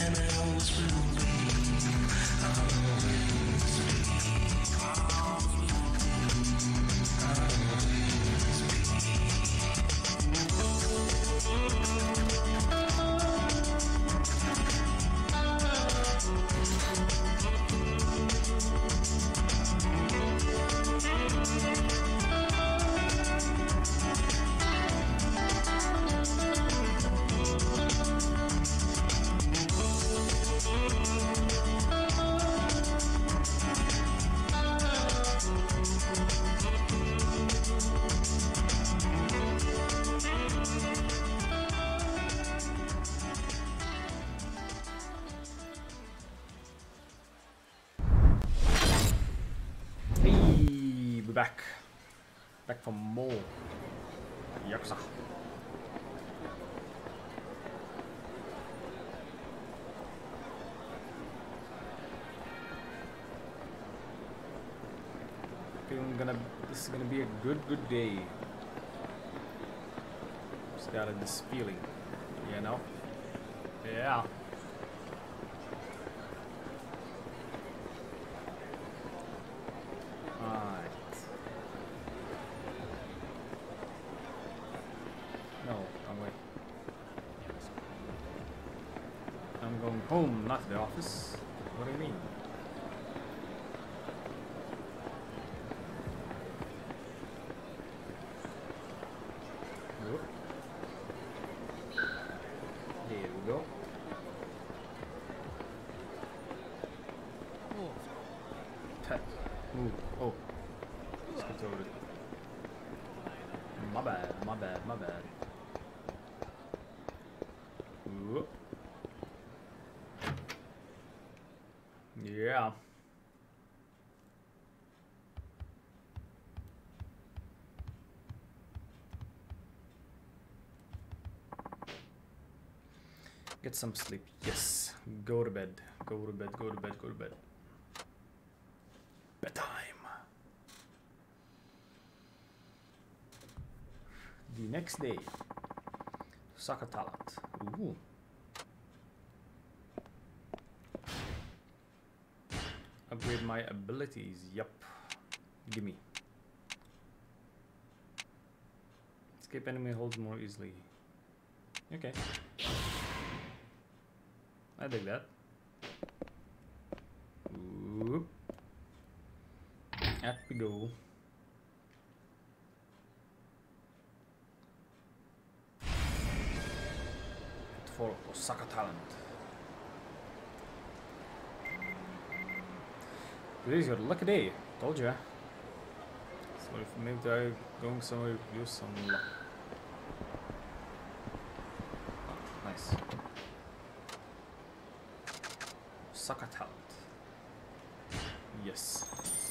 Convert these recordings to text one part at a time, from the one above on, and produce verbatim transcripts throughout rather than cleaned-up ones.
Back. Back for more Yakuza. Feeling gonna this is gonna be a good good day. Just got this feeling, you know? Yeah. Home, not the office. What do you mean? Whoop. There we go. Tap. Move. Oh. Skipped over it. My bad, my bad, my bad. Whoop. Yeah. Get some sleep. Yes. Go to bed. Go to bed. Go to bed. Go to bed. Bedtime. The next day. Soccer talent. Ooh. Upgrade my abilities. Yup. Gimme. Escape enemy holds more easily. Okay. I dig that. Whoop. Up we go. For Osaka talent. Today's your lucky day. Told ya. So if maybe I'm going somewhere, use some luck. Oh, nice. Osaka talent. Yes.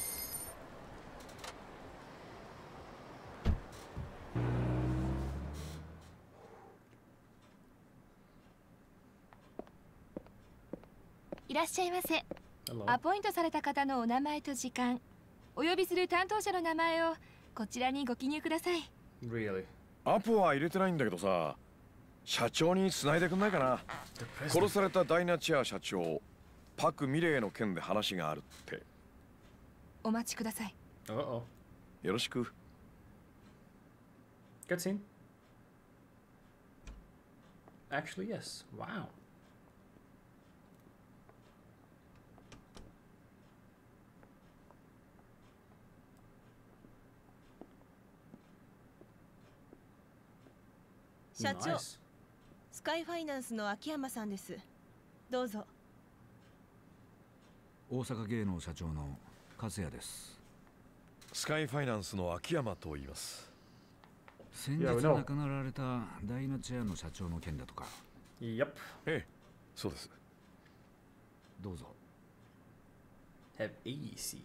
Hello. アポイントされた方のお名前と時間、お呼びする担当者の名前をこちらにご記入ください。 Really? アポは入れてないんだけどさ、社長に繋いでくんないかな。殺されたダイナチア社長、パク・ミレイの件で話があるって。 お待ちください。 Uh oh. よろしく。 Cutscene? Actually, yes. Wow. Nice. 社長、スカイファイナンスの秋山さんです。どうぞ。 大阪芸能社長の勝也です。 スカイファイナンスの秋山と言います。 先日亡くなられたダイナチェアの社長の件だとか。 Yep. ええ、そうです。 どうぞ。 Have a seat.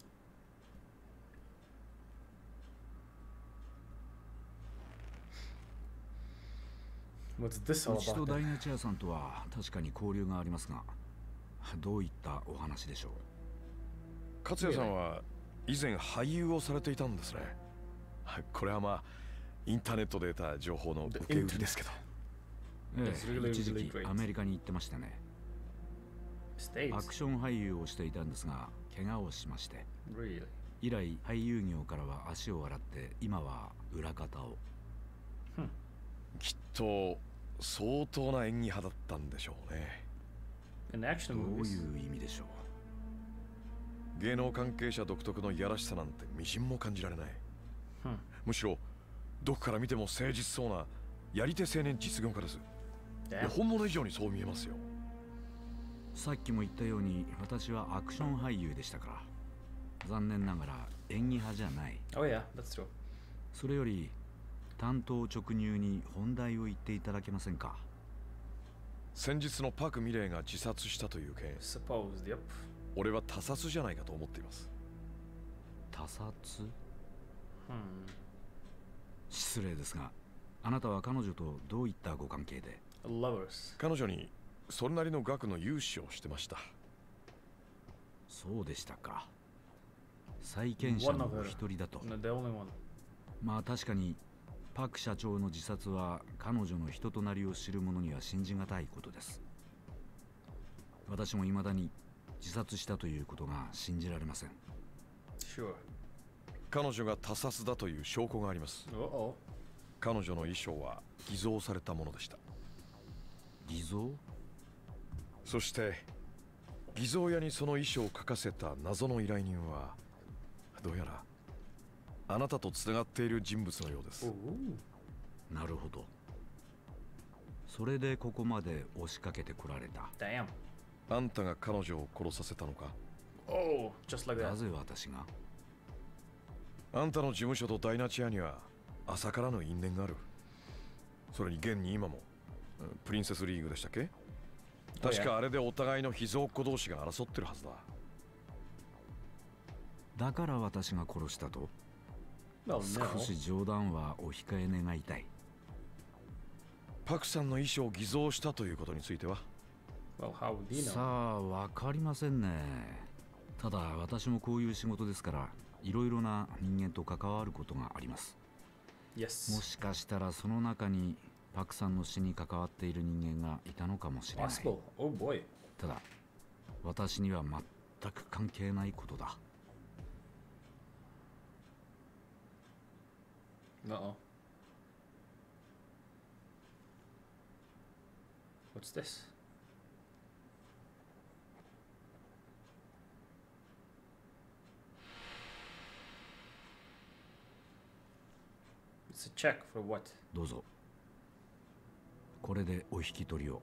What's this all うちと about? ダイナチェアさんとは確かに交流がありますが、どういったお話でしょう。 勝也さんは以前俳優をされていたんですね。これはまあインターネットで得た情報の受け売りですけど。 ええ、一時期アメリカに行ってましたね。 アクション俳優をしていたんですが怪我をしまして、 Really? 以来俳優業からは足を洗って今は裏方を。 きっと相当な演技派だったんでしょうね。 In action どう movies. いう意味でしょう。 芸能関係者独特のいやらしさなんてみじんも感じられない、 Hmm. むしろどこから見ても誠実そうなやり手青年実業家です。いや Damn. 本物以上にそう見えますよ。 さっきも言ったように私はアクション俳優でしたから、残念ながら演技派じゃない。 Oh yeah, that's true. それより単刀直入に本題を言っていただけませんか。 先日のパク・ミレイが自殺したという件、 Supposed, yep. 俺は他殺じゃないかと思っています。 他殺？ Hmm. 失礼ですが、あなたは彼女とどういったご関係で？ Lovers. 彼女にそれなりの額の融資をしてました。 そうでしたか。債権者のお一人だと。 No, the only one. まあ確かにパク社長の自殺は彼女の人となりを知る者には信じがたいことです。私も未だに自殺したということが信じられません。 Sure. 彼女が他殺だという証拠があります。 Uh-oh. 彼女の衣装は偽造されたものでした。 偽造？ そして偽造屋にその衣装を描かせた謎の依頼人はどうやらあなたとつながっている人物のようです。 Ooh. なるほど。それでここまで押しかけてこられた。 Damn. あんたが彼女を殺させたのか？ Oh, just like な that. ぜ私が？ あんたの事務所とダイナチアには浅からぬ因縁がある。それに現に今もうんプリンセスリーグでしたっけ？確かあれでお互いの秘蔵っ子同士が争ってるはずだ。 だから私が殺したと？ Well, 少 no. し冗談はお控え願いたい。 パクさんの衣装を偽造したということについては？ Well, how would he さ know? あ、わかりませんね。ただ私もこういう仕事ですからいろいろな人間と関わることがあります。 Yes. もしかしたらその中にパクさんの死に関わっている人間がいたのかもしれない。 Possible. Oh boy. ただ私には全く関係ないことだ。 Uh-oh. What's this? It's a check for what? どうぞ。これでお引き取りを。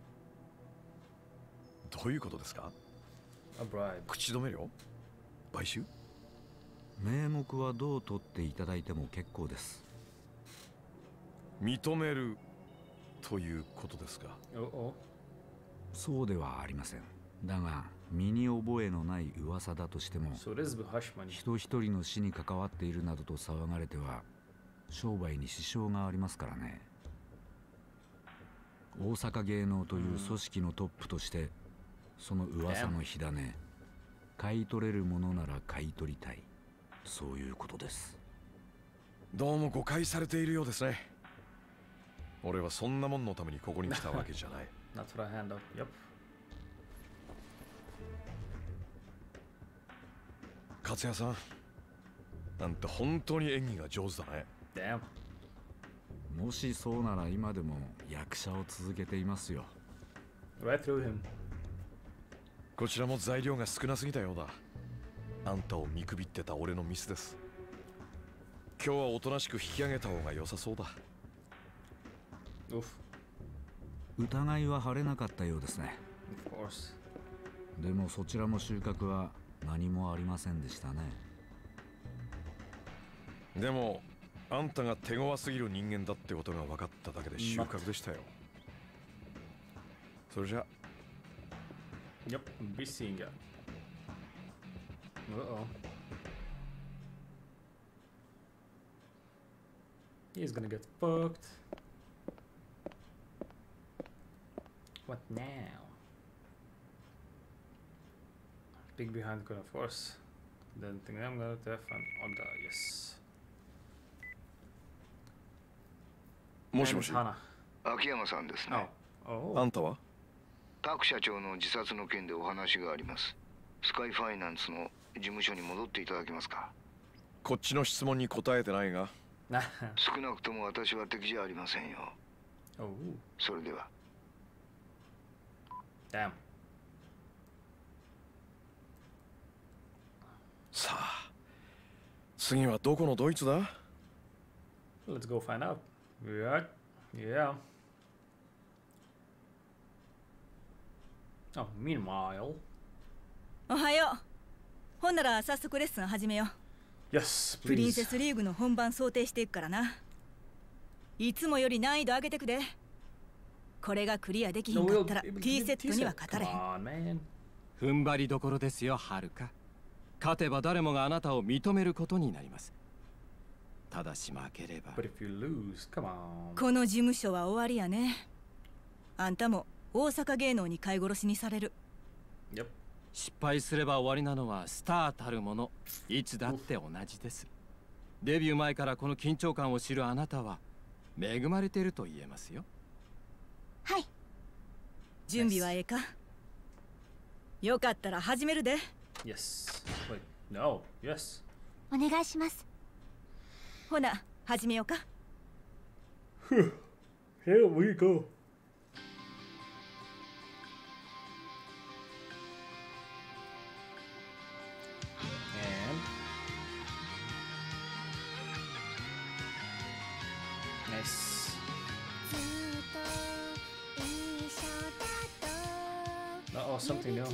どういうことですか？ A bribe. 口止め料？買収？ 名目はどう取っていただいても結構です。 認めるということですか？ Uh-oh. そうではありません。だが身に覚えのない噂だとしても、 So it is the hush money. 人一人の死に関わっているなどと騒がれては商売に支障がありますからね。大阪芸能という組織のトップとしてその噂の火種、買い取れるものなら買い取りたい、そういうことです。 どうも誤解されているようですね。俺はそんなもんのためにここに来たわけじゃない。 Not for a handout. Yep. 勝也さん、なんて本当に演技が上手だね。 Damn. もしそうなら今でも役者を続けていますよ。 Right through him. こちらも材料が少なすぎたようだ。あんたを見くびってた俺のミスです。今日はおとなしく引き上げた方が良さそうだ。 Oof. 疑いは晴れなかったようですね。 Of course. でもそちらも収穫は何もありませんでしたね。 でもあんたが手強すぎる人間だってことが分かっただけで収穫でしたよ。それじゃ Yep, be seeing it. Uh-oh. He's gonna get fucked. What now? Big behind gonna force. Then think I'm gonna def and Oda, yes. もしもし。 Hana. 秋山さんですね。 Oh. Oh. あんたは？ パク社長の自殺の件でお話があります。スカイファイナンスの事務所に戻っていただけますか。 こっちの質問に答えてないが。 少なくとも私は敵じゃありませんよ。それでは。 Damn. さあ、次はどこのドイツだ？ Let's go find out. Yeah. Yeah. Oh, meanwhile. おはよう。ほんなら早速レッスン始めよう。 Yes, please. プリンセスリーグの本番想定していくからな。いつもより難易度上げてくで。これがクリアできひんかったら T セットには勝たれへん。 踏ん張りどころですよ、はるか。勝てば誰もがあなたを認めることになります。ただし負ければ。 But if you lose, come on. この事務所は終わりやね。あんたも大阪芸能に飼い殺しにされる。 Yep. 失敗すれば終わりなのはスターたるもの。いつだって同じです。デビュー前からこの緊張感を知るあなたは恵まれていると言えますよ。 はい。準備はええか？よかったら始めるで。 Yes. Wait. No. Yes. お願いします。ほな、始めようか。 Here we go. Nice. Uh oh, something new.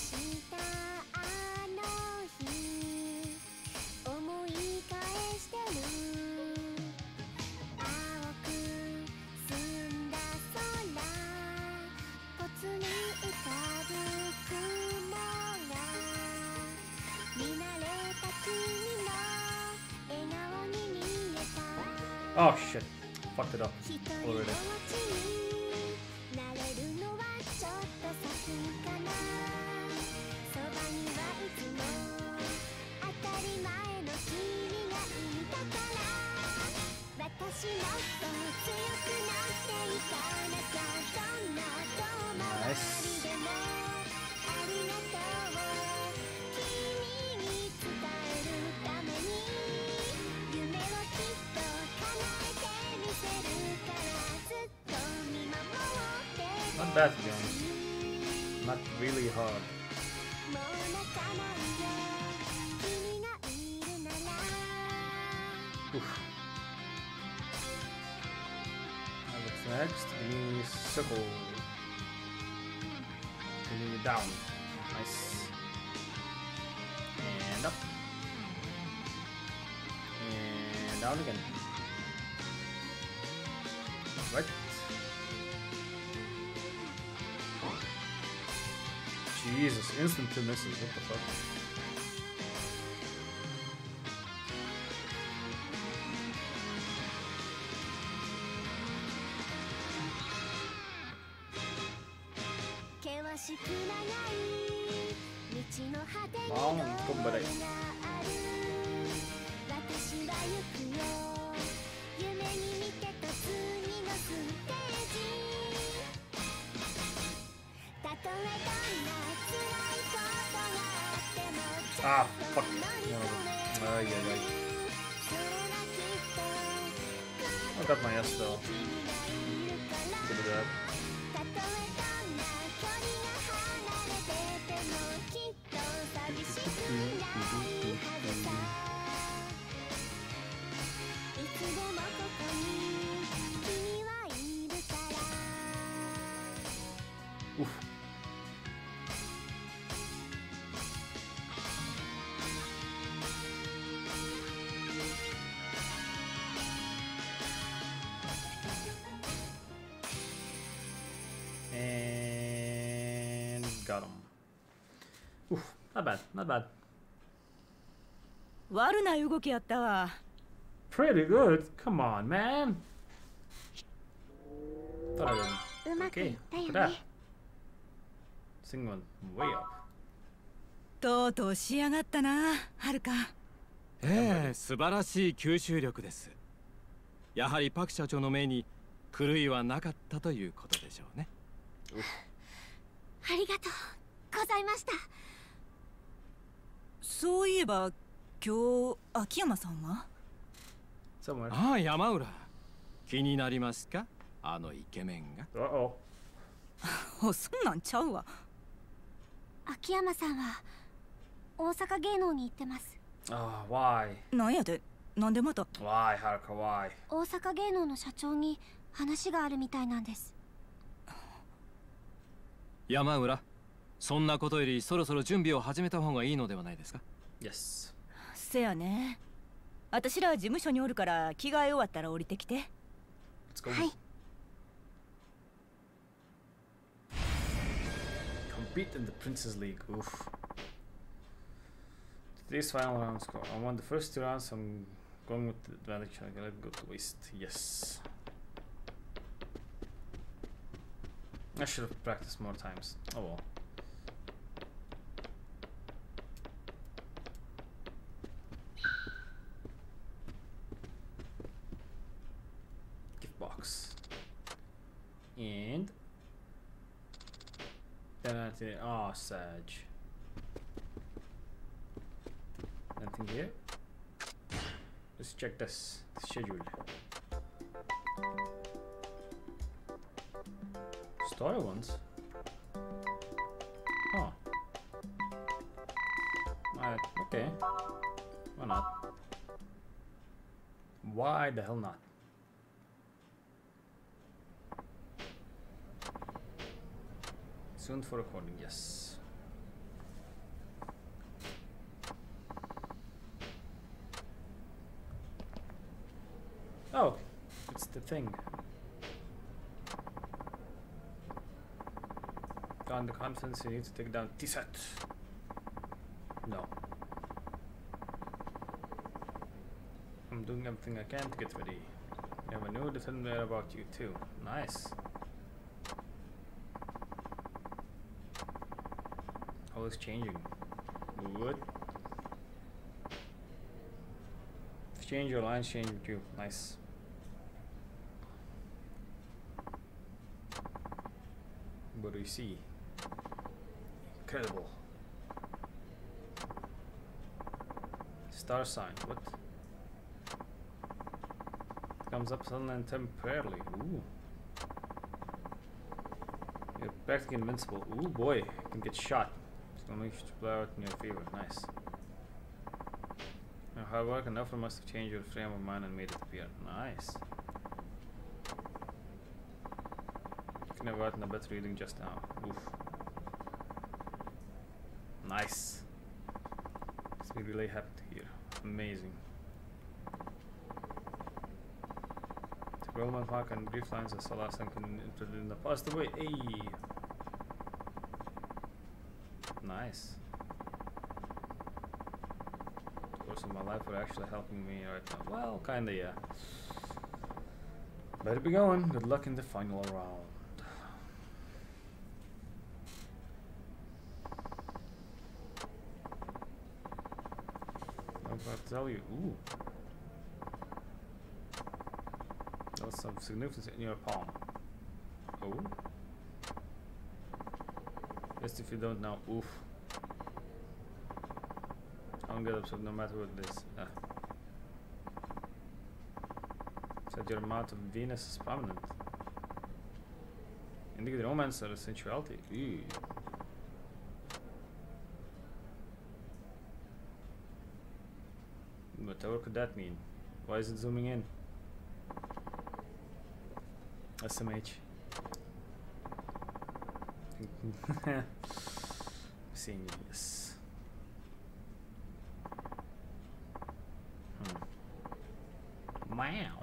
Oh shit. Fucked it up already. Nice. Not bad to be honest. Not really hard. Oof. Now what's next? We need circle. We need down. Nice. And up. And down again. Right. Jesus, instant two misses, what the fuck? Wow, kembali. Ah, fuck. No. Ay, ay, ay. I got my ass though. Good at that. Oof. And got him. Oof, not bad, not bad. 悪な動きやったわ。 Pretty good. Come on, man. Thought I didn't. Okay, look at that. Sing one way up. とうとう仕上がったな、はるか。 ええ、素晴らしい吸収力です。やはりパク社長の目に狂いはなかったということでしょうね。 ありがとうございました。 そういえば今日秋山さんは？ ああ、山浦、気になりますか、あのイケメンが。 Uh oh. そんなんちゃうわ。 秋山さんは大阪芸能に行ってます。 ああ、why? なんやで、なんでまた？ Why, Haruka, why? 大阪芸能の社長に話があるみたいなんです。 山浦、そんなことよりそろそろ準備を始めた方がいいのではないですか？ Yes. せやね。私ら事務所におるから着替え終わったら降りてきて。 Let's go. はい。 Compete in the Princess League. Oof. Today's final rounds go. I won the first two rounds. I'm going with the advantage. I let go to waste. Yes. I should have practiced more times. Oh well. Gift box. And then I did. Oh, Sag. Nothing here. Let's check this. The schedule. Story ones. Huh. Alright, okay. Why not? Why the hell not? Soon for recording, yes. Oh, it's the thing. Got the confidence you need to take down T-Set. No. I'm doing everything I can to get ready. Never knew the thing there about you too. Nice. Always changing. Good. Change your lines, change with you. Nice. What do you see? Incredible. Star sign. What? Comes up suddenly and temporarily. Ooh. You're practically invincible. Ooh boy, you can get shot. It's gonna make you to blow out in your favor. Nice. Your hard work and effort must have changed your frame of mind and made it appear. Nice. You can have gotten a better reading just now. Oof. Nice. Makes me really happy to hear. Amazing. The Roman Park and brief lines I saw last time can interpret in the positive way. Hey. Nice. Of my life are actually helping me right now. Well, kinda, yeah. Better be going. Good luck in the final round. I'm about to tell you. Ooh. That's some significance in your palm. Oh. Just if you don't know. Oof. Don't get upset no matter what it is. Yeah. Said your amount of Venus is prominent. Indicate romance or sensuality. Ew. Whatever could that mean? Why is it zooming in? S M H. Seeing yes. Wow.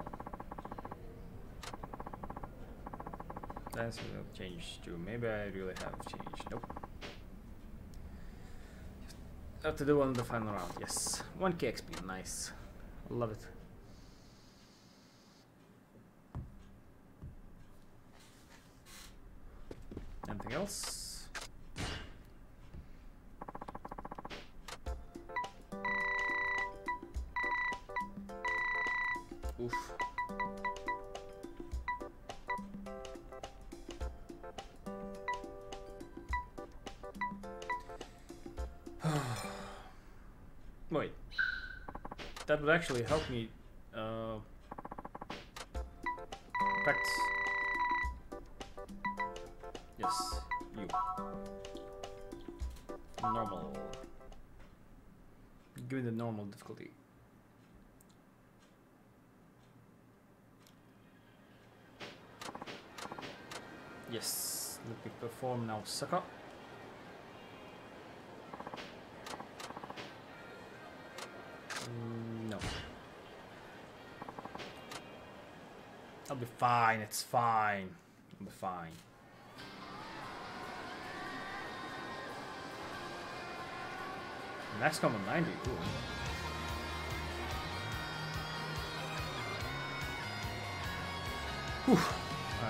That's will change too. Maybe I really have changed. Nope. Just have to do one in the final round. Yes. one K X P. Nice. Love it. Anything else? Oof. Wait. That would actually help me uh, practice. Yes, you. Normal. Give me the normal difficulty. Yes, let me perform now, sucker. Mm, no. I'll be fine, it's fine. I'll be fine. Next coming ninety, cool. Whew. Alright.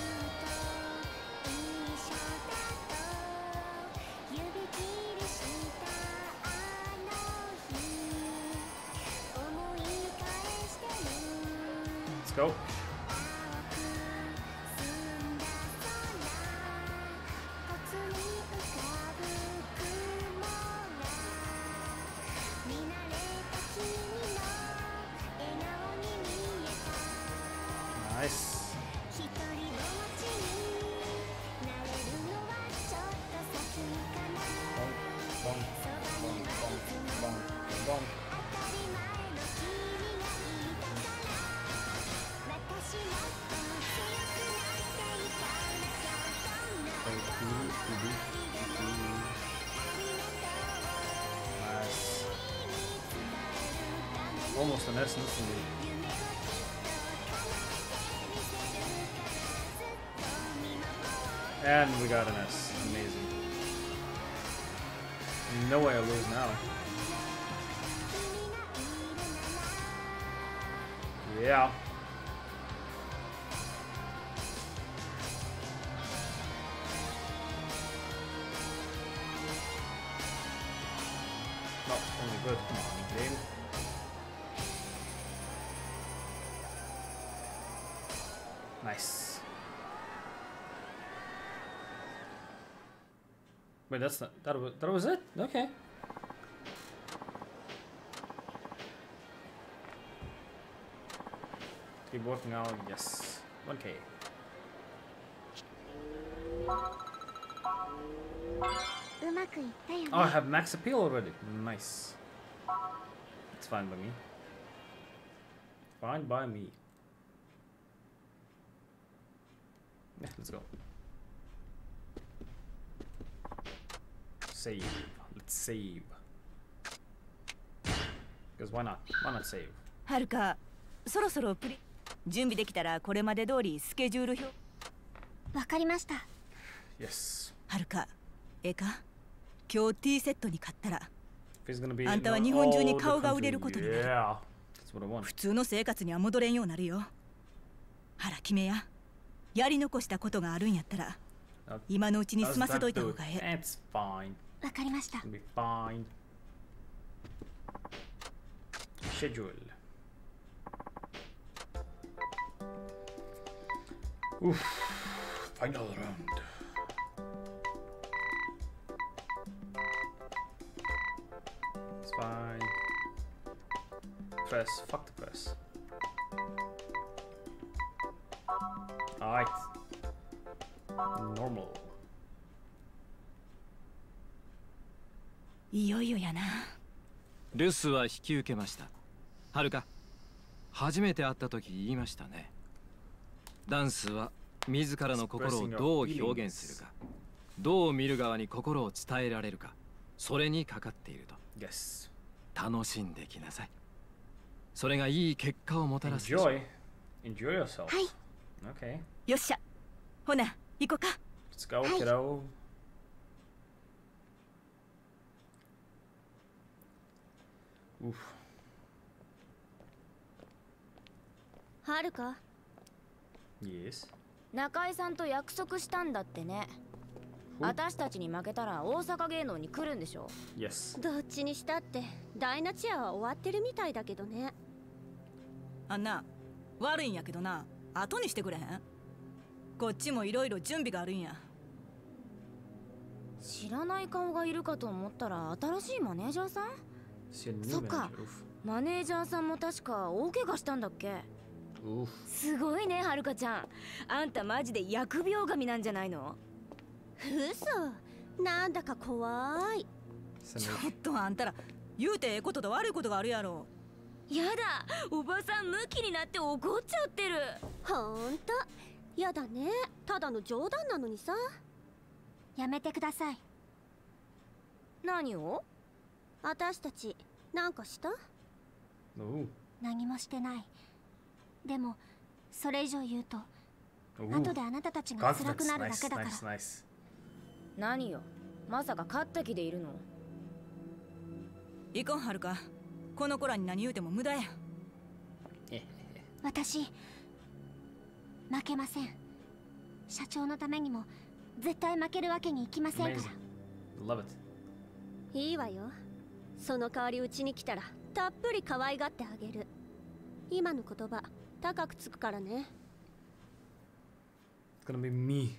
Let's go. Nice. Bonk, bonk, bonk, bonk, bonk, bonk. Nice. Almost an S instantly. And we got an S. Amazing. No way I lose now. Yeah. Not only good. Come on, game. Nice. Wait, that's not, that was, that was it? Okay. Keep working out, yes. one K. Oh, I have max appeal already. Nice. It's fine by me. Fine by me. Yeah, let's go. Save. Let's save. Because why not? Why not save? はるか、そろそろプリ準備できたらこれまで通りスケジュール表。 わかりました。 Yes. はるか、ええか？今日 T セットに勝ったら、 be あんたは日本中に顔が売れることになる。 Yeah. That's what I want. 普通の生活には戻れんようになるよ。腹決めや。やり残したことがあるんやったら、今のうちに済ませといた方がええ。 It's fine. わかりました。 It'll be fine. Schedule. Oof. Final round. It's fine. Press. Fuck the press. Alright. Normal. いよいよやな。 留守は引き受けました。はるか、初めて会った時言いましたね。ダンスは自らの心をどう表現するか、どう見る側に心を伝えられるか、それにかかっていると。 Yes. 楽しんできなさい。それがいい結果をもたらす。 Enjoy. Enjoy yourself. はい。 Okay. よっしゃ。ほな、行こうか。 Let's go, kiddo. はるか Yes. 中井さんと約束したんだってね。私たちに負けたら大阪芸能に来るんでしょ。 Yes. どっちにしたってダイナチアは終わってるみたいだけどね。 あんな、悪いんやけどな、後にしてくれへん？こっちもいろいろ準備があるんや。 知らない顔がいるかと思ったら新しいマネージャーさん。そっか、マネージャーさんも確か大怪我したんだっけ。すごいね、はるかちゃん。あんたマジで疫病神なんじゃないの。 嘘、なんだか怖い。 ちょっとあんたら言うてええことと悪いことがあるやろ。 やだ、おばさんムキになって怒っちゃってる。 ほんとやだね。ただの冗談なのにさ。やめてください。 何を？ 私たちなんかした？何もしてない。でもそれ以上言うと後であなたたちが辛くなるだけだから。 何よ、まさか勝った気でいるの？ いかん、はるか。この子らに何言うても無駄や。 私負けません。社長のためにも絶対負けるわけにいきませんから。いいわよ。その代わりうちに来たらたっぷり可愛がってあげる。今の言葉高くつくからね。 It's gonna be me.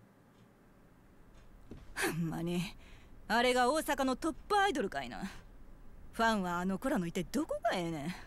ほんまにあれが大阪のトップアイドルかいな。ファンはあの子らのいてどこがええねん。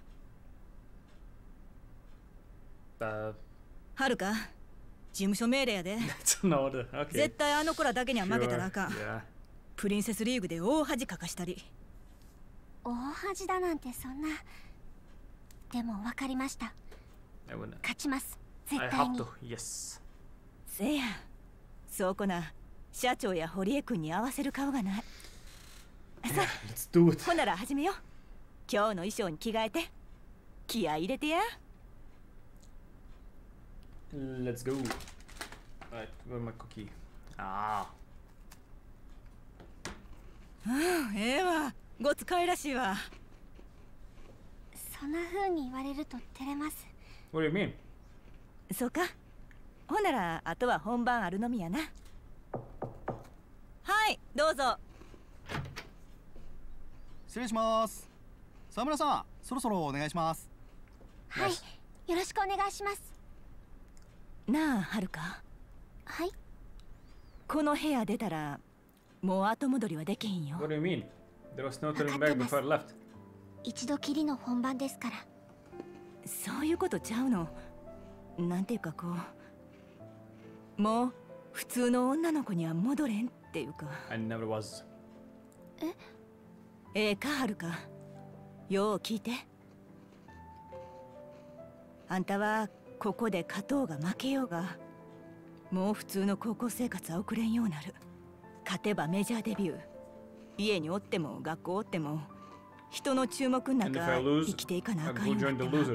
Uh, はるか、事務所命令やで。 okay. 絶対あの子らだけには負けたらあかん。 Sure. Yeah. プリンセスリーグで大恥かかしたり。 大恥だなんてそんな。でも分かりました。勝ちます、絶対に。 Yes. せや、そうこな社長や堀江君に合わせる顔がない。さあ、ほんなら始めよう。今日の衣装に着替えて気合い入れてや。 Let's go. Right, where's my cookie? Ah. うん、ええわ。ごつかいらしいわ。 そんな風に言われると照れます。 What do you mean? そうか。ほんならあとは本番あるのみやな。はい、どうぞ。 失礼します。沢村さん、そろそろお願いします。 はい、よろしくお願いします。 なあ、はるか。 はい。 この部屋出たらもう後戻りはできひんよ。 What do you mean? There was no turning back before I left. 一度きりの本番ですから。 そういうことちゃうの。なんていうかこう、もう普通の女の子には戻れんっていうか。 I never was. えええか、はるか。よう聞いて。あんたはここで勝とうが負けようがもう普通の高校生活は送れんようなる。勝てばメジャーデビュー。家におっても学校おっても人の注目の中生きていかなあかんようになってな。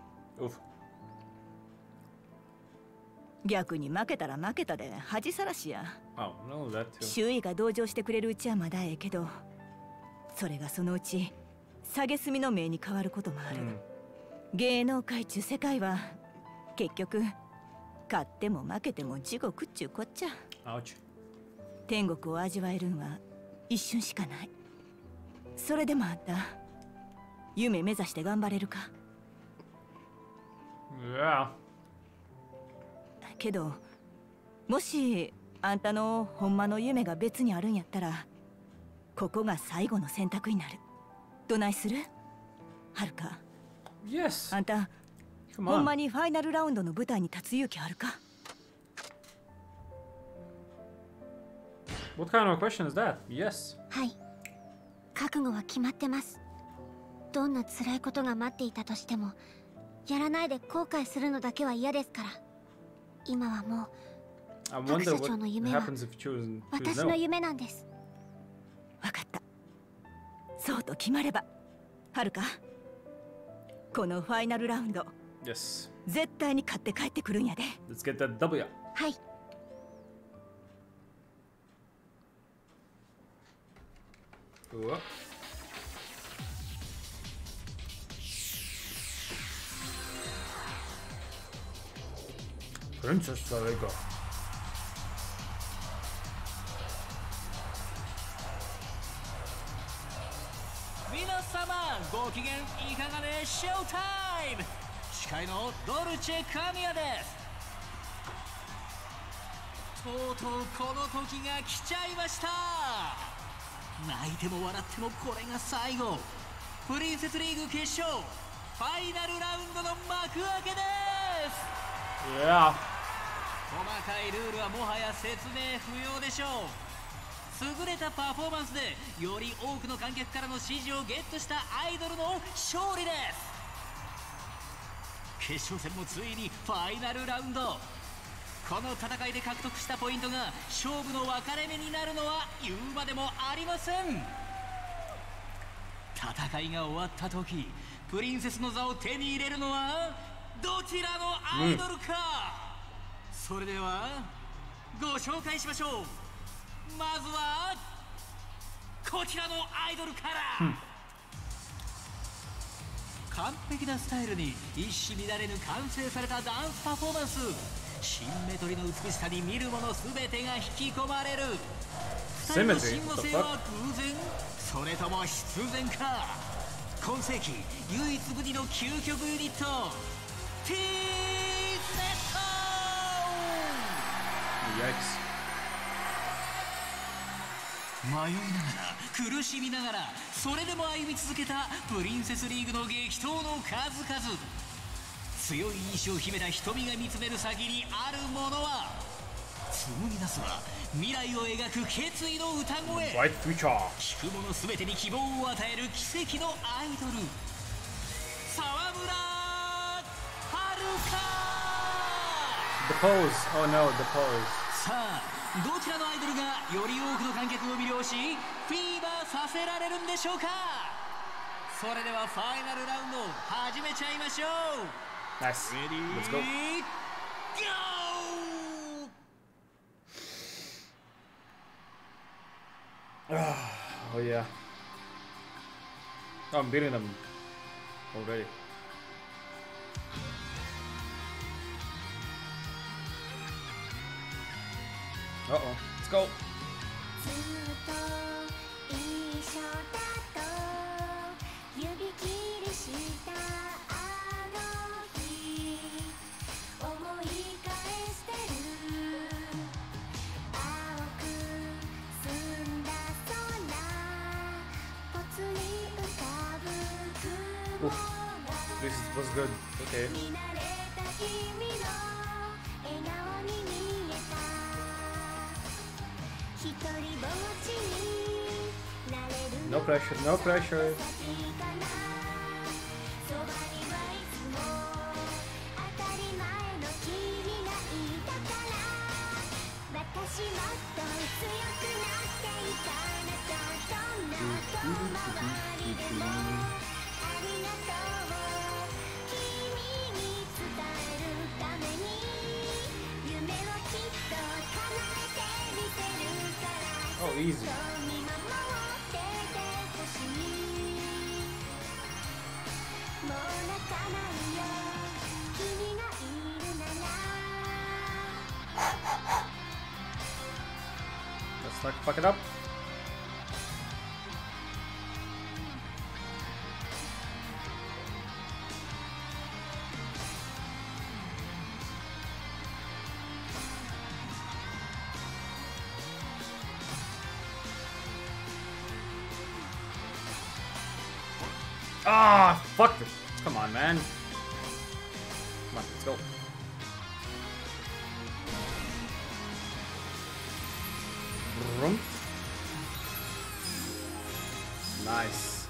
逆に負けたら負けたで恥さらしや。 Oh, no, that too. 周囲が同情してくれるうちはまだええけど、それがそのうち蔑みの目に変わることもある。 Mm. 芸能界中世界は結局勝っても負けても地獄っちゅうこっちゃ。 Ouch. 天国を味わえるんは一瞬しかない。それでもあんた夢目指して頑張れるか。 Yeah. けどもしあんたのほんまの夢が別にあるんやったらここが最後の選択になる。どないする？はるか。 Yes. あんたほんまにファイナルラウンドの舞台に立つ勇気あるか？ What kind of question is that? Yes. はい、覚悟は決まってます。どんな辛いことが待っていたとしてもやらないで後悔するのだけは嫌ですから。今はもう各社長の夢は私の夢なんです。 わかった。そうと決まればはるか、このファイナルラウンド Yes. 絶対に勝って帰ってくるんやで。 Let's get that W. はい。 うわ。プリンセスアレガ。 皆様ご機嫌いかがでしょうタイム。司会のドルチェ・カミヤです。 とうとうこの時が来ちゃいました。泣いても笑ってもこれが最後。プリンセスリーグ決勝ファイナルラウンドの幕開けです。 Yeah. 細かいルールはもはや説明不要でしょう。優れたパフォーマンスでより多くの観客からの支持をゲットしたアイドルの勝利です。決勝戦もついにファイナルラウンド。この戦いで獲得したポイントが勝負の分かれ目になるのは言うまでもありません。戦いが終わった時、プリンセスの座を手に入れるのはどちらのアイドルか、うん、それではご紹介しましょう。まずはこちらのアイドルから、うん、完璧なスタイルに一糸乱れぬ完成されたダンスパフォーマンス。シンメトリの美しさに見る者全てが引き込まれる。ふたりの親和性は偶然、それとも必然か。今世紀唯一無二の究極ユニット T-ネット。 迷いながら苦しみながらそれでも歩み続けたプリンセスリーグの激闘の数々。強い意志を秘めた瞳が見つめる先にあるものは、紡ぎ出すは未来を描く決意の歌声。聞く者全てに希望を与える奇跡のアイドル、沢村遥。 The pose. Oh no, the pose. さあ、どちらのアイドルがより多くの観客を魅了しフィーバーさせられるんでしょうか。それではファイナルラウンド始めちゃいましょう。 Nice. Let's go. Oh yeah. Oh, I'm beating them already. Uh oh. Let's go. Oof. This was good. Okay. No pressure, no pressure. Oh, easy. Let's not fuck it up. Ah, fuck it. Come on, man. Come on, let's go. Vroom. Nice.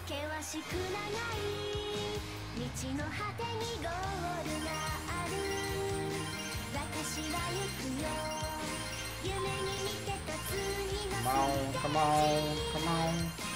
Come on, come on, come on.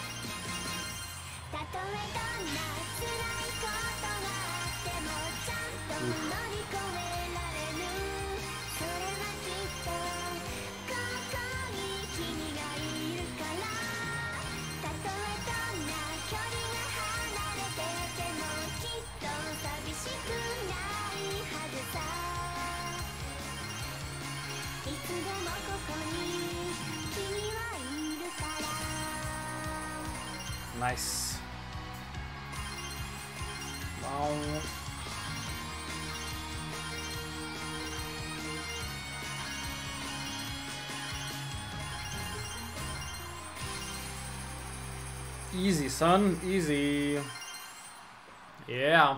Nice. Wow. Easy, son. Easy. Yeah.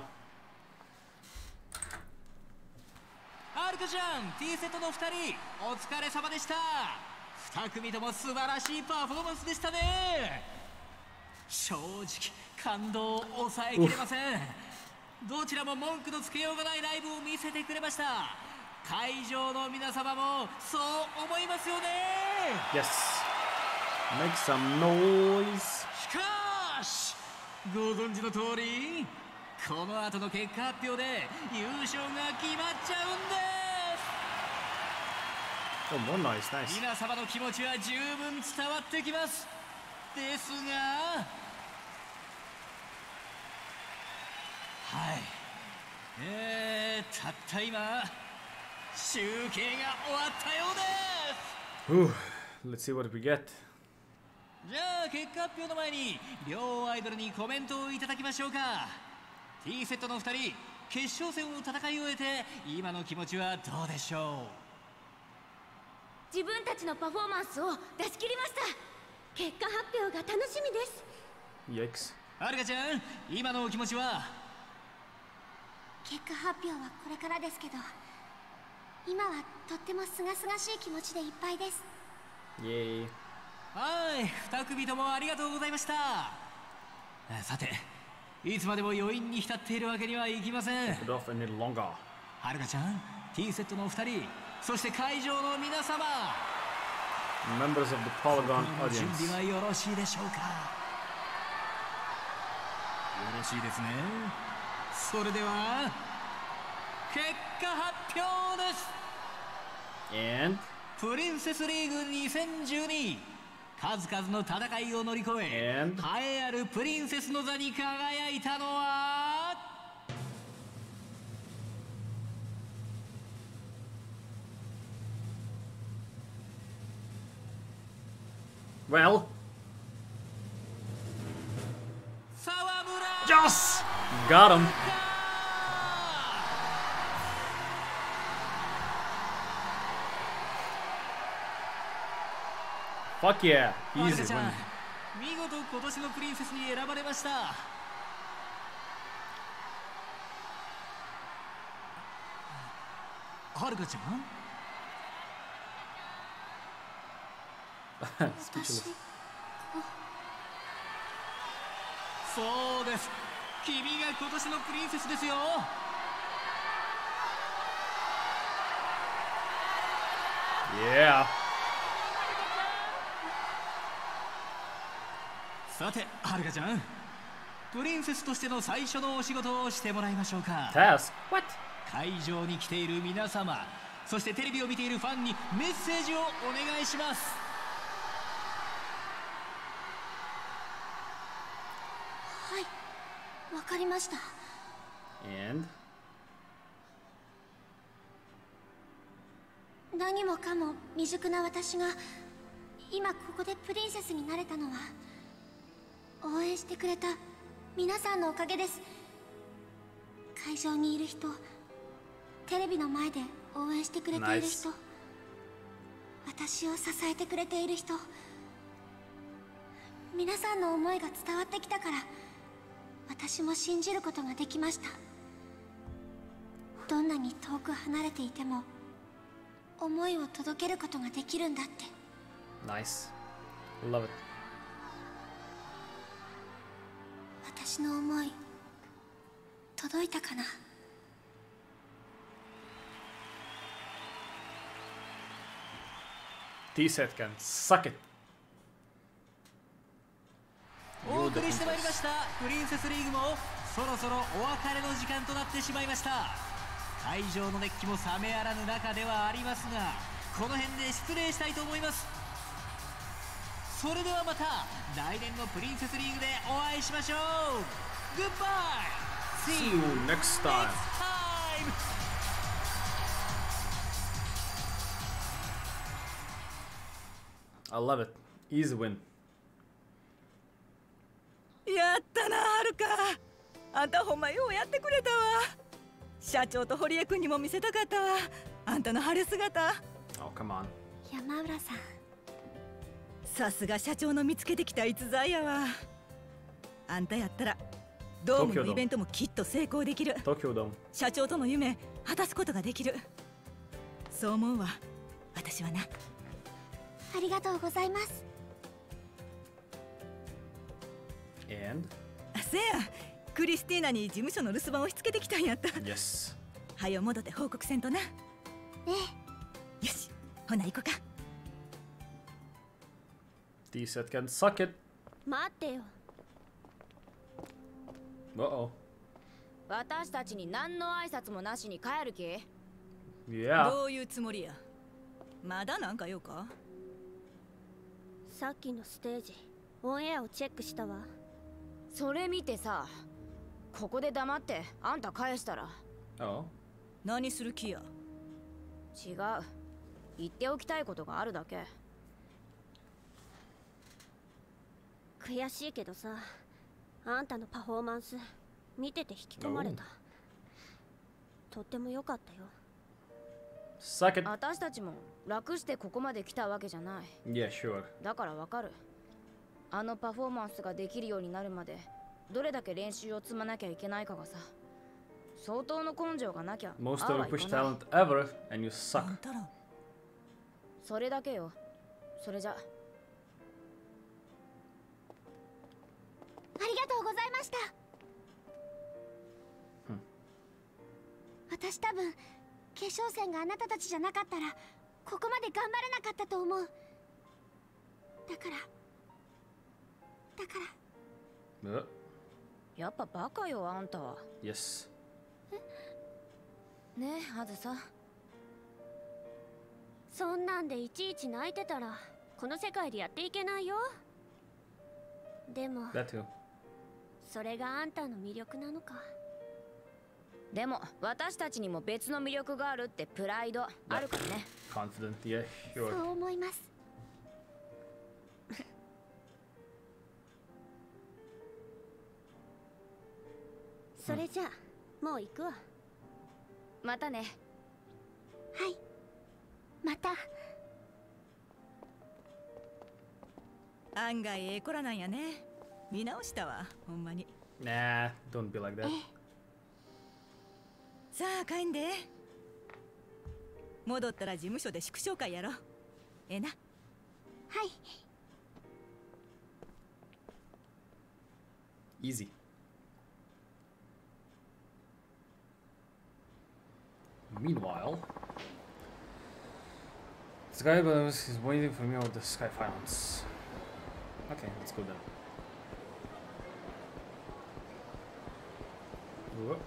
はるかちゃん、T セットのふたり、お疲れ様でした。に組とも素晴らしいパフォーマンスでしたね。正直感動を抑えきれません。どちらも文句のつけようがないライブを見せてくれました。会場の皆様もそう思いますよね。 Yes. Make some noise. しかしご存知の通り、この後の結果発表で優勝が決まっちゃうんです。 Oh, more noise. Nice. 皆様の気持ちは十分伝わってきます。ですが、はい、えー、たった今集計が終わったようです。 Let's see what we get. じゃあ結果発表の前に両アイドルにコメントをいただきましょうか。 T セットのふたり、決勝戦を戦い終えて今の気持ちはどうでしょう。自分たちのパフォーマンスを出し切りました。結果発表が楽しみです。 Yikes. はるかちゃん、今のお気持ちは？ 結果発表はこれからですけど、今はとってもすがすがしい気持ちでいっぱいです。 イエーイ。 はい、に組ともありがとうございました。さて、いつまでも余韻に浸っているわけにはいきません。はるかちゃん、 T セットのふたり、そして会場の皆様、 Members of the Polygon audience. 準備はよろしいでしょうか。よろしいですね。それでは結果発表です。 And プリンセスリーグにせんじゅうに、数々の戦いを乗り越え、栄えあるプリンセスの座に輝いたのは、 Well, 沢村 Yes! Got him. Fuck yeah, easy win. 見事今年のプリンセスに選ばれました。はるかちゃん Speechless. そうです、君が今年のプリンセスですよ。 Yeah. さて、はるかちゃん、プリンセスとしての最初のお仕事をしてもらいましょうか。 Task? What? 会場に来ている皆様、そしてテレビを見ているファンにメッセージをお願いします。 はい、わかりました。 And? 何もかも未熟な私が今ここでプリンセスになれたのは、応援してくれた皆さんのおかげです。会場にいる人、テレビの前で応援してくれている人、私を支えてくれている人、皆さんの思いが伝わってきたから、私も信じることができました。どんなに遠く離れていても思いを届けることができるんだって。 Nice. Love it. 私の思い届いたかな。 T-Set can suck it. お送りしてまいりましたプリンセスリーグもそろそろお別れの時間となってしまいました。会場の熱気も冷めやらぬ中ではありますが、この辺で失礼したいと思います。それではまた来年のプリンセスリーグでお会いしましょう。 Goodbye! See you next time. I love it. Easy win. やったな、はるか。あんたほんまようやってくれたわ。社長と堀江君にも見せたかったわ、あんたの晴れ姿。 Oh, come on. 山浦さん、 さすが社長の見つけてきた逸材やわ。 あんたやったらドームのイベントもきっと成功できる。 東京ドーム。 社長との夢果たすことができる。そう思うわ、私はな。 ありがとうございます。 And? あ、せや、クリスティーナに事務所の留守番を押し付けてきたんやった。 Yes. はよ戻って報告せんとな。ええ。よし、ほな行こうか。 Decent can suck it. 待ってよ。 Uh-oh. 私たちに何の挨拶もなしに帰る気？ Yeah. どういうつもりや。まだなんか用か？ さっきのステージ、オンエアをチェックしたわ。 それ見てさ、ここで黙ってあんた返したら。 Oh. 何する気や？ 違う。言っておきたいことがあるだけ。 悔しいけどさ、あんたのパフォーマンス見てて引き込まれた。とっても良かったよ。 Suck it. 私たちも楽してここまで来たわけじゃない。 Yeah, sure. だからわかる。あのパフォーマンスができるようになるまでどれだけ練習を積まなきゃいけないかがさ、相当の根性がなきゃ。 Most overpushed talent ever, and you suck. それだけよ。それじゃ。 ありがとうございました。 うん、 私多分決勝戦があなたたちじゃなかったらここまで頑張れなかったと思う。だからだからやっぱバカよあんたは。 Yes. ねえ、あずさ。 そんなんでいちいち泣いてたらこの世界でやっていけないよ。でも That too. それがあんたの魅力なのか。 でも私たちにも別の魅力があるってプライドあるからね。 Confident, yeah, sure. そう思います。それじゃあもう行くわ。 またね。 はい、また。 案外ええ子らなんやね。見直したわ、ほんまに。 Nah, don't be like that. さあ帰んで。戻ったら事務所で祝勝会やろ。ええな。 はい。 Easy. Meanwhile, Sky Blues is waiting for me with the Sky Finance. Okay, let's go then. Whoa.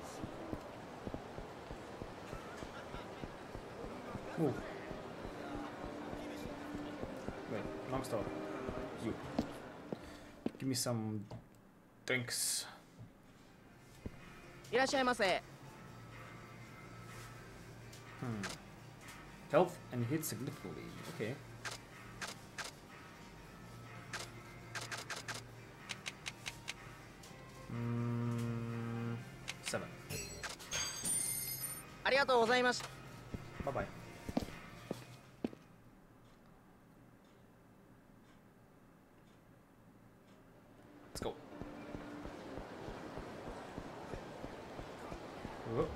Ooh. Wait, long stop. You. Give me some drinks. いらっしゃいませ。 Hmm. Health and hit significantly. Okay. Mm, seven. ありがとうございました。 Bye bye. Let's go. Whoop.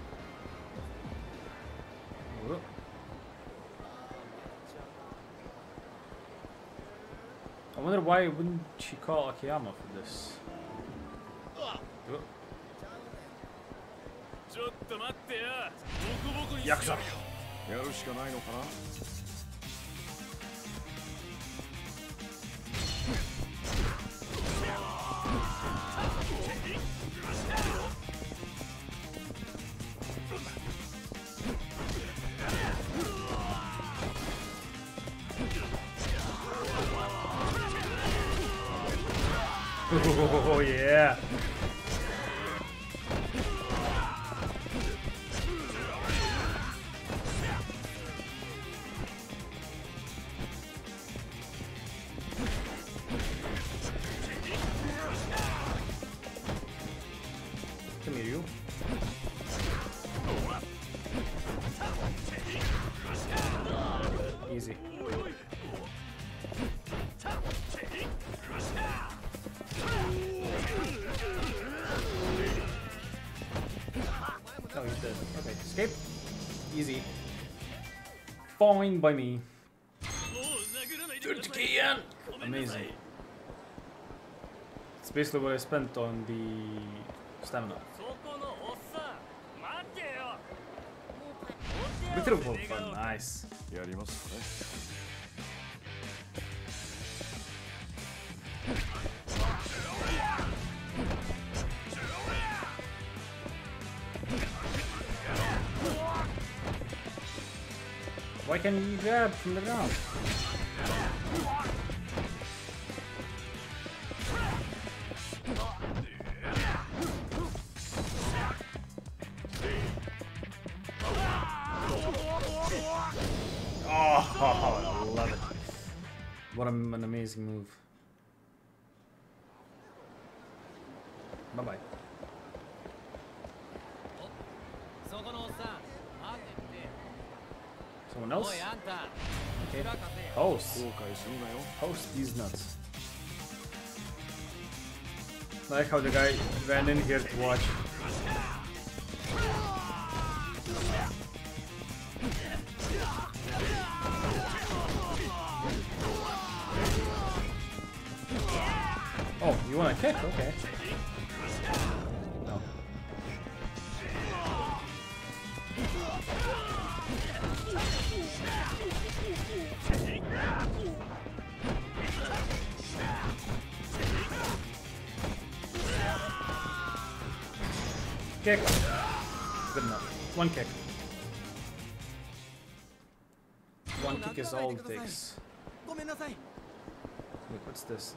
Whoop. I wonder why wouldn't she call Akiyama for this? Whoop. Yakuza. やるしかないのかな。 Oh yeah. Come here, you. Easy. Easy. Fine by me. Amazing. It's basically what I spent on the stamina. Bit of fun, nice. Why can't you grab from the ground? Oh, I love it. What an amazing move. Bye-bye. Someone else? Okay. Host. Host these nuts. I like how the guy ran in here to watch. Oh, you want to kick? Okay. No. Kick. Good enough. One kick. One kick is all it takes. Wait, what's this?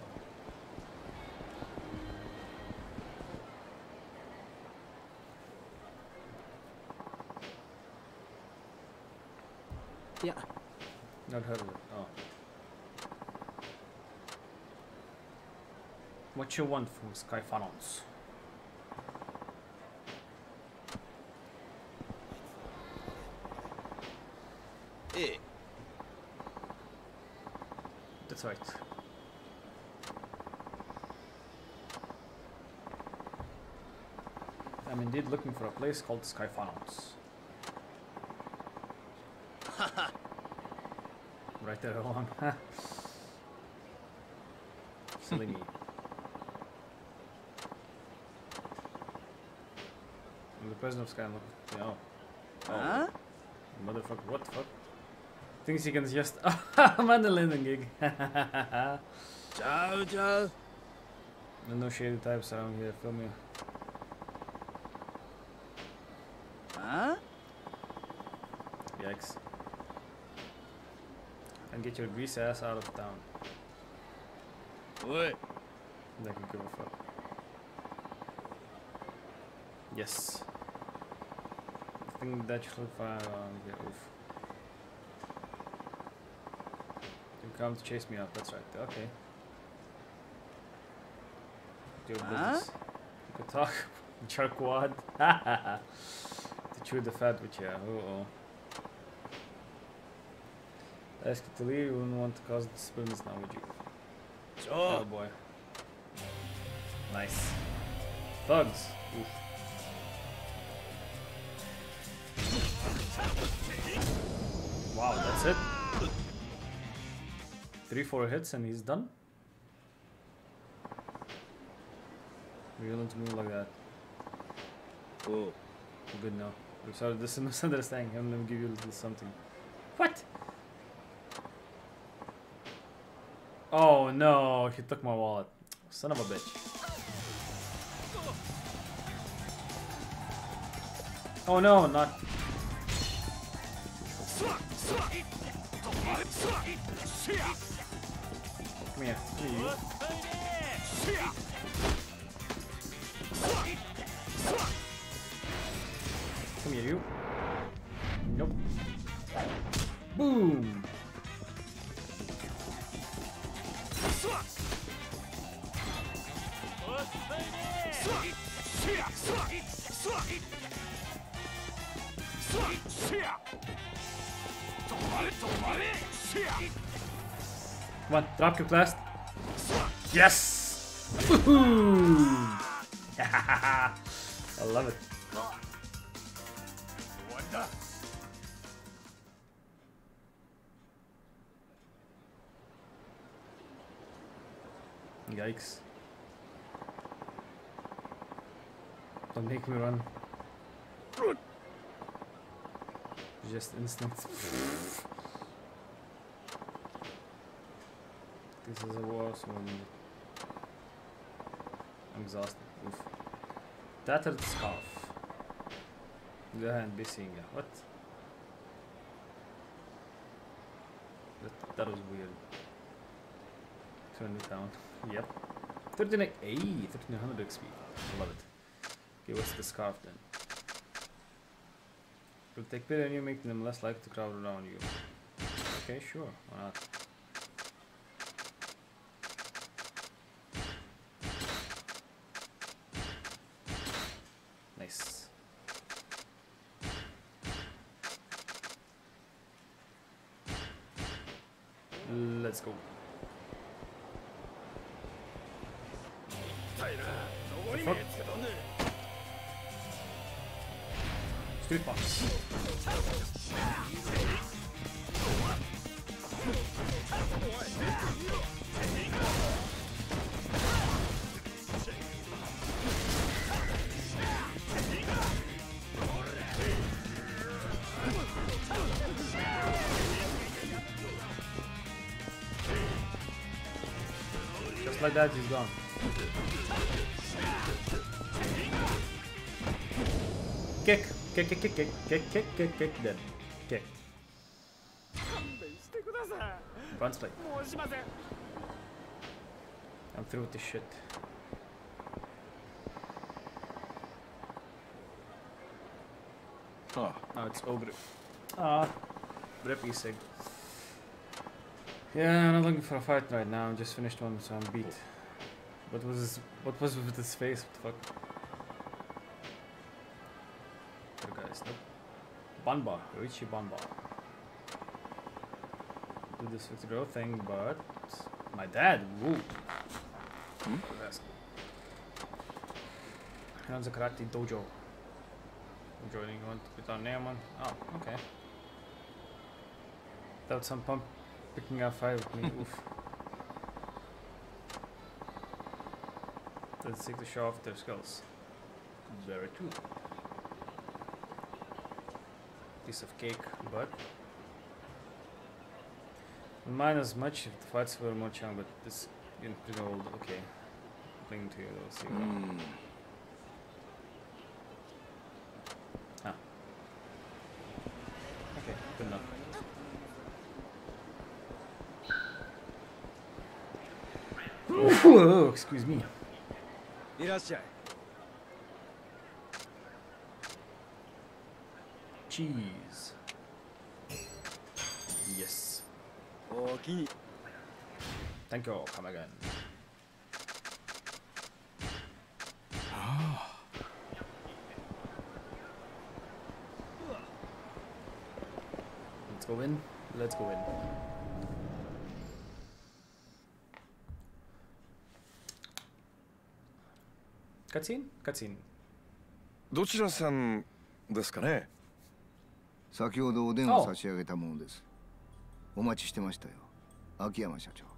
Yeah. Not heard of it. Oh. What you want from Sky Funnels? Eh. That's right. I'm indeed looking for a place called Sky Funnels. Right there along. Silly me. I'm the president of Sky. You know. Oh. Huh? Motherfucker, what the fuck? Thinks he can just. I'm on the landing gig. Ciao, ciao. No shady types around here, feel me? Huh? Yikes. And get your grease ass out of town. What? I can give a fuck. Yes. I think that should fire around here. Oof. You come to chase me up, that's right. Okay. Your business. You could talk. Charquad. To chew the fat with you. Uh oh. Ask you to leave, you wouldn't want to cause disturbance now, would you? Sure. Oh boy. Nice. Thugs. Oof. Wow, that's it. Three, four hits and he's done. We're going to move like that. Oh. Good now. I'm sorry, this is misunderstanding. I'm gonna give you a little something. What? Oh no, he took my wallet. Son of a bitch. Oh no, not. Come here. Come here, you. Come here, you. Nope. Boom. Come on, drop kick last. Yes! Woohoo! I love it. Yikes. Don't make me run. Just instinct. This is a worse one. I'm exhausted. Oof. Tattered scarf. Go ahead and be seeing it. What? That, that was weird. Turn it down. Yep. thirteen. Hey, thirteen hundred X P. I love it. Okay, what's the scarf then? Will take pity on you, making them less likely to crowd around you. Okay, sure. Why not? Nice. Let's go. Fuck. Street box. Just like that, he's gone. Kick, kick, kick, kick, kick, kick, kick, kick, kick, dead. Kick. Front split. I'm through with this shit. Oh, now it's over. Ah, Rippy sig. Yeah, I'm not looking for a fight right now. I just finished one, so I'm beat. What was his, what was with his face? What the fuck? Nope. Banba, Richie Banba. Do this with the girl thing, but my dad, woo. Hmm? He runs a karate dojo. I'm joining one with our name on. Oh, okay. Without some pump picking up five with me, oof. Let's take the show off their skills. Very true. Piece of cake, but mine as much if the fights were more challenging, but this getting pretty old. Okay, bring to you. Let's see. Mm. Ah. Okay, good enough. Whoa, excuse me. Cheese. Yes. Okay. Thank you. Come again. Let's go in. Let's go in. Cutscene? Cutscene. どちらさんですかね? 先ほどお電話差し上げたものです。お待ちしてましたよ、秋山社長。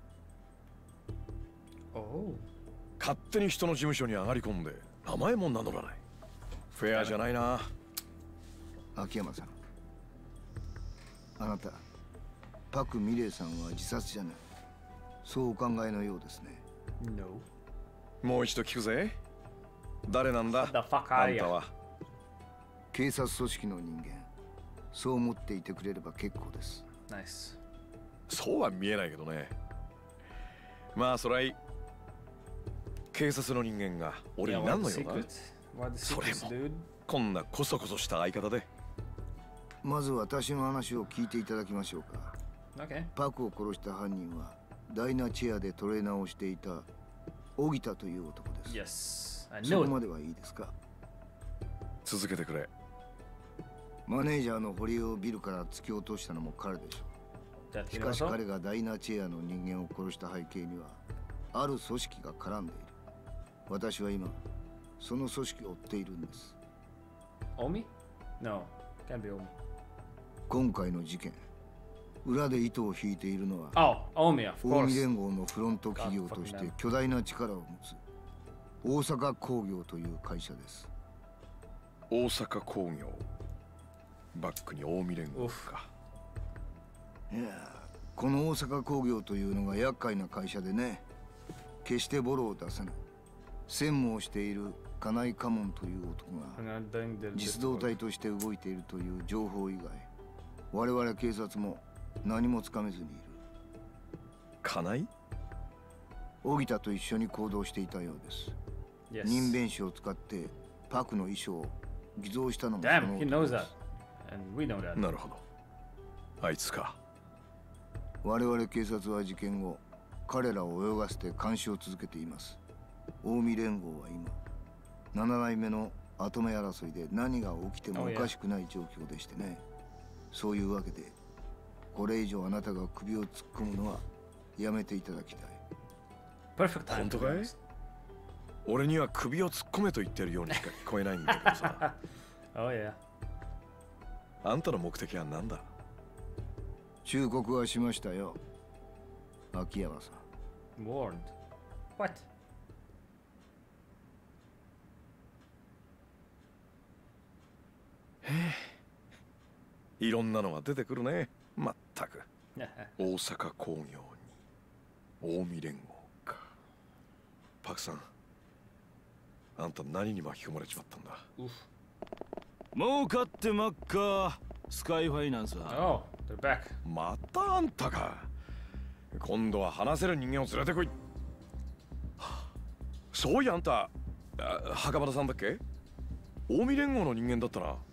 おお。勝手に人の事務所に上がり込んで名前も名乗らない。フェアじゃないな。 秋山さん、あなたパク・ミレイさんは自殺じゃない、そうお考えのようですね。 No。もう一度聞くぜ。誰なんだ？あんたは。 警察組織の人間。そう思っていてくれれば結構です。 ナイス。 そうは見えないけどね。まあそれはいい。警察の人間が俺に何の用だ？それもこんなコソコソした相方で。 まず私の話を聞いていただきましょうか。 Okay. パクを殺した犯人はダイナチェアでトレーナーをしていた荻田という男です。Yes. そこまではいいですか？ 続けてくれ。 マネージャーの堀をビルから突き落としたのも彼でしょう。しかし彼がダイナチェアの人間を殺した背景にはある組織が絡んでいる。私は今その組織を追っているんです。 オミ？ No, can't be オミ。 今回の事件、 裏で糸を引いているのは、 oh, Omi, of course. 近江連合のフロント企業として巨大な力を持つ大阪工業という会社です。 大阪工業。バックに近江連合か。 いや、この大阪工業というのが厄介な会社でね、決してボロを出さない。専務をしている金井家門という男が実動隊として動いているという情報以外、我々警察も何もつかめずにいる。 金井？ 荻田と一緒に行動していたようです。Yes. 人弁士を使ってパクの衣装を偽造したのもその男です。Damn, he knows that. And we know that. なるほど。あいつか。 我々警察は事件後、彼らを泳がせて監視を続けています。近江連合は今、七代目の跡目争いで何が起きてもおかしくない状況でしてね。そういうわけで、これ以上あなたが首を突っ込むのはやめていただきたい。 Perfect. 本当かい？俺には首を突っ込めと言ってるようにしか聞こえないんだけどさ。 oh yeah. あんたの目的は何だ？ 忠告はしましたよ、秋山さん。Warned? What? へえ、いろんなのが出てくるね。まったく。大阪工業に近江連合か。パクさん、あんた何に巻き込まれちまったんだ？ 儲かってまっか、スカイファイナンスは。 Oh, they're back. またあんたか。今度は話せる人間を連れてこい。そういやあんた、袴田さんだっけ？近江連合の人間だったな。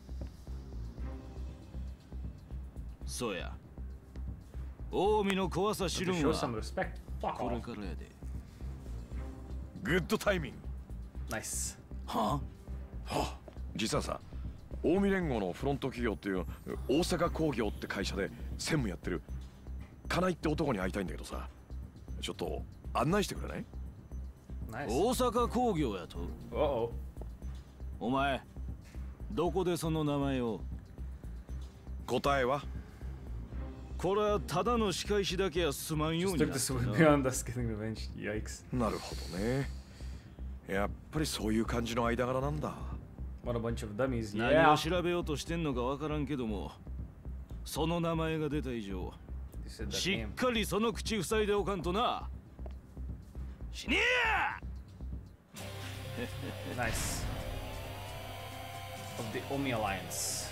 そうや。近江の怖さ知るんはこれからやで。 グッドタイミング。 ナイス。 はあ？はあ、実はさ、近江連合のフロント企業っていう大阪工業って会社で専務やってる金井って男に会いたいんだけどさ、ちょっと案内してくれない？ 大阪工業やと？ おお前、どこでその名前を？ 答えは？ これはただの仕返しだけはすまんようになったな。 なるほどね。やっぱりそういう感じの間柄なんだ。 What a bunch of dummies. 何を調べようとしてんのかわからんけども、その名前が出た以上、しっかりその口塞いでおかんとな。死ねえ！Nice. Of the Omi Alliance.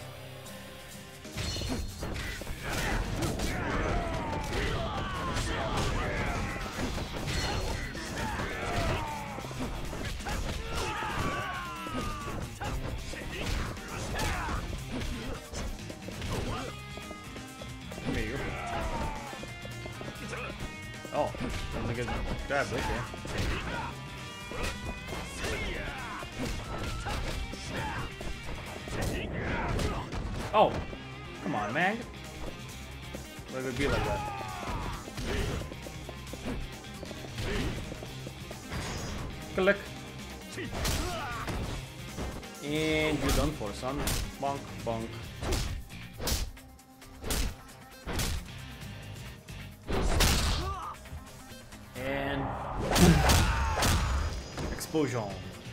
Oh, I'm gonna get grabbed right there. Oh, come on, man. Why would it be like that? Click. And you're done for, son. Bonk, bonk. And explosion.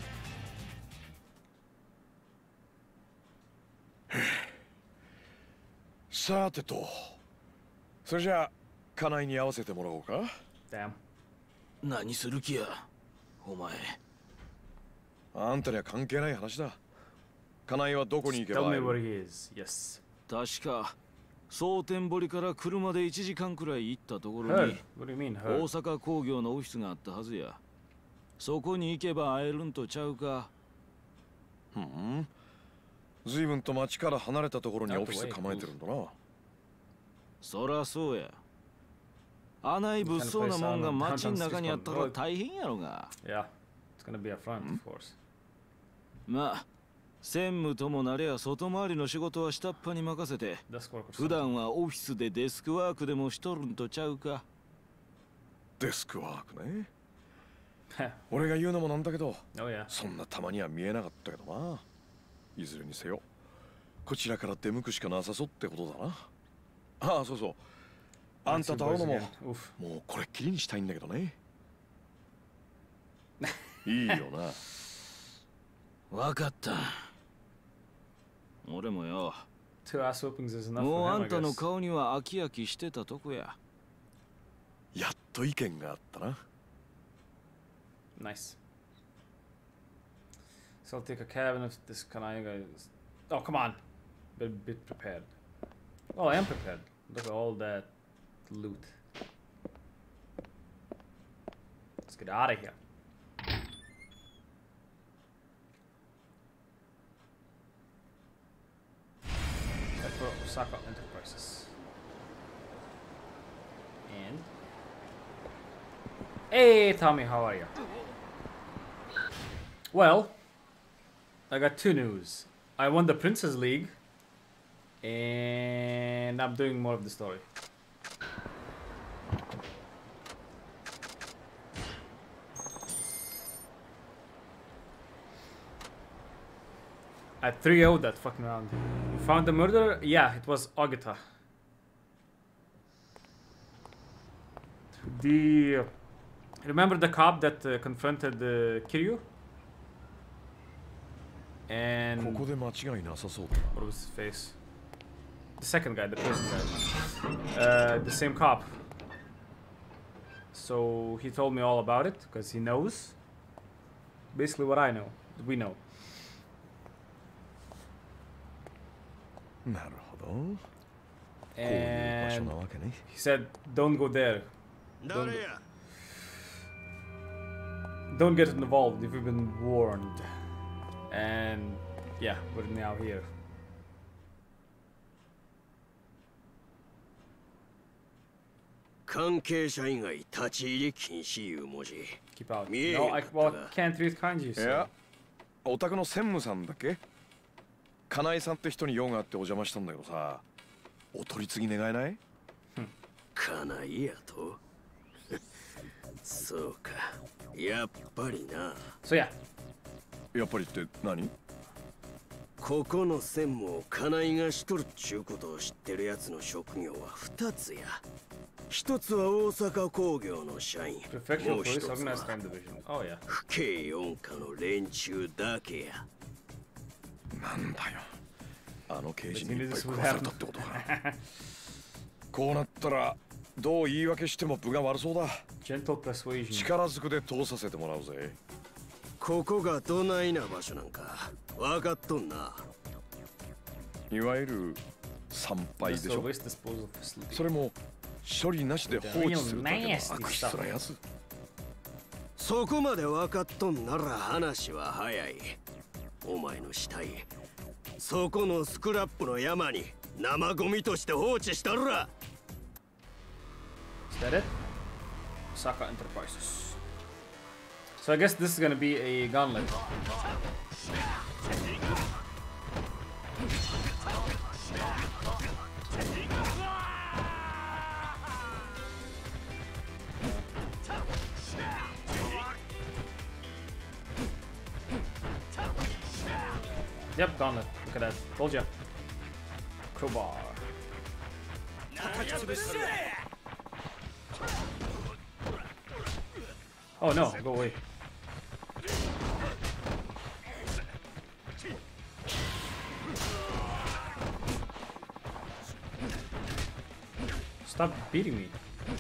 さてと、それじゃあ金井に合わせてもらおうか。 Damn. 何する気や、お前。 あんたには関係ない話だ。金井はどこに行けば。 Tell me where he is. Yes. 確か蒼天堀から車でいちじかんくらい行ったところに What do you mean, 大阪工業のオフィスがあったはずや。そこに行けば会えるんとちゃうか。 ふん。随分と町から離れたところにオフィス構えてるんだな。 そらそうや。あない物騒なもんが町の中にあったら大変やろが。 Yeah, it's gonna be a front, of course. まあ、専務ともなれや外回りの仕事は下っ端に任せて、普段はオフィスでデスクワークでもしとるんとちゃうか。 デスクワークね。俺が言うのもなんだけど、そんなたまには見えなかったけどな。いずれにせよ、こちらから出向くしかなさそうってことだな。ああ、そうそう。 あんたと会うのももうこれっきりにしたいんだけどね。いいよな。 わかった。俺もよ。 Two ass whoopings is enough もう for あ him, ん I たの guess. 顔には飽き飽きしてたとこや。 やっと意見があったな。 Nice. So I'll take a cabin if this Kanai guy is... Oh, come on. Be, be prepared. Oh, I am prepared. Look at all that loot. Let's get out of here. Head for Osaka Enterprises. And... Hey, Tommy, how are you? Well, I got two news. I won the Princess League, and I'm doing more of the story. I three oh'd that fucking round. You found the murderer? Yeah, it was Ogita. The... Remember the cop that uh, confronted uh, Kiryu? And... What was his face? The second guy, the prison guy. Uh, the same cop. So he told me all about it, because he knows. Basically what I know. We know. And he said, don't go there. Don't, don't get involved if you've been warned. And yeah, we're now here. Keep out. No, I well, can't read kanji. So. いや、お宅の専務さんだっけ？金井さんって人に用があってお邪魔したんだけどさ、お取り次ぎ願えない？ 金井やと？そうか、やっぱりな。 そうや。 やっぱりって何？ ここの専務を金井がしとるっちゅうことを知ってるやつの職業は二つや。一つは大阪工業の社員。もう一つは府警四課の連中だけや。 なんだよ。あの刑事にいっぱい殺されたってことか。こうなったらどう言い訳しても分が悪そうだ。力ずくで通させてもらうぜ。 ここがどないな場所なんか分かっとんな。 いわゆる参拝でしょ。それも処理なしで放置するだけの悪質なやつ。 そこまで分かっとんなら話は早い。お前の死体、そこのスクラップの山に生ゴミとして放置したら。 Is that it? Osaka Enterprises. So I guess this is gonna be a gauntlet. Yep, gauntlet. Look at that. Told ya. Crowbar. Oh no, go away. Stop beating me.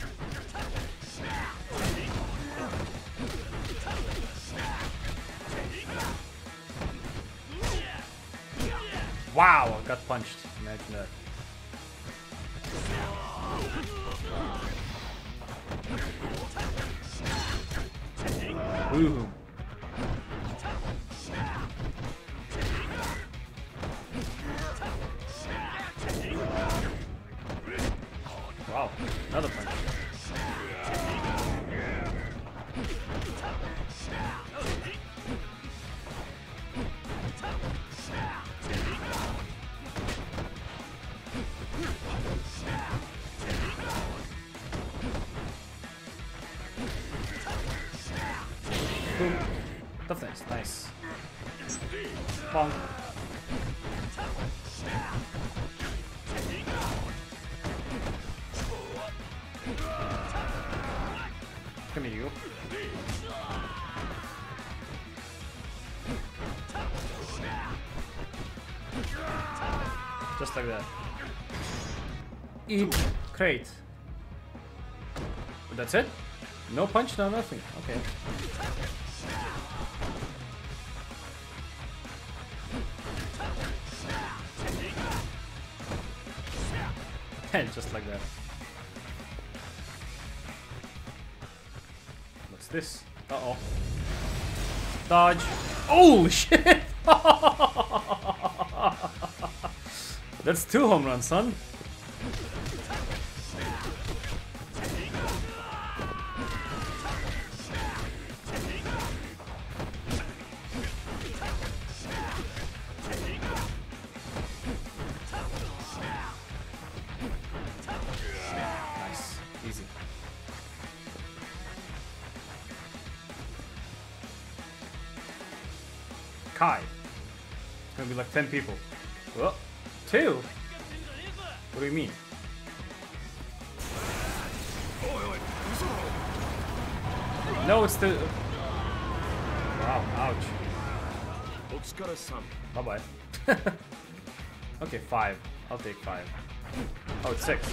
Wow, I got punched. Imagine that. Woohoo. Wow, another punch. Boom. Toughness, nice. Bonk. Come here, you. Just like that. Eat crate. That's it? No punch, no nothing. Okay. And just like that. What's this? Uh-oh. Dodge. Oh shit! That's two home runs, son. Nice. Easy. Kai. It's gonna be like ten people. Whoa. Two? What do you mean? No, it's the... Wow, ouch. Bye bye. Okay, five. I'll take five. Oh, it's six.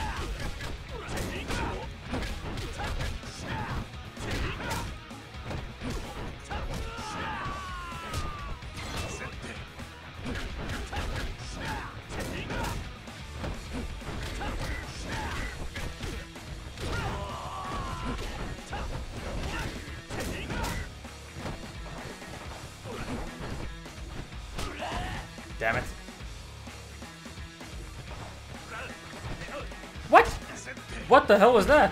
Damn it. What? What the hell was that?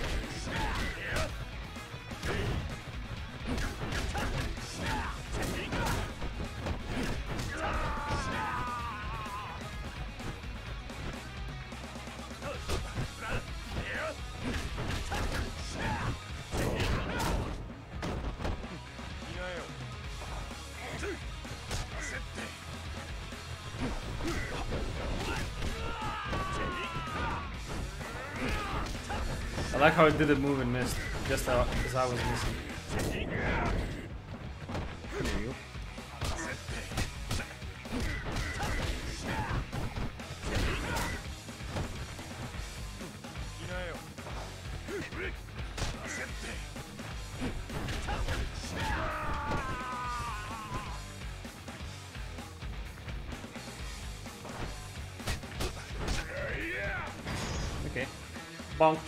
I like how it did a move and missed, just as I was missing. There you go. Okay. Bonk.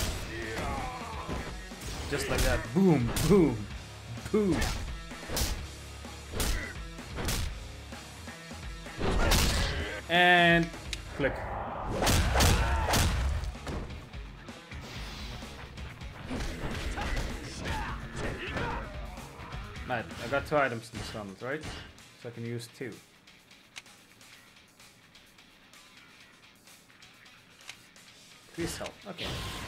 Just like that. Boom, boom, boom. And click. Right, I got two items in this round, right? So I can use two. Increase health, okay.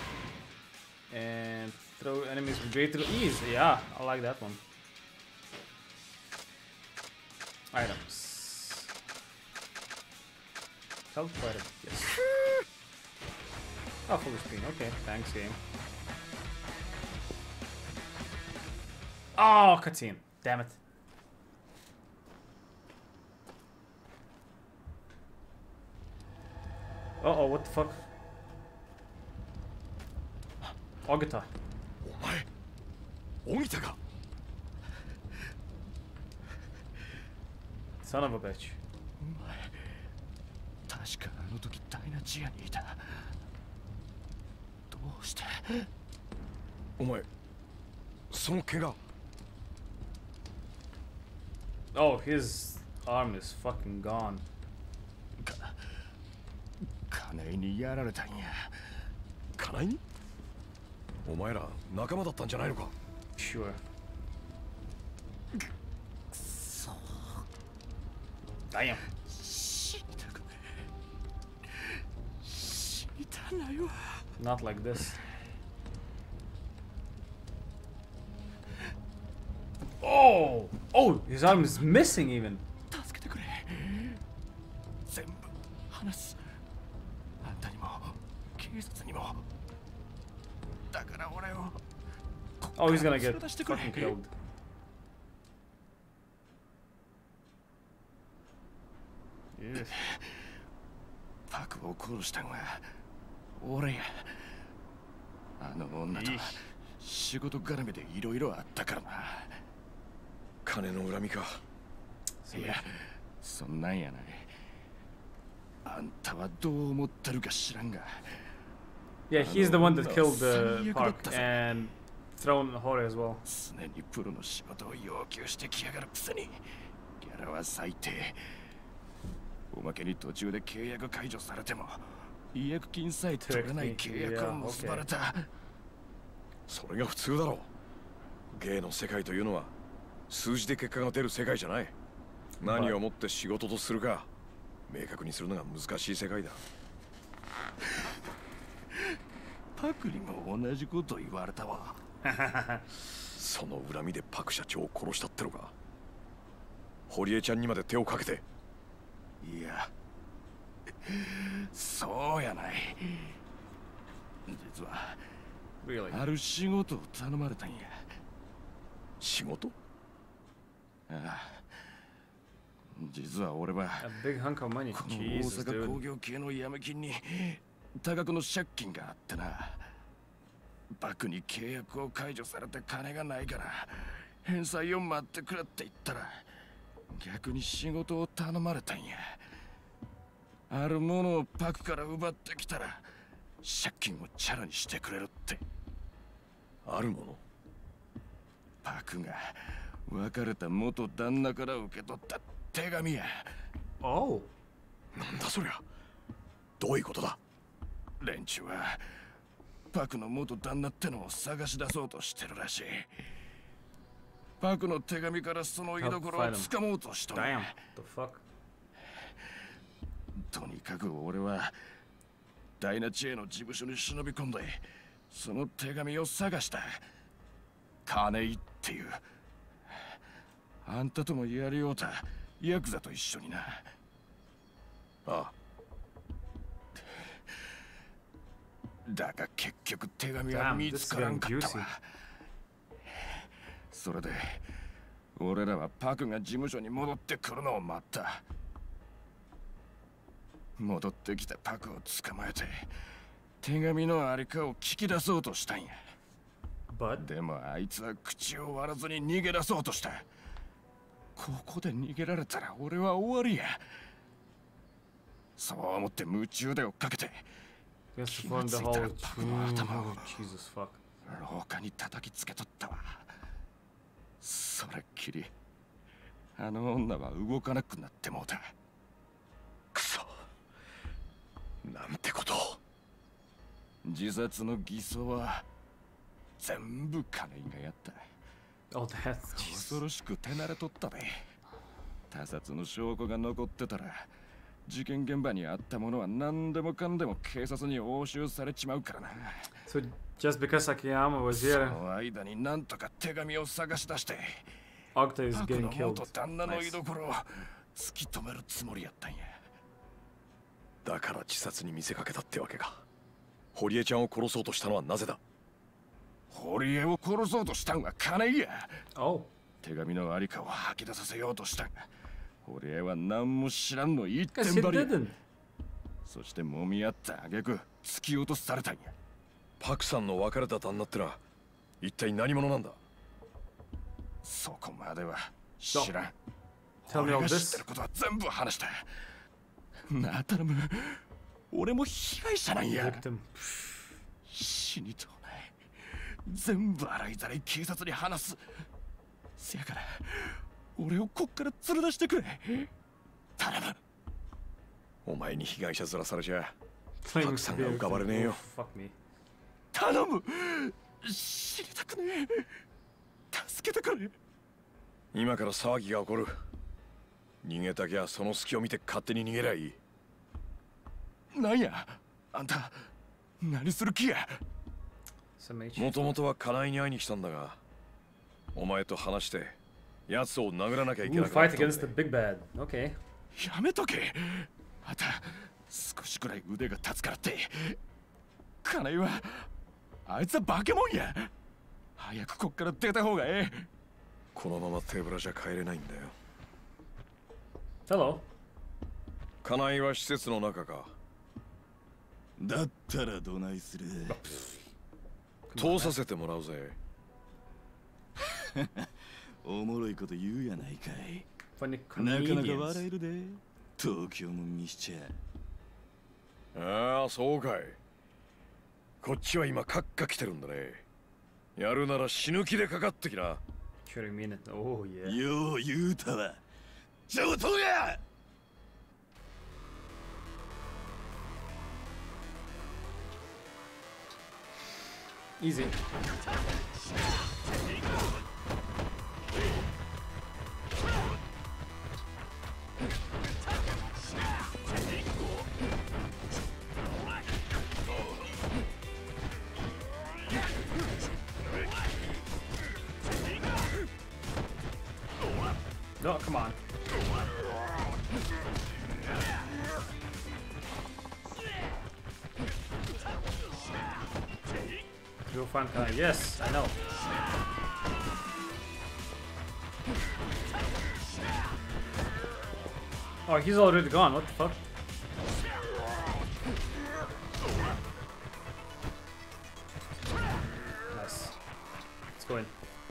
And throw enemies with greater ease. Yeah, I like that one. Items. Health quite a bit, yes. Oh, full screen. Okay, thanks, game. Oh, cutscene. Damn it. Uh oh, what the fuck? Ogita. Son of a bitch. 確かあの時ダイナチアにいた。どうして？ お前、その怪我。 Oh, his arm is fucking gone. 金井にやられたんや。 金井に？お前ら仲間だったんじゃないのか？ Sure. くそ。 Damn. 死にたくねえ。死にたないわ。 Not like this. Oh! Oh! His arm is missing even. 助けてくれ。全部話す。あんたにも警察にも。だから俺を Oh, he's gonna get fucking killed. パクを殺したのは俺や。あの女と仕事絡みでいろいろあったからな。 金の恨みか。 いや、そんなんやない。あんたはどう思ってるか知らんが。 Yeah, he's the one that killed the Park and thrown Hori as well. 常にプロの仕事を要求してきやがるくせに、ギャラは最低。おまけに途中で契約解除されても違約金さえ取れない契約を結ばれた。 それが普通だろう。芸の世界というのは数字で結果が出る世界じゃない。何をもって仕事とするか明確にするのが難しい世界だ。 パクにも同じこと言われたわ。 その恨みでパク社長を殺したってのか。堀江ちゃんにまで手をかけて。 いや、そうやない。実は、really? ある仕事を頼まれたんや。 仕事？ ああ、実は俺はこの大阪工業系のヤメ金に多額の借金があってな。バクに契約を解除されて金がないから返済を待ってくれって言ったら逆に仕事を頼まれたんや。あるものをパクから奪ってきたら借金をチャラにしてくれるって。 あるもの？ パクが別れた元旦那から受け取った手紙や。 おう、 なんだそりゃ。どういうことだ？ 連中はパクの元旦那ってのを探し出そうとしてるらしい。パクの手紙からその居所をつかもうとしたんや。とにかく俺はダイナチェの事務所に忍び込んでその手紙を探した。金井っていうあんたともやりようたヤクザと一緒にな。ああ。 だが結局手紙は見つからんかったわ。それで俺らはパクが事務所に戻ってくるのを待った。戻ってきたパクを捕まえて手紙のありかを聞き出そうとしたんや。 But? でもあいつは口を割らずに逃げ出そうとした。ここで逃げられたら俺は終わりや。そう思って夢中で追っかけて気がついたらパクの頭を廊下に叩きつけとったわ。それっきりあの女は動かなくなってもうた。 くそ、なんてことを。 自殺の偽装は全部金井がやった。 Oh, that's... 恐ろしく手慣れとったで。他殺の証拠が残ってたら事件現場にあったものは何でもかんでも警察に押収されちまうからな。 So just because Akiyama was here, その間になんとか手紙を探し出して、 Octa is getting killed. 元旦那の居所を突き止めるつもりやったんや。 だから自殺に見せかけたってわけか。堀江ちゃんを殺そうとしたのはなぜだ？ 堀江を殺そうとしたんは金井や。 Oh. 手紙のありかを吐き出させようとしたんが、堀江は何も知らんの一点張りや。そして揉み合った挙句突き落とされたんや。 パクさんの別れた旦那ってのは一体何者なんだ？ そこまでは知らん。 Tell me all 俺が this. 知ってることは全部話した。なあ頼む、俺も被害者なんや。死にとうない。全部洗いざらい警察に話す。せやから俺をこっから連れ出してくれ。頼む。 お前に被害者面されちゃパクさんが浮かばれねえよ。 頼む、知りたくねえ。助けてくれ。 今から騒ぎが起こる。逃げたきゃその隙を見て勝手に逃げりゃいい。 なんやあんた、何する気や。 もともとは金井に会いに来たんだが、お前と話して奴を殴らなきゃいけなくなったんで。 Fight against the big bad. Okay. やめとけ。あんた少しくらい腕が立つからって。金井はあいつは化け物や。 早くこっから出た方がええ。 このまま手ぶらじゃ帰れないんだよ。 Hello。 金井は施設の中か。 だったらどないする。 通させてもらうぜ。 おもろいこと言うやないかい。なかなか笑えるで。東京のミスチャー。 ああ、そうかい。こっちは今カッカ来てるんだね。やるなら死ぬ気でかかってきな。 よう言うたわ。上等や。 Easy. No, come on. You'll find Kai. Yes, I know. Oh, he's already gone. What the fuck? Nice. Let's go in.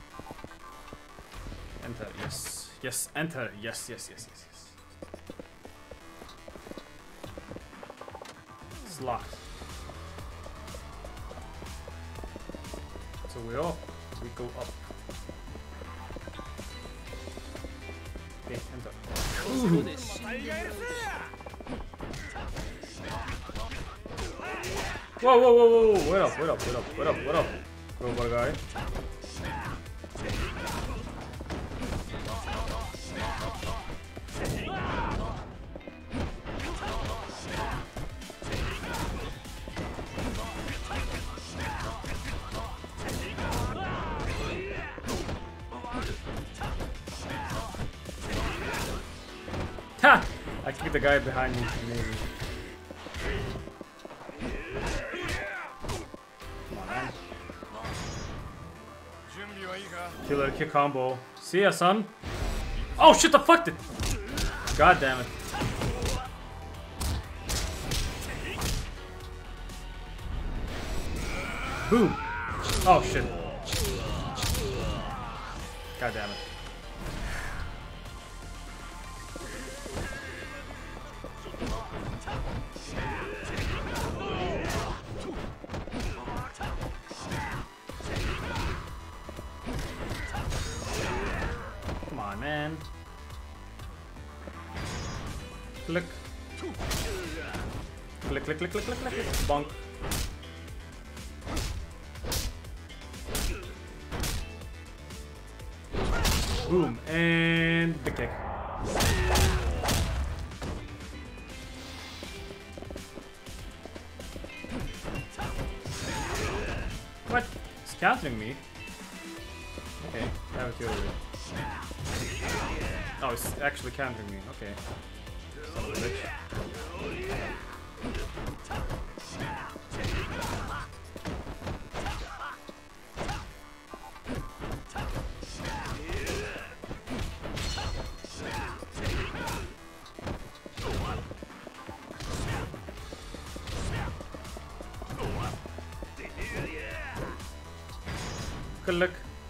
Enter. Yes. Yes. Enter. Yes. Yes. Yes. Yes. Yes. It's locked. So we up, we go up. Okay, enter. Ooh. Whoa, whoa, whoa, whoa, wait up, wait up, wait up, wait up, wait up. Robot guy. Ha! I kicked the guy behind me. Amazing. Come on, man. Killer kick combo. See ya, son. Oh shit! The fuck did. God damn it. Boom. Oh shit. God damn it. Come on, man. Click. Click, click, click, click, click, click. Bonk. Boom. And the kick. What? It's countering me. Okay, have it your way. Oh, it's actually countering me. Okay. Son of a bitch. Click.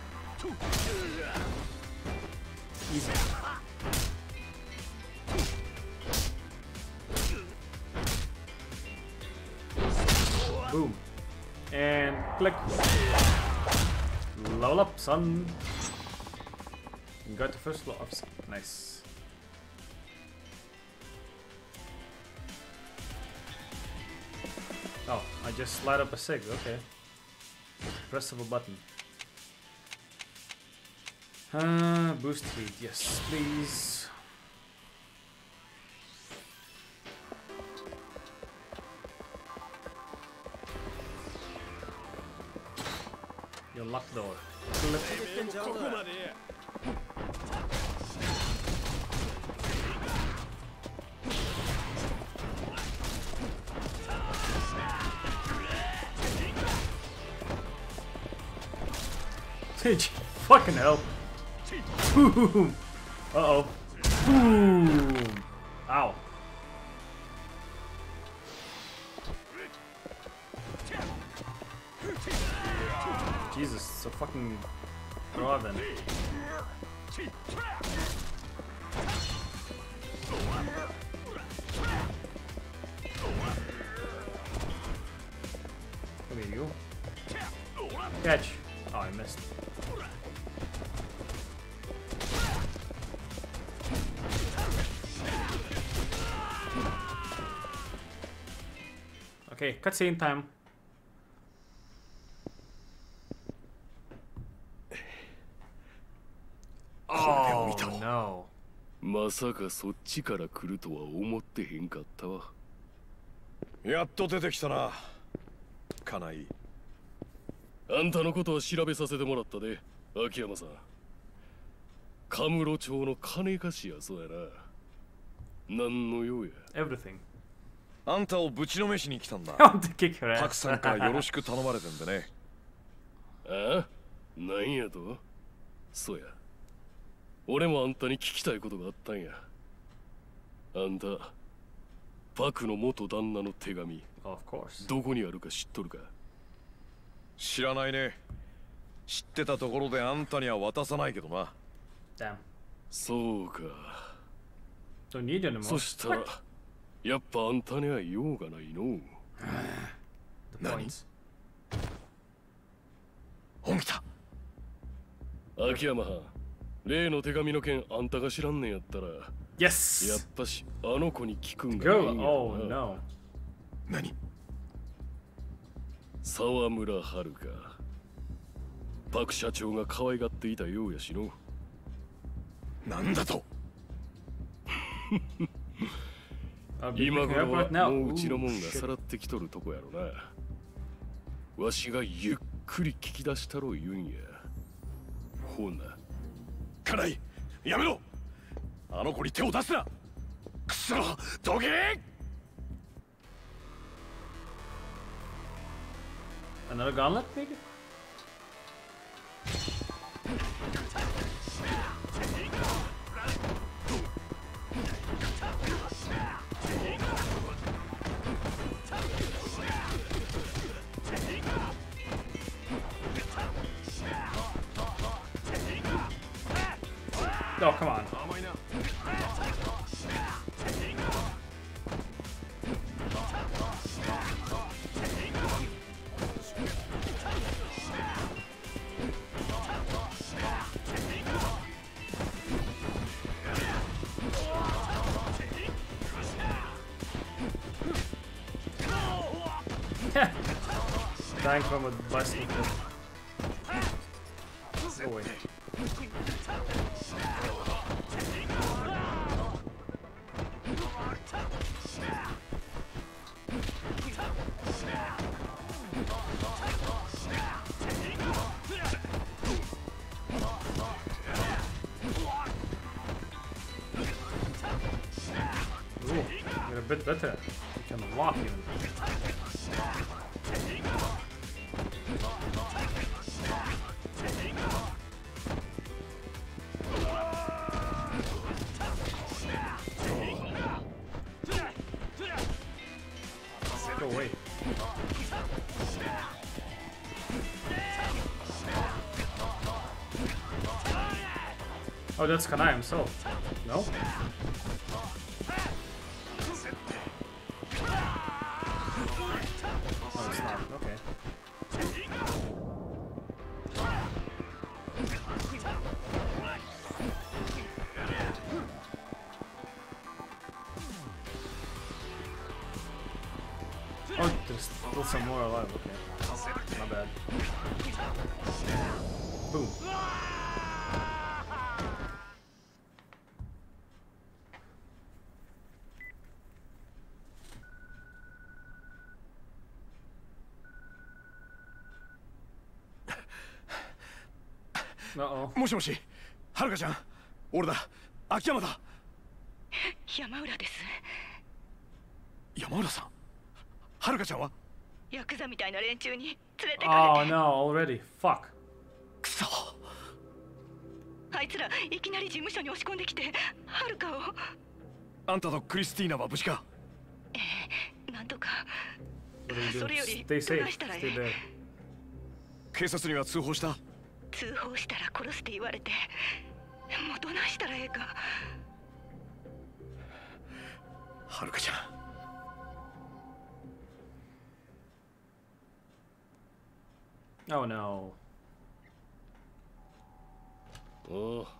Easy. Boom. And click. Level up, son. You got the first level up. Nice. Oh, I just slide up a sig. Okay. Press of a button. Uh, boost heat, yes, please. Your lock door. Fucking hell. Boom. Uh-oh. Boom. Ow. Jesus, so fucking raw then. Look at you. Catch. Oh, I missed. Okay, cutscene time. Oh no. まさかそっちから来るとは思ってへんかったわ。 やっと出てきたな、金井。 あんたのことは調べさせてもらったで、秋山さん。カムロ町の金貸しやそうやな。何の用や。 Everything。 あんたをぶちのめしに来たんだ。 パクさんからよろしく頼まれてんでね。 ああ、なんやと？そうや。俺もあんたに聞きたいことがあったんや。あんた、パクの元旦那の手紙、どこにあるか知っとるか？ 知らないね。知ってたところであんたには渡さないけどな。 Damn. そうか。 Don't need anymore. そしたら、やっぱあんたには用がないの。 何？本気だ。 秋山はん。例の手紙の件あんたが知らんねんやったら、 yes! やっぱしあの子に聞くんがいいんやな。 Oh, no. 何？ 沢村遥。パク社長が可愛がっていたようやしの。 なんだと？ 今頃はもううちのもんがさらってきとるとこやろな。わしがゆっくり聞き出したろ言うんや。ほな。 金井、やめろ！あの子に手を出すな！くそ！どけ！ Another gauntlet, maybe? Oh, come on. Dying from a bicycle. Go away. Ooh, get a bit better. You can lock even. Go away. Oh, that's Kanai himself. No? Oh, it's not. Okay. Oh, there's still some more alive. Okay. My bad. Boom. Uh-oh. もしもし、はるかちゃん、俺だ、秋山だ。 山浦です。 山浦さん、はるかちゃんは？ ヤクザみたいな連中に連れてかれて。 Oh no, already. Fuck. くそ。 いつらいきなり事務所に押し込んできてはるかを。 あんたとクリスティーナは無事か？ ええ、なんとか。それよりどないしたらええ？ 警察には通報した？ 通報したら殺すって言われて、もうどないしたらええか。 はるかちゃん。 Oh no. おう、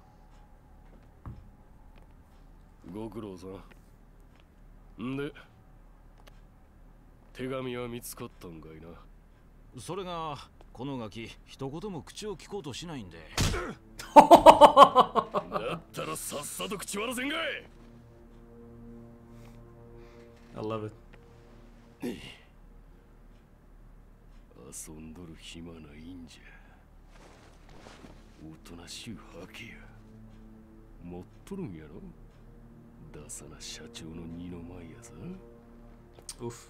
ご苦労さん。んで、手紙は見つかったんかいな。 それがこのガキ一言も口を聞こうとしないんで。 だったらさっさと口割らせんかい。 I love it. 遊んどる暇ないんじゃ。おとなしゅうはけや。持っとるんやろ。ダサな社長の二の前やぞ。 うふ。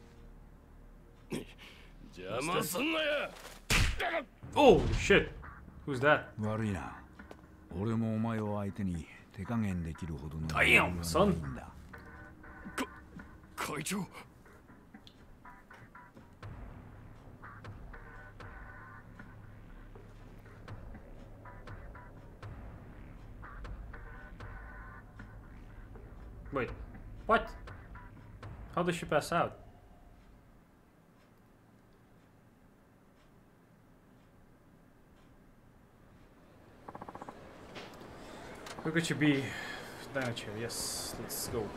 邪魔すんなや。 Oh shit. Who's that? 悪いな。俺もお前を相手に手加減できるほどの。 Damn, son. 会長。 Wait, what? How did she pass out? Who could she be? Down a chair, yes, let's go.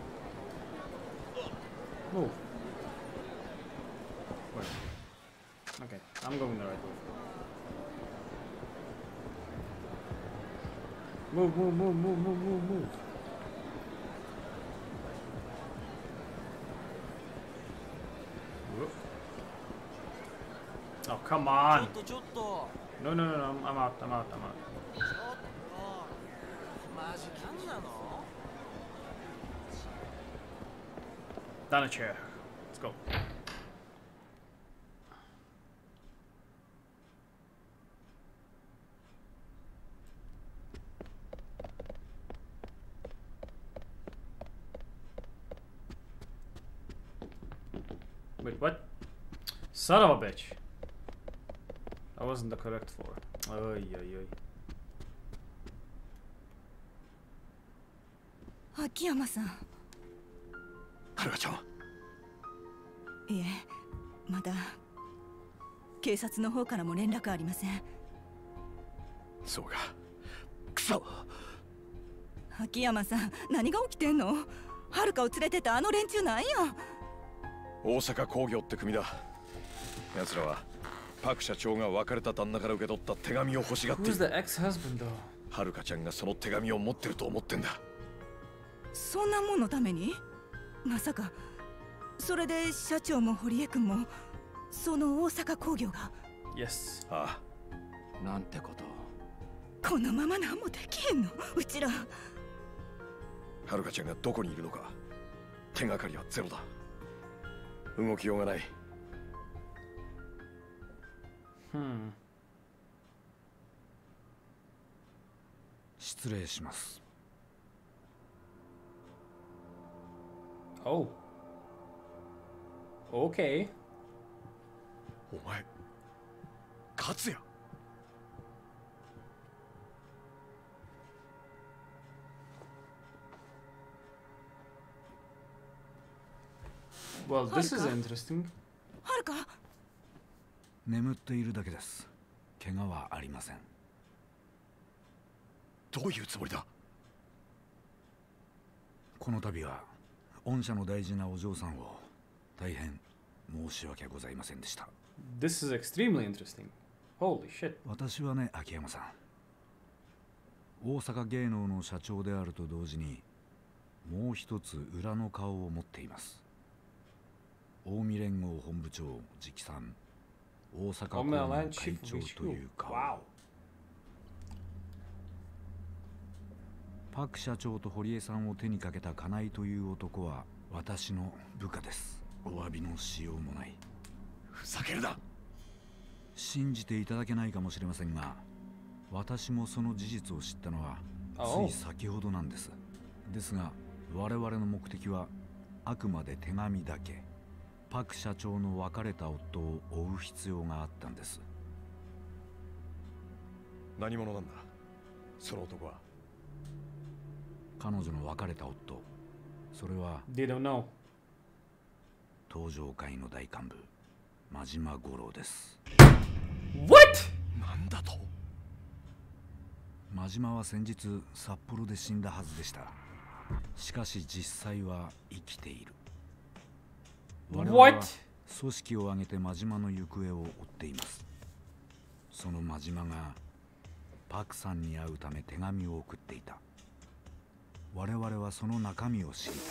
Move. Wait. Okay, I'm going the right way. Move, move, move, move, move, move, move. Oh, come on. No, no, no, no, I'm, I'm out, I'm out, I'm out. Down a chair. Let's go. Wait, what? Son of a bitch. That wasn't the correct floor. Oy, oy, oy. 秋山さん。 はるかちゃん。 いえ、まだ警察の方からも連絡ありません。 そうか。くそ。 秋山さん、何が起きてんの？はるかを連れてたあの連中なんや。 大阪工業って組だ。奴らはパク社長が別れた旦那から受け取った手紙を欲しがっている。 Who's the ex-husband though? はるかちゃんがその手紙を持ってると思ってんだ。 そんなもんのために？まさかそれで社長も堀江君もその大阪工業が？ Yes. ああ。なんてこと。 このまま何もできへんの？うちら。 はるかちゃんがどこにいるのか手がかりはゼロだ。動きようがない。 Hmm. 失礼します。 Oh. Okay. お前、勝也。 Well, this is interesting. はるか？ 眠っているだけです。怪我はありません。 どういうつもりだ？ この度は御社の大事なお嬢さんを大変申し訳ございませんでした。 This is extremely interesting. Holy shit. 私はね、秋山さん、大阪芸能の社長であると同時にもう一つ裏の顔を持っています。近江連合本部長直参大阪工の会長という顔。 Wow. パク社長と堀江さんを手にかけた金井という男は私の部下です。お詫びのしようもない。 ふざけるな。 信じていただけないかもしれませんが、 私もその事実を知ったのはつい先ほどなんです。ですが我々の目的はあくまで手紙だけ。パク社長の別れた夫を追う必要があったんです。 何者なんだその男は。 彼女の別れた夫、それは They don't know。 東上会の大幹部真島五郎です。 What？ なんだと。 真島は先日札幌で死んだはずでした。しかし実際は生きている。我々は組織を挙げて真島の行方を追っています。その真島がパクさんに会うため手紙を送っていた。我々はその中身を知りたい。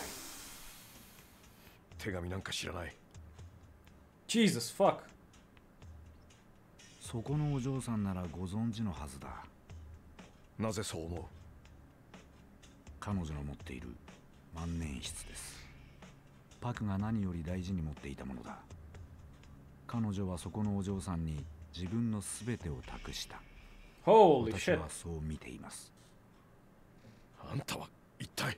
手紙なんか知らない。 Jesus fuck。 そこのお嬢さんならご存知のはずだ。 なぜそう思う。 彼女の持っている万年筆です。パクが何より大事に持っていたものだ。彼女はそこのお嬢さんに自分のすべてを託した。 Holy 私 shit。 はそう見ています。 あんたは一体。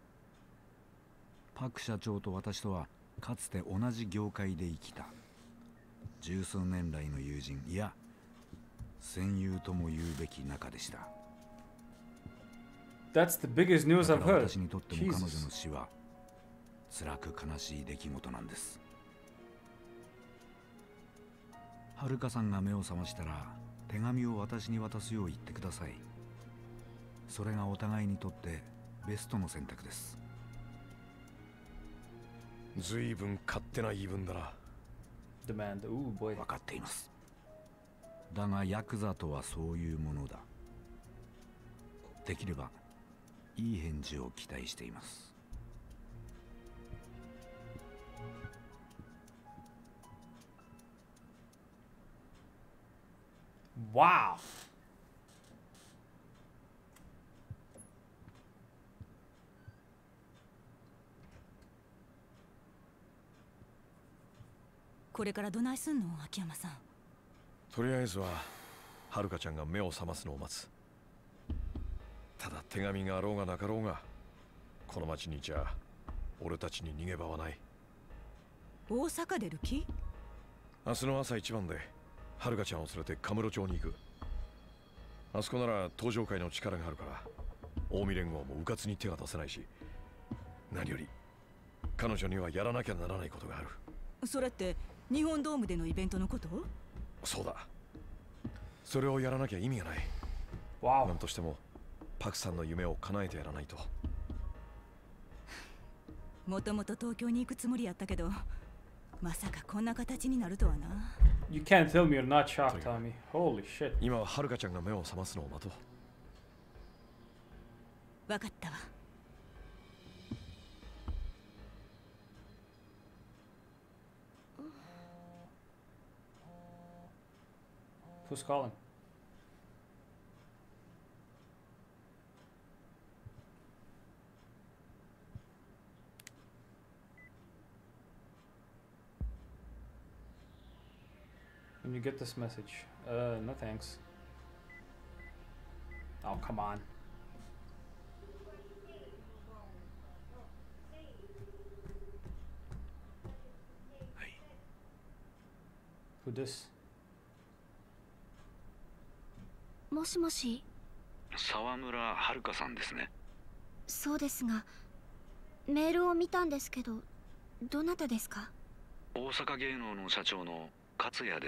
パク社長と私とはかつて同じ業界で生きた十数年来の友人、いや戦友とも言うべき仲でした。 That's the biggest news I've heard。 私にとっても彼女の死は辛く悲しい出来事なんです。はるかさんが目を覚ましたら手紙を私に渡すよう言ってください。それがお互いにとってベストの選択です。 ずいぶん勝手な言い分だな。 分かっています。だがヤクザとはそういうものだ。できればいい返事を期待しています。 Wow。 これからどないすんの秋山さん。 とりあえずははるかちゃんが目を覚ますのを待つ。ただ手紙があろうがなかろうがこの町にいちゃ俺たちに逃げ場はない。 大阪出る気？ 明日の朝一番ではるかちゃんを連れてカムロ町に行く。あそこなら東上会の力があるから近江連合も迂闊に手が出せないし、何より彼女にはやらなきゃならないことがある。 それって日本ドームでのイベントのこと？ そうだ。それをやらなきゃ意味がない。 Wow。 なんとしてもパクさんの夢を叶えてやらないと。 もともと東京に行くつもりやったけど、まさかこんな形になるとはな。 You can't tell me you're not shocked, Tommy. Holy shit。 今ははるかちゃんが目を覚ますのを待とう。 わかったわ。 Who's calling? When you get this message, uh, no thanks. Oh, come on. Who this? もしもし。 沢村遥さんですね。 そうですが、メールを見たんですけど、どなたですか？ 大阪芸能の社長の勝也です。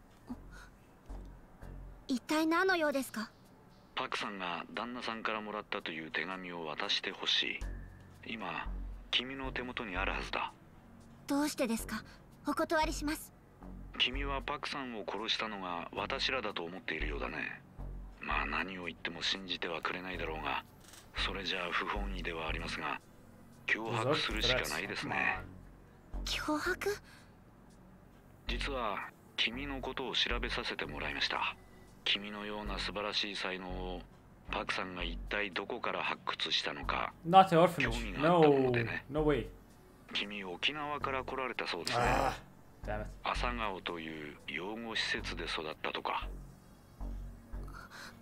一体何の用ですか？ パクさんが旦那さんからもらったという手紙を渡してほしい。今君の手元にあるはずだ。 どうしてですか？お断りします。 君はパクさんを殺したのが私らだと思っているようだね。まあ何を言っても信じてはくれないだろうが、それじゃあ不本意ではありますが、脅迫するしかないですね。 脅迫？ 実は君のことを調べさせてもらいました。君のような素晴らしい才能をパクさんが一体どこから発掘したのか興味があったものでね。 No, no way。 君沖縄から来られたそうですね。朝顔という養護施設で育ったとか。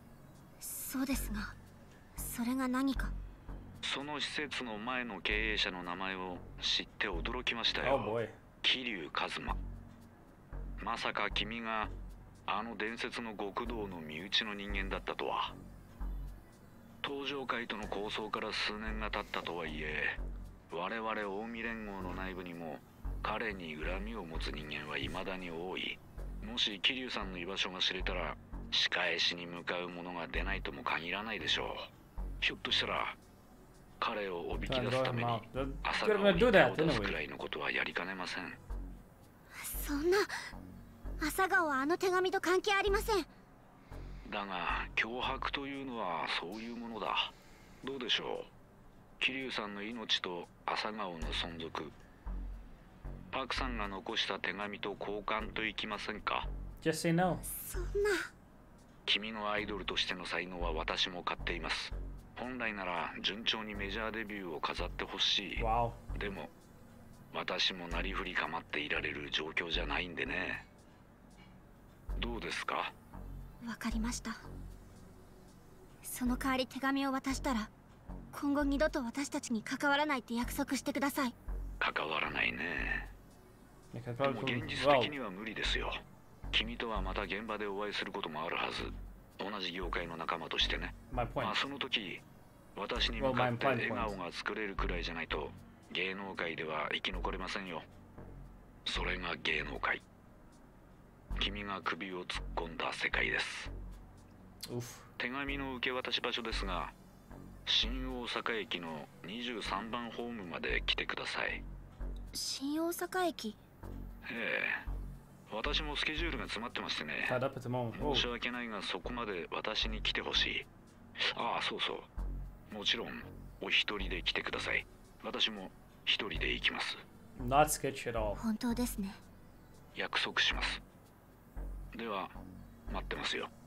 そうですが、それが何か。 その施設の前の経営者の名前を知って驚きましたよ。桐生一馬。まさか君があの伝説の極道の身内の人間だったとは。東上会との抗争から数年が経ったとはいえ、我々近江連合の内部にも彼に恨みを持つ人間は未だに多い。もし桐生さんの居場所が知れたら、仕返しに向かう者が出ないとも限らないでしょう。ひょっとしたら彼をおびき出すために朝顔に手を出すくらいのことはやりかねません。 そんな、朝顔はあの手紙と関係ありません。 だが脅迫というのはそういうものだ。どうでしょう、桐生さんの命と朝顔の存続、パクさんが残した手紙と交換といきませんか？ Just say no。 そんな。 君のアイドルとしての才能は私も買っています。本来なら順調にメジャーデビューを飾ってほしい。 Wow。 でも私もなりふり構っていられる状況じゃないんでね。どうですか？ わかりました。その代わり手紙を渡したら、今後二度と私たちに関わらないって約束してください。 関わらないね。でも現実的には無理ですよ。君とはまた現場でお会いすることもあるはず。同じ業界の仲間としてね。まあその時私に向かって笑顔が作れるくらいじゃないと芸能界では生き残れませんよ。それが芸能界。君が首を突っ込んだ世界です。手紙の受け渡し場所ですが、新大阪駅のにじゅうさんばんホームまで来てください。 新大阪駅？ ええ、私もスケジュールが詰まってましてね。申し訳ないがそこまで私に来てほしい。ああ、そうそう。もちろんお一人で来てください。私も一人で行きます。 Not sketchy at all。 本当ですね。 約束します。では待ってますよ。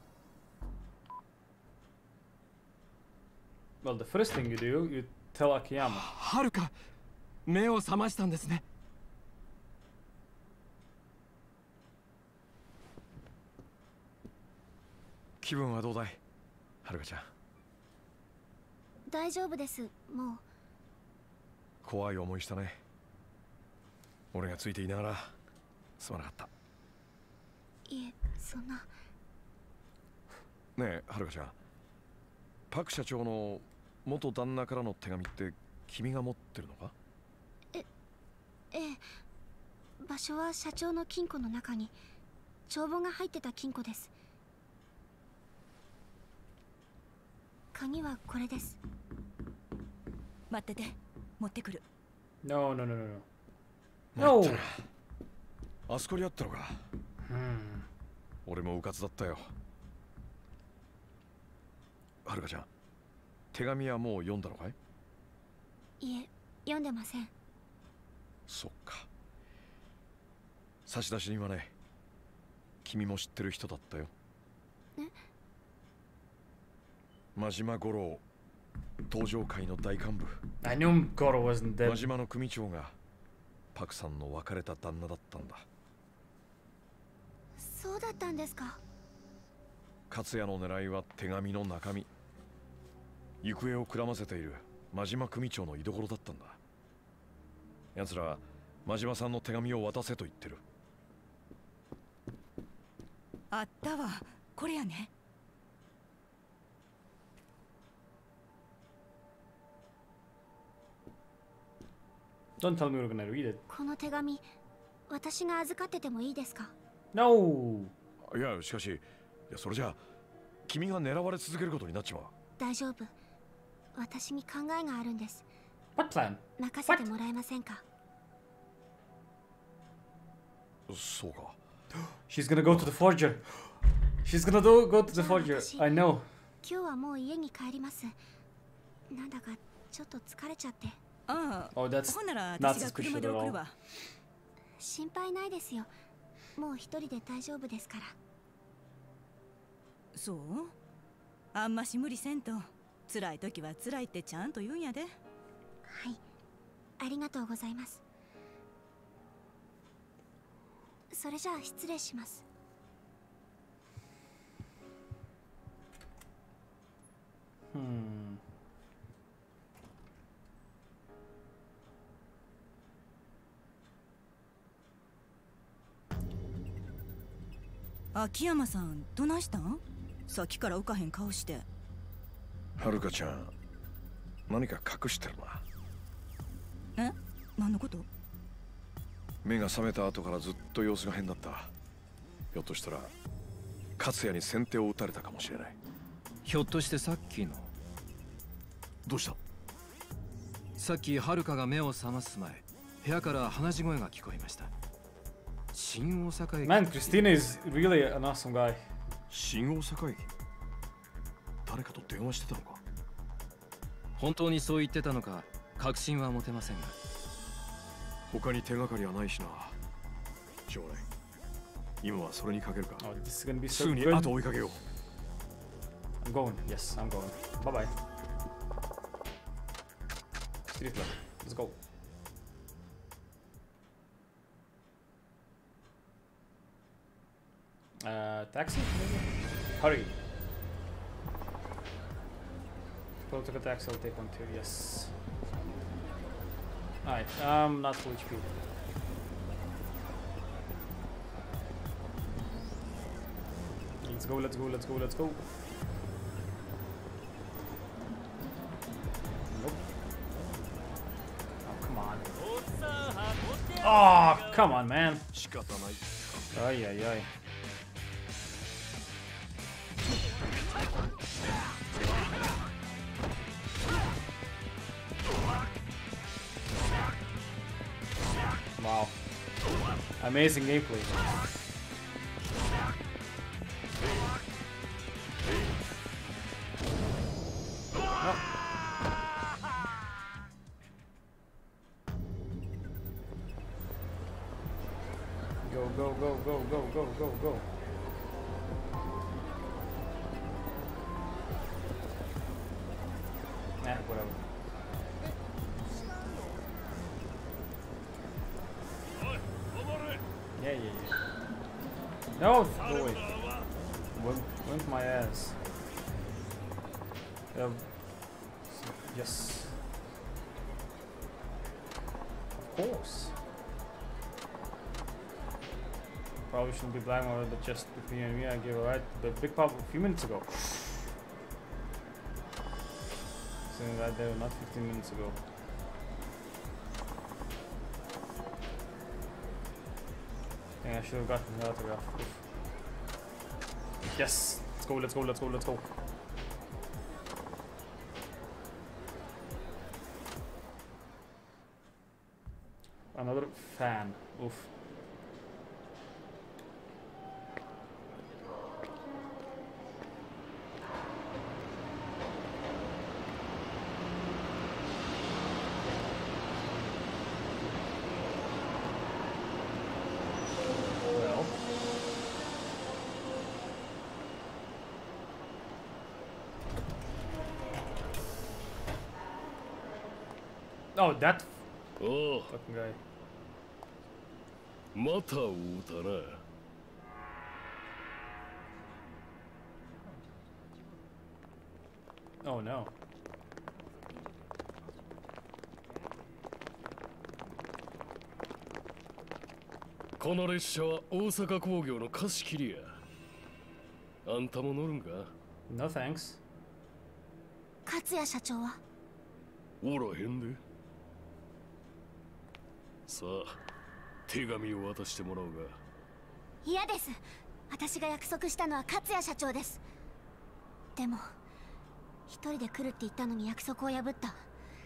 Well, the first thing you do, you tell Akiyama。 はるか、目を覚ましたんですね。 気分はどうだい、はるかちゃん。 大丈夫です。もう怖い思いしたね。俺がついていながらすまなかった。 いえ、そんな。ねえ、はるかちゃん、パク社長の元旦那からの手紙って君が持ってるのか？ え、ええ、場所は社長の金庫の中に帳簿が入ってた金庫です。鍵はこれです。 待ってて、持ってくる。 No, no, no, no, no. No. あそこにあったのか。 うん。 俺もうかつだったよ。はるかちゃん、手紙はもう読んだのかい？ いえ、読んでません。 そっか。差出人はね、君も知ってる人だったよ。 え？ 真島五郎、東上会の大幹部。 I knew Goro wasn't dead。 真島の組長がパクさんの別れた旦那だったんだ。 そうだったんですか。 勝也の狙いは手紙の中身。行方をくらませている真島組長の居所だったんだ。奴らは真島さんの手紙を渡せと言ってる。 あったわ、これやね。 Don't tell me we're gonna read it。 この手紙、私が預かっててもいいですか？ No。 いや、しかし、いや、それじゃあ君が狙われ続けることになっちまう。 大丈夫。私に考えがあるんです。 What plan？ 任せてもらえませんか？ そうか。 She's gonna go to the forger. She's gonna do, go to the forger. I know。 今日はもう家に帰ります。なんだかちょっと疲れちゃって。 ああ、 Oh, that's ほんなら not 私が suspicious 車 at で送 all。 るわ。 心配ないですよ。もう一人で大丈夫ですから。 そう？あんまし無理せんと。辛い時は辛いってちゃんと言うんやで。 はい、ありがとうございます。それじゃあ失礼します。 Hmm. 秋山さん、どないしたん？さっきから浮かへん顔して。 はるかちゃん、何か隠してるな。え？何のこと？ 目が覚めた後からずっと様子が変だった。ひょっとしたら勝也に先手を打たれたかもしれない。 ひょっとしてさっきの。 どうした？ さっきはるかが目を覚ます前、部屋から話し声が聞こえました。新大阪駅。 Man, Christina is really an awesome guy. 新大阪駅？誰かと電話してたのか？ 本当にそう言ってたのか確信は持てませんが。 他に手がかりはないしな。しょうがない。今はそれにかけるか。 Oh, this is gonna be so すぐに後を追いかけよう。 I'm going. Yes, I'm going. Bye bye. Let's go. Uh, taxi? Maybe? Hurry. Go to the taxi, I'll take one too, yes. Alright, um, not full H P. Let's go, let's go, let's go, let's go. Nope. Oh, come on. Oh, come on, man. Ay, ay, ay. Wow. Amazing gameplay. Oh. Go, go, go, go, go, go, go, go. Eh, whatever. Yeah, yeah, yeah. No! Go away. Wimp, wimp my ass. Um, yes. Of course. Probably shouldn't be black on it, but just between you and me, I gave a right the big pop a few minutes ago. Saying right there, not fifteen minutes ago. I think I should have gotten the autograph. Oof. Yes! Let's go, let's go, let's go, let's go. Another fan. Oof. Oh, that fucking guy. また会うたな。 Oh no. この列車は大阪工業の貸し切りや。あんたも乗るんか？ No thanks. 勝谷社長は？ おらへんで。さあ、手紙を渡してもらおうが。 嫌です。私が約束したのは勝谷社長です。でも一人で来るって言ったのに約束を破った。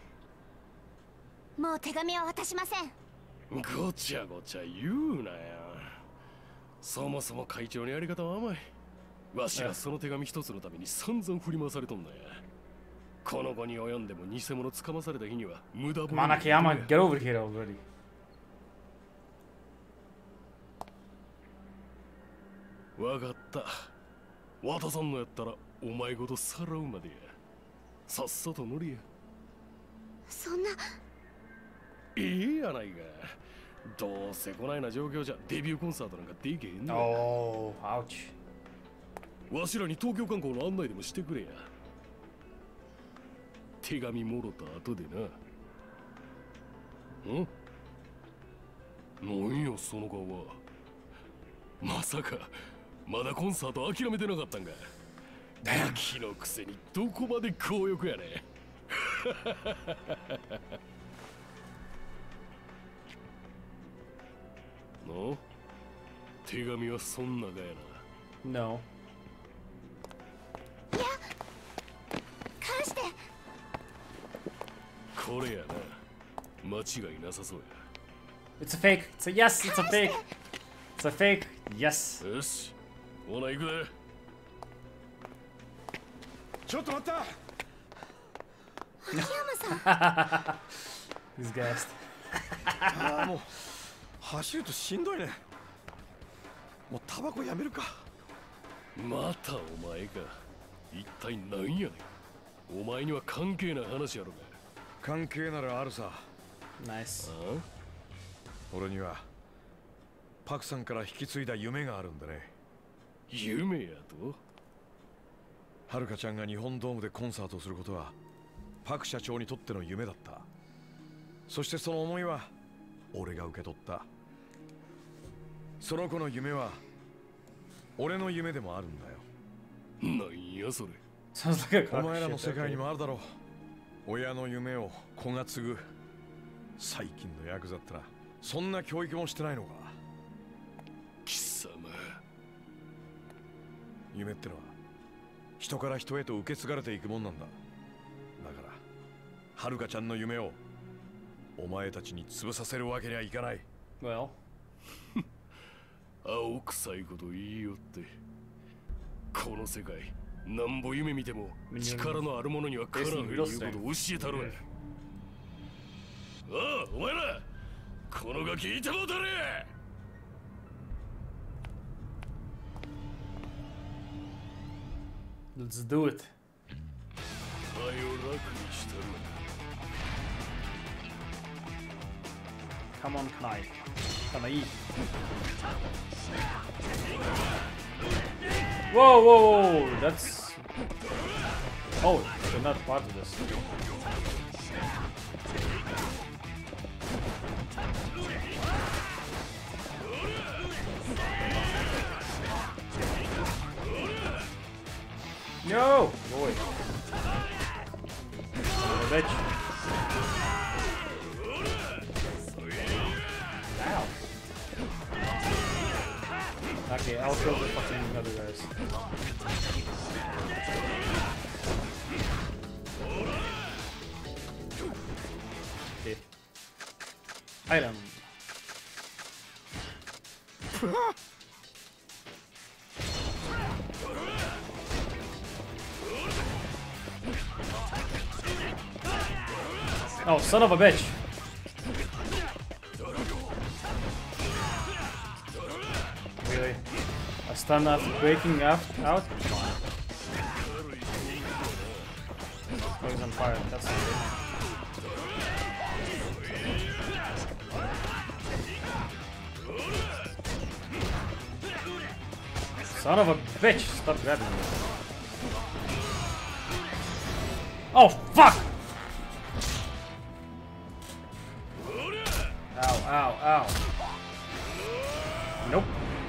もう手紙は渡しません。 ごちゃごちゃ言うなよ。そもそも会長のやり方は甘い。わしはその手紙一つのために散々振り回されとんだよ。この後に及んでも偽物つかまされた日には無駄 Come on, Akiyama, get over here already. わかった。渡さんのやったらお前ごとさらうまでや。さっさと乗りや。 そんな。 いいやないか。どうせこないな状況じゃデビューコンサートなんかできへんのや。 Oh, ouch. わしらに東京観光の案内でもしてくれや。 手紙もろた後でな。ん？なんよその顔は。まさかまだコンサート諦めてなかったんか。ガキのくせにどこまで強欲やね。の？手紙はそんながやな。No。 いや、返して。 これやな。間違いなさそうや。 It's a fake. It's a yes. It's a fake. It's a fake. Yes. よし。ほな行くで。 ちょっと待った。 秋山さん。 He's gassed. ああもう走るとしんどいね。もうタバコやめるか。 またお前か。一体何やねん。お前には関係ない話やろが。 関係ならあるさ。 ナイス。 俺にはパクさんから引き継いだ夢があるんだね。 夢やと？ はるかちゃんが日本ドームでコンサートをすることはパク社長にとっての夢だった。そしてその思いは俺が受け取った。その子の夢は俺の夢でもあるんだよ。 なんやそれ。 お前らの世界にもあるだろう。親の夢を子が継ぐ。最近のヤクザってな、そんな教育もしてないのか。 貴様。 夢ってのは人から人へと受け継がれていくもんなんだ。だからはるかちゃんの夢をお前たちに潰させるわけにはいかない。 Well. 青臭いこと言いよって。この世界なんぼ夢見ても力のある者にはかなわんいうことを教えたろや。ああ、お前らこのガキいてもうたれ。 Let's do it. お前を楽にしたる。 Come on, can I? Can I eat? Whoa, whoa, whoa! That's. Oh, they're not part of this. No! Boy. Oh, bitch. Ow. Okay, I'll kill the fucking other guys. Okay. Item. Oh, son of a bitch! Really? A stun after breaking out? out? Oh, he's on fire. That's not good. Son of a bitch! Stop grabbing me. Oh, fuck! Ow, ow, ow. Nope.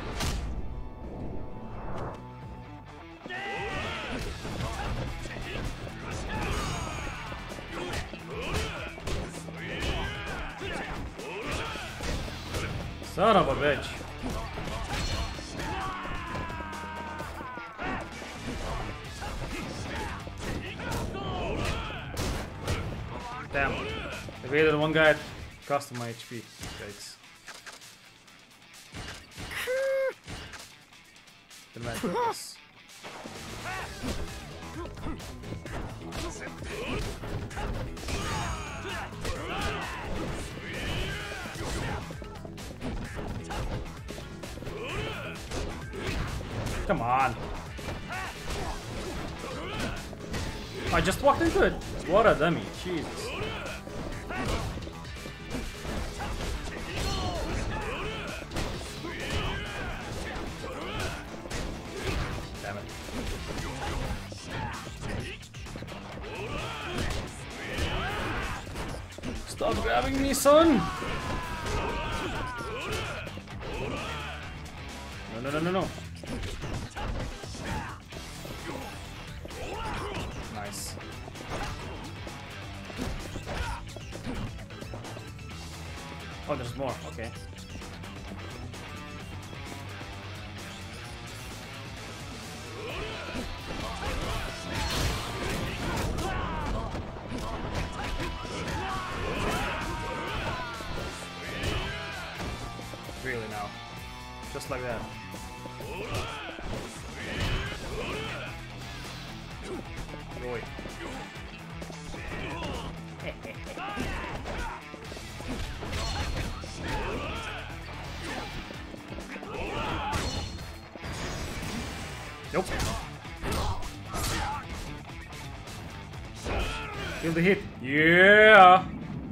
Son of a bitch. Damn. I evaded one guy. Cost him my H P. Yikes. Didn't matter this. Come on. I just walked into it. What a dummy. Jesus. Damn it. Stop grabbing me, son! No, no, no, no, no. Nice. Oh, there's more. Okay. Really now. Just like that. Roy. Nope. Feel the hit. Yeah.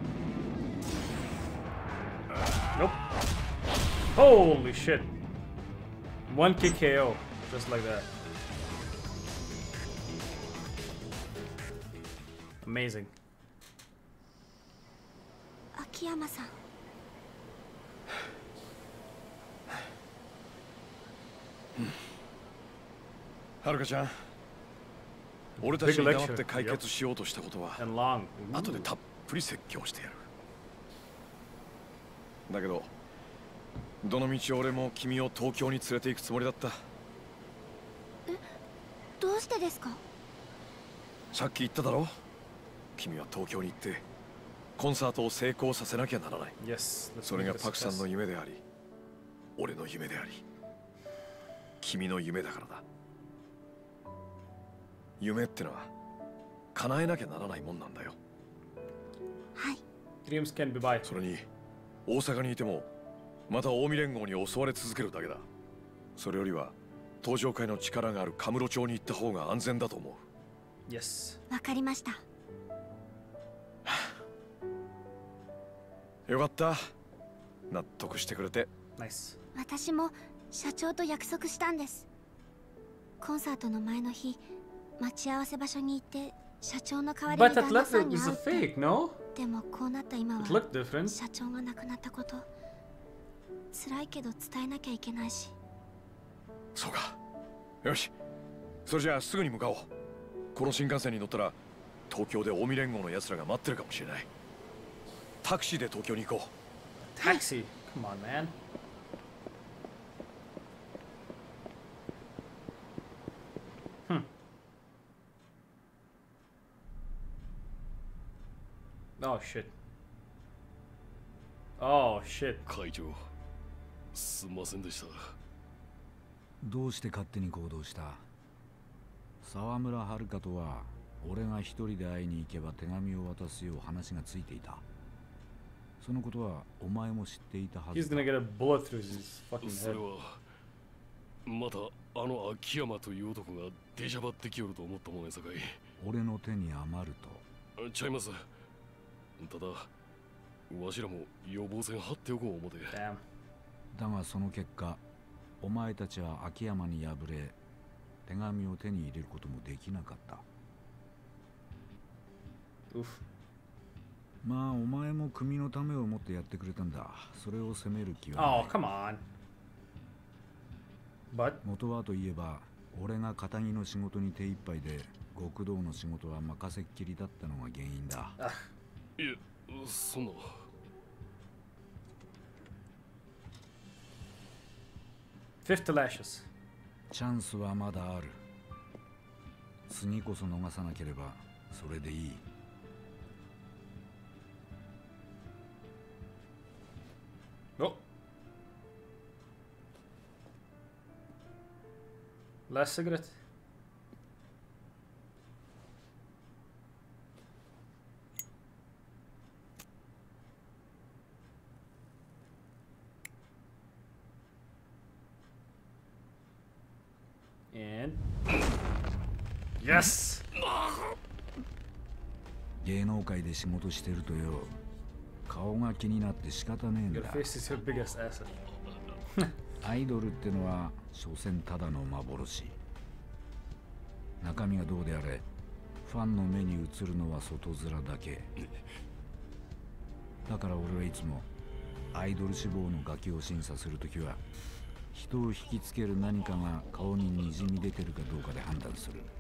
Nope. Holy shit. One kick K O. Just like that. Amazing. Akiyama-san. はるかちゃん、俺たちに黙って解決しようとしたことは後でたっぷり説教してやる。だけどどのみち俺も君を東京に連れて行くつもりだった。 え、どうしてですか？ さっき言っただろ、君は東京に行ってコンサートを成功させなきゃならない。 Yes, それがパクさんの夢であり、俺の夢であり、君の夢だからだ。夢ってのは叶えなきゃならないもんなんだよ。 はい。 Dreams can be by. それに大阪にいてもまた近江連合に襲われ続けるだけだ。それよりは東上会の力があるカムロ町に行った方が安全だと思う。 Yes. わかりました。 よかった。納得してくれて。 Nice. 私も社長と約束したんです。コンサートの前の日、待ち合わせ場所に行って社長の代わりに旦那さんに会うって。Fake, no? でもこうなった今は社長が亡くなったこと、辛いけど伝えなきゃいけないし。 そうか。よし、それじゃあすぐに向かおう。この新幹線に乗ったら東京で近江連合の奴らが待ってるかもしれない。タクシーで東京に行こう。 タクシー Come on, man. Hmm. Oh shit. Oh shit. 会長、すみませんでした。 どうして勝手に行動した？沢村遥とは俺が一人で会いに行けば手紙を渡すよう話がついていた。そのことはお前も知っていたはずだ。 He's gonna get a bullet through his fucking head. それはまたあの秋山という男が出しゃばってきよると思ったもんやさかい。 俺の手に余ると。ちゃいます。ただわしらも予防線張っておこう思て。 だがその結果、お前たちは秋山に敗れ、手紙を手に入れることもできなかった。 うふ。 まあお前も組のためを思ってやってくれたんだ。それを責める気はない。 Oh, come on. But 元はといえば、俺が片木の仕事に手一杯で極道の仕事は任せっきりだったのが原因だ。 いや、そんな。 fifty lashes. チャンスはまだある。次こそ逃さなければそれでいい。 お。Last cigarette. And yes. 芸能界で仕事してるとよ、顔が気になって仕方ねえんだ。 Your face is your biggest asset. アイドルってのは所詮ただの幻。中身がどうであれ、ファンの目に映るのは外面だけ。 だから俺はいつもアイドル志望のガキを審査するときは、人を引きつける何かが顔ににじみ出てるかどうかで判断する。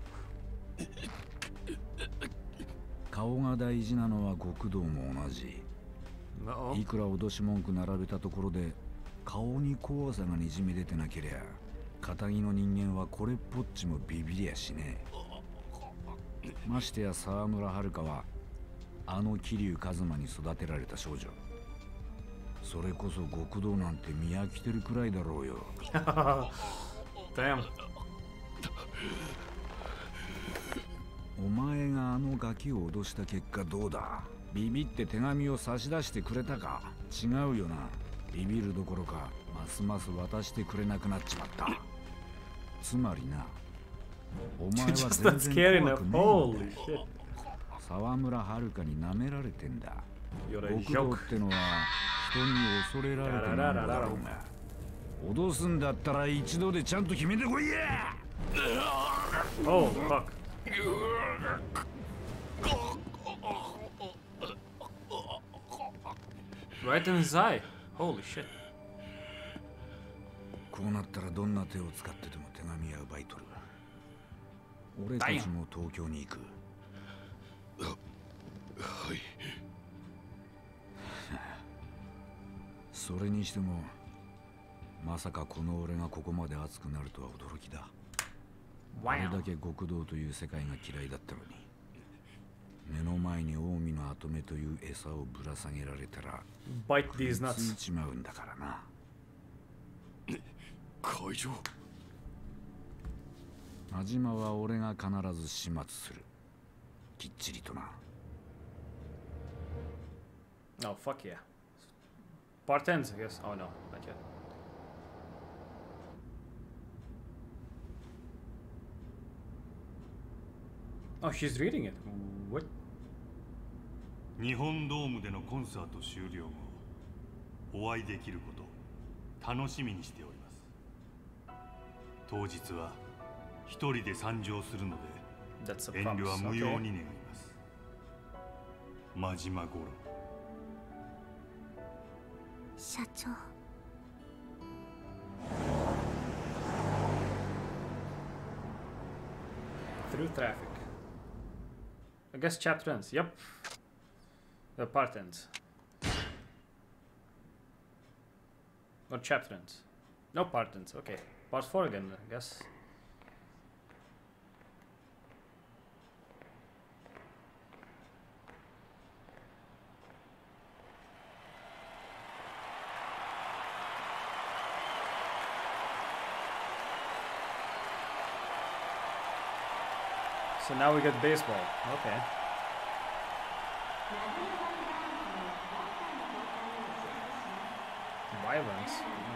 顔が大事なのは極道も同じ。いくら脅し文句並べたところで顔に怖さがにじみ出てなけりゃ、堅気の人間はこれっぽっちもビビりやしねえ。ましてや沢村遥はあの桐生一馬に育てられた少女。それこそ極道なんて見飽きてるくらいだろうよ。 Damn. お前があのガキを脅した結果どうだ。ビビって手紙を差し出してくれたか。違うよな。ビビるどころかますます渡してくれなくなっちまった。つまりな、お前は全然怖くねえんだ。沢村遥に舐められてんだ。極道ってのは人に恐れられてなんだろうが、脅すんだったら一度でちゃんと決めてこいや。 Oh, fuck. Right in his eye. Holy shit. こうなったらどんな手を使ってでも手紙は奪い取る。俺たちも東京に行く。 はい。 それにしてもまさかこの俺がここまで熱くなるとは驚きだ。あれだけ極道という世界が嫌いだったのに、目の前に近江の跡目という餌をぶら下げられたら食いついちまうんだからな。 会長、 真島は俺が必ず始末する。きっちりとな。 Oh, fuck yeah. Part ends, I guess. Oh no, not yet. Oh, she's reading it. What? 日本ドームでのコンサート終了後、お会いできること楽しみにしております。当日は一人で参上するので遠慮は無用に願います。真島五郎。 社長。 Through traffic. I guess chapter ends. Yep. The part ends. Or chapter ends. No, part ends. Okay. Part four again, I guess. So now we get baseball. Okay. Violence.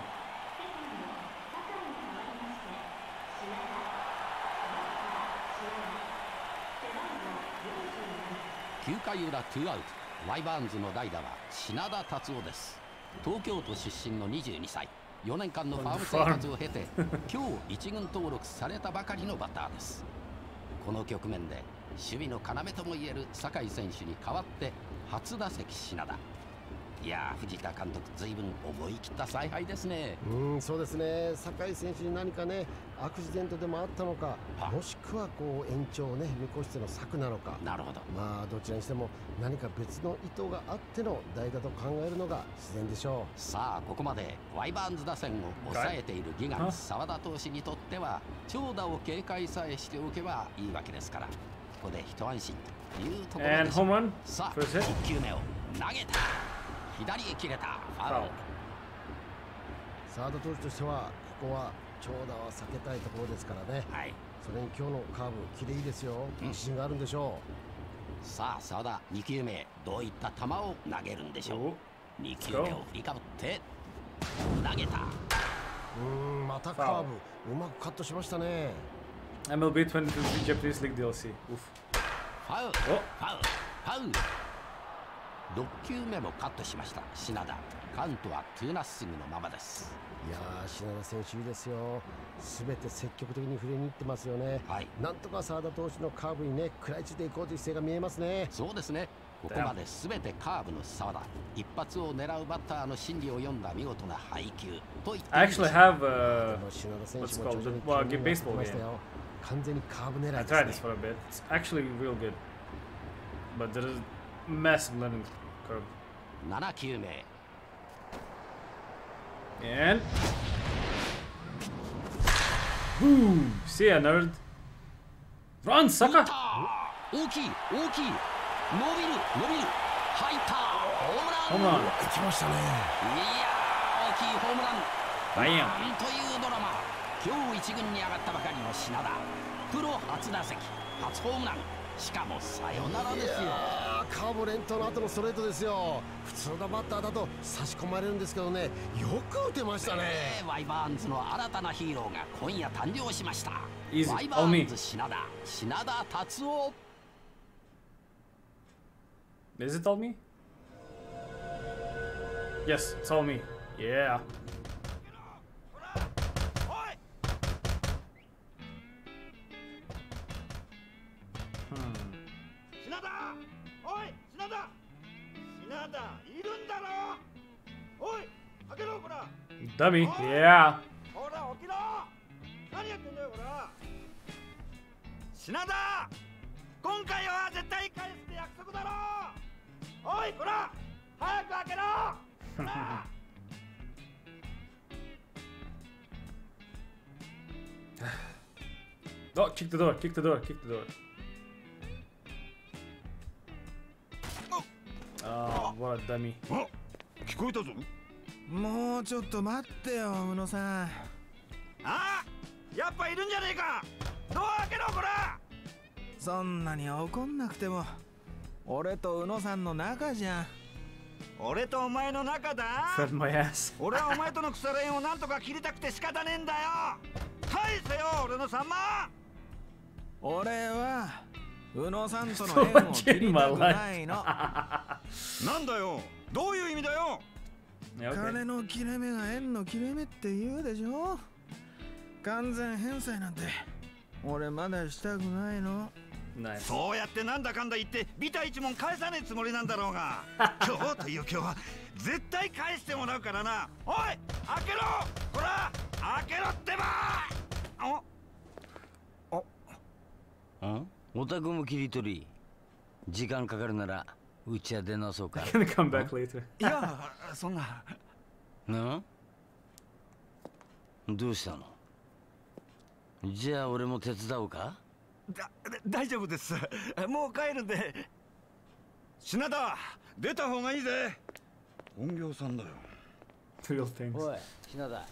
きゅうかい裏ツーアウト、ワイバーンズの代打は品田達夫です。東京都出身のにじゅうにさい、よねんかんのファーム生活を経て今日一軍登録されたばかりのバッターです。この局面で守備の要ともいえる酒井選手に代わって初打席品田。いやー、藤田監督ずいぶん思い切った采配ですね。 うん、そうですね。酒井選手に何かねアクシデントでもあったのか、もしくはこう延長をね見越しての策なのか。 なるほど。 まあどちらにしても何か別の意図があっての代打と考えるのが自然でしょう。さあここまでワイバーンズ打線を抑えているギガン澤田投手にとっては長打を警戒さえしておけばいいわけですから、ここで一安心というところでしょう。さあいっきゅうめを投げた。左へ切れた。ファウル。 サード投手としてはここは長打は避けたいところですからね。 はい。 それに今日のカーブキレいいですよ。自信があるんでしょう。さあ澤田にきゅうめどういった球を投げるんでしょう。にきゅうめを振りかぶって投げた。 うん、またカーブうまくカットしましたね。 エムエルビーにじゅうに Japanese League ディーエルシー。 ファウル。ファウル。ファウル。 ろっきゅうめもカットしました。品田、カウントはツーナッシングのままです。 いやー、品田選手いいですよ。すべて積極的に振りに行ってますよね。はい、なんとか澤田投手のカーブにね食らいついていこうという姿勢が見えますね。 そうですね。ここまで全てカーブの澤田、一発を狙うバッターの心理を読んだ見事な配球と言って I actually have a what's called the well, a baseball game. 完全にカーブ狙いですね。 I tried this for a bit. It's actually real good, but there's a massive learning curve. ななきゅうめ and boom. See ya, nerd. Run, sucker. 大きい大きい。伸びる伸びる入ったホームラン。 ホームラン来ましたね。 いやー、大きいホームラン。 バイアンなんというドラマ。今日一軍に上がったばかりの品田、プロ初打席初ホームラン、しかもサヨナラですよ。 カーブ連投の後のストレートですよ。普通のバッターだと差し込まれるんですけどね、よく打てましたね。 えー、ワイバーンズの新たなヒーローが今夜誕生しました。 Easy. ワイバーンズ品田、品田達夫。 Is it all me? Yes, it's all me. Yeah. Hmm. Dummy, yeah. 品田、今回は絶対返すって約束だろ。おい、こら、早く開けろ。 Oh, kick the door, kick the door, kick the door. Oh, what a dummy. 聞こえたぞ。 もうちょっと待ってよ、宇野さん。 ああ、やっぱいるんじゃねえか。ドア開けろ、こら。 そんなに怒んなくても、俺と宇野さんの仲じゃん。 俺とお前の仲だ。俺はお前との腐れ縁をなんとか切りたくて仕方ねえんだよ。返せよ、俺のさんまん。 俺は宇野さんとの縁を切りたくないの。 なんだよ、どういう意味だよ。 金の切れ目が縁の切れ目って言うでしょ。完全返済なんて俺まだしたくないの。 そうやってなんだかんだ言ってビタ一文返さねえつもりなんだろうが、今日という今日は絶対返してもらうからな。おい、開けろ、ほら開けろってば。 おんお宅も切り取り、時間かかるならうちは出直そうか。 I'm gonna come back later. いや、そんな。 などうしたの。じゃあ俺も手伝おうか。 だ大丈夫です。もう帰るんで。品田、出た方がいいぜ。本業さんだよ。 Real things. おい、品田。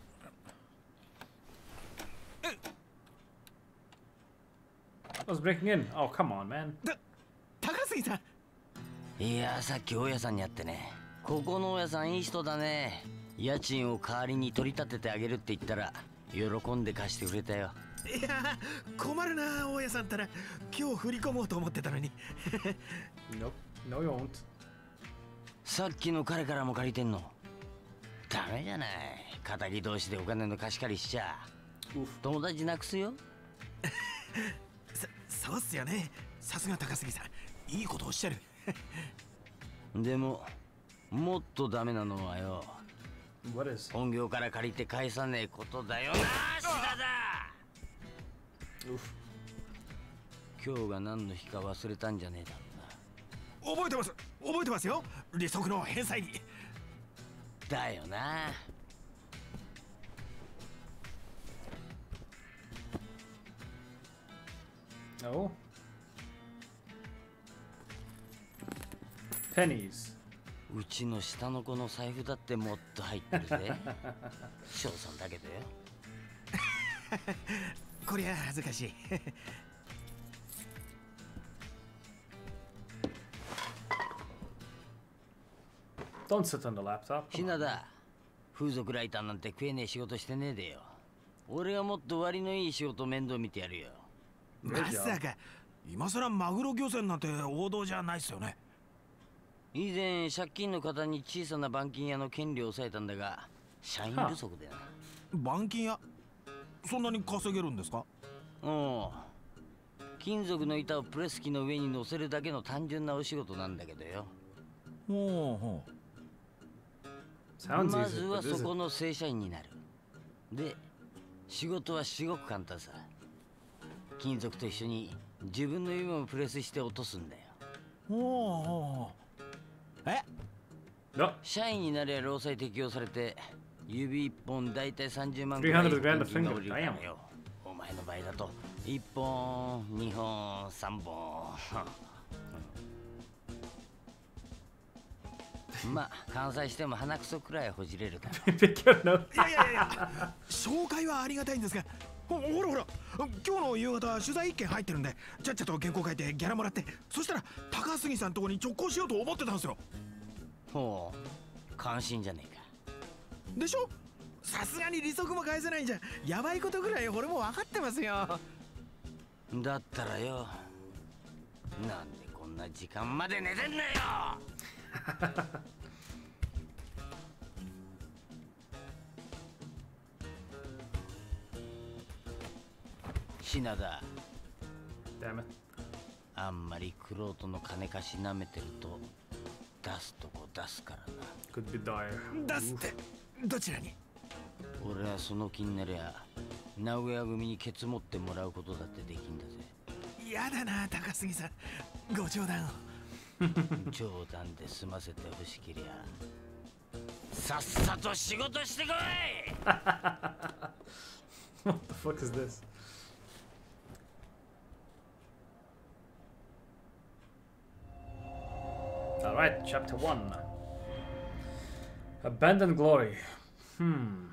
I was breaking in. Oh, come on, man. 高杉さん。いや、さっき大家さんに会ってね。ここの大家さんいい人だね。家賃を代わりに取り立ててあげるって言ったら喜んで貸してくれたよ。 いや、困るな、大家さんったら今日振り込もうと思ってたのに。 No, no you won't. さっきの彼からも借りてんの。ダメじゃない。敵同士でお金の貸し借りしちゃ友達なくすよ。 そそうっすよね。さすが高杉さん、いいことおっしゃる。 でももっとダメなのはよ、本業から借りて返さねえことだよな。今日が何の日か忘れたんじゃねえだろうな。覚えてます覚えてますよ、利息の返済に。 だよな。 Oh. Pennies. うちの下の子の財布だってもっと入ってるぜ。翔さんだけどよ。 こりゃ恥ずかしい。 Don't sit on the laptop. 品田、風俗ライターなんて食えねえ仕事してねえでよ。俺がもっと割のいい仕事面倒見てやるよ。 まさか今さらマグロ漁船なんて王道じゃないっすよね。 以前借金の方に小さな板金屋の権利を抑えたんだが社員不足でな。 板金屋そんなに稼げるんですか？ うん。金属の板をプレス機の上に乗せるだけの単純なお仕事なんだけどよ。 ほうほう。まずはそこの正社員になる。で、仕事は至極簡単さ。金属と一緒に自分の指もプレスして落とすんだよ。 ほうほう。え？ 社員になりゃ労災適用されて指一本だいたいさんじゅうまんくらいの金が降りるからよ。お前の場合だといっぽん、にほん、さんぼん。まあ関西しても鼻くそくらいほじれるから。 いやいやいや、紹介はありがたいんですが、ほほらほら、今日の夕方取材一件入ってるんで、ちゃっちゃと原稿書いてギャラもらって、そしたら高杉さんとこに直行しようと思ってたんですよ。 ほう、関心じゃねえか。 でしょ？さすがに利息も返せないんじゃやばいことぐらい俺も分かってますよ。 だったらよ、なんでこんな時間まで寝てんだよ。品田、あんまりクロートの金貸しなめてると出すとこ出すからな。 Could be dire. 出すってどちらに？ 俺はその気になりゃ名古屋組にケツ持ってもらうことだってできんだぜ。 やだな高杉さん、ご冗談を。 冗談で済ませてほしけりゃさっさと仕事してこい。 What the fuck is this? Alright, chapter one. Abandoned Glory. Hmm.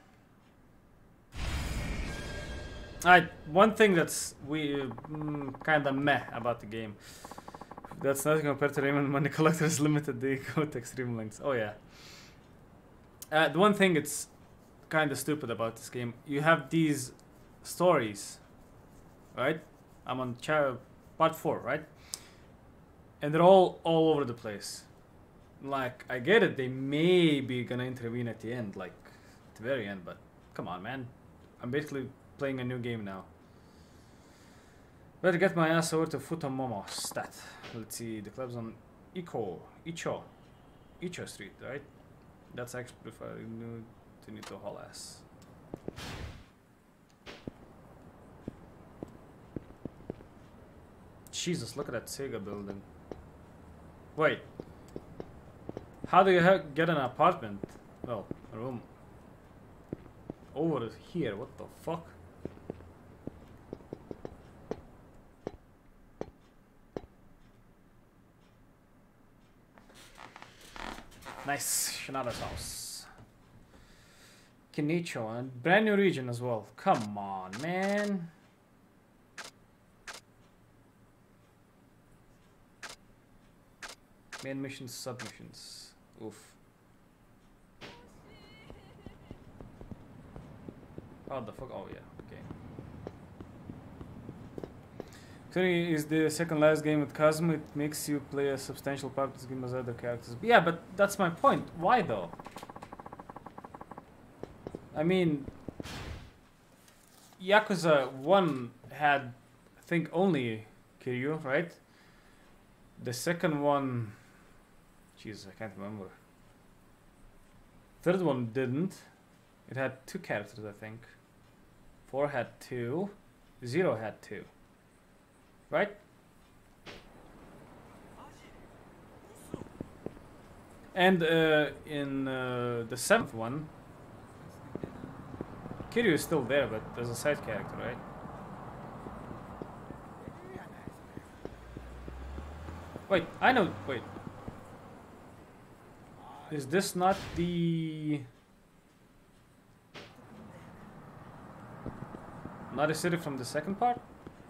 Alright, one thing that's we uh, mm, kinda meh about the game. That's nothing compared to Raymond Money Collector's Limited. They go to extreme lengths. Oh yeah. Uh, the one thing it's kinda stupid about this game, you have these stories, right? I'm on cha part four, right? And they're all all over the place. Like, I get it, they may be gonna intervene at the end, like at the very end, but come on, man. I'm basically playing a new game now. Better get my ass over to Futomomo stat. Let's see, the club's on Iko, Icho, Icho Street, right? That's actually if I knew to need to haul ass. Jesus, look at that Sega building. Wait. How do you ha get an apartment? Well, a room. Over here, what the fuck? Nice, Shinada's house. Kenicho, and brand new region as well. Come on, man. Main missions, submissions. Oof. Oh, the fuck? Oh, yeah. Okay. Tony is the second last game with Kazuma. It makes you play a substantial part of this game as other characters. Yeah, but that's my point. Why though? I mean, Yakuza one had, I think, only Kiryu, right? The second one, Jesus, I can't remember. Third one didn't. It had two characters, I think. Four had two. Zero had two. Right? And uh, in uh, the seventh one, Kiryu is still there, but there's a side character, right? Wait, I know. Wait. Is this not the... Not a city from the second part?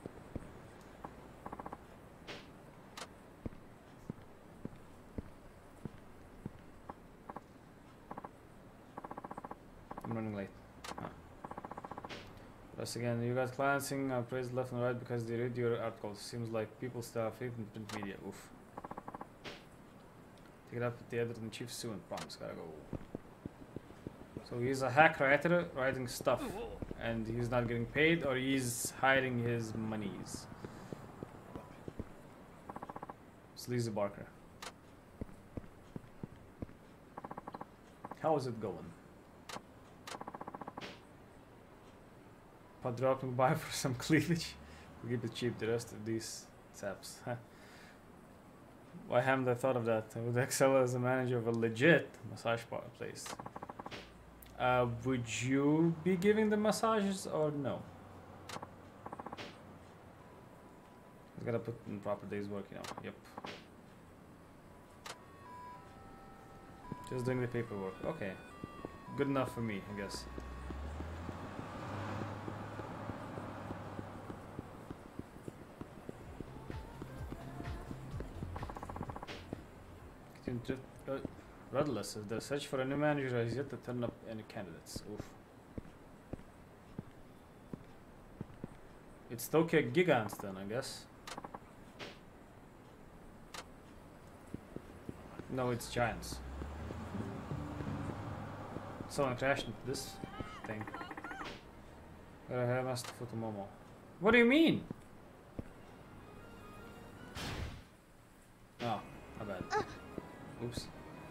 I'm running late. Ah. Once again, you guys glancing uh, praise left and right because they read your articles. Seems like people still have faith in print media. Oof. Take it up with the editor-in-chief soon. Promise, gotta go. So he's a hack writer writing stuff, and he's not getting paid, or he's hiding his monies. It's Lisa Barker. How is it going? Pot dropping by for some cleavage. We keep it cheap, the rest of these saps. Why haven't I thought of that? I would excel as a manager of a legit massage place. Uh, would you be giving the massages or no? I gotta put in proper day's work, you know. Yep. Just doing the paperwork. Okay. Good enough for me, I guess. Uh, Rudless says the search for a new manager has yet to turn up any candidates. Oof. It's Tokyo Gigants then, I guess. No, it's Giants. Someone crashed into this thing. I have asked Futomomo. What do you mean? Oh, my bad. Oops.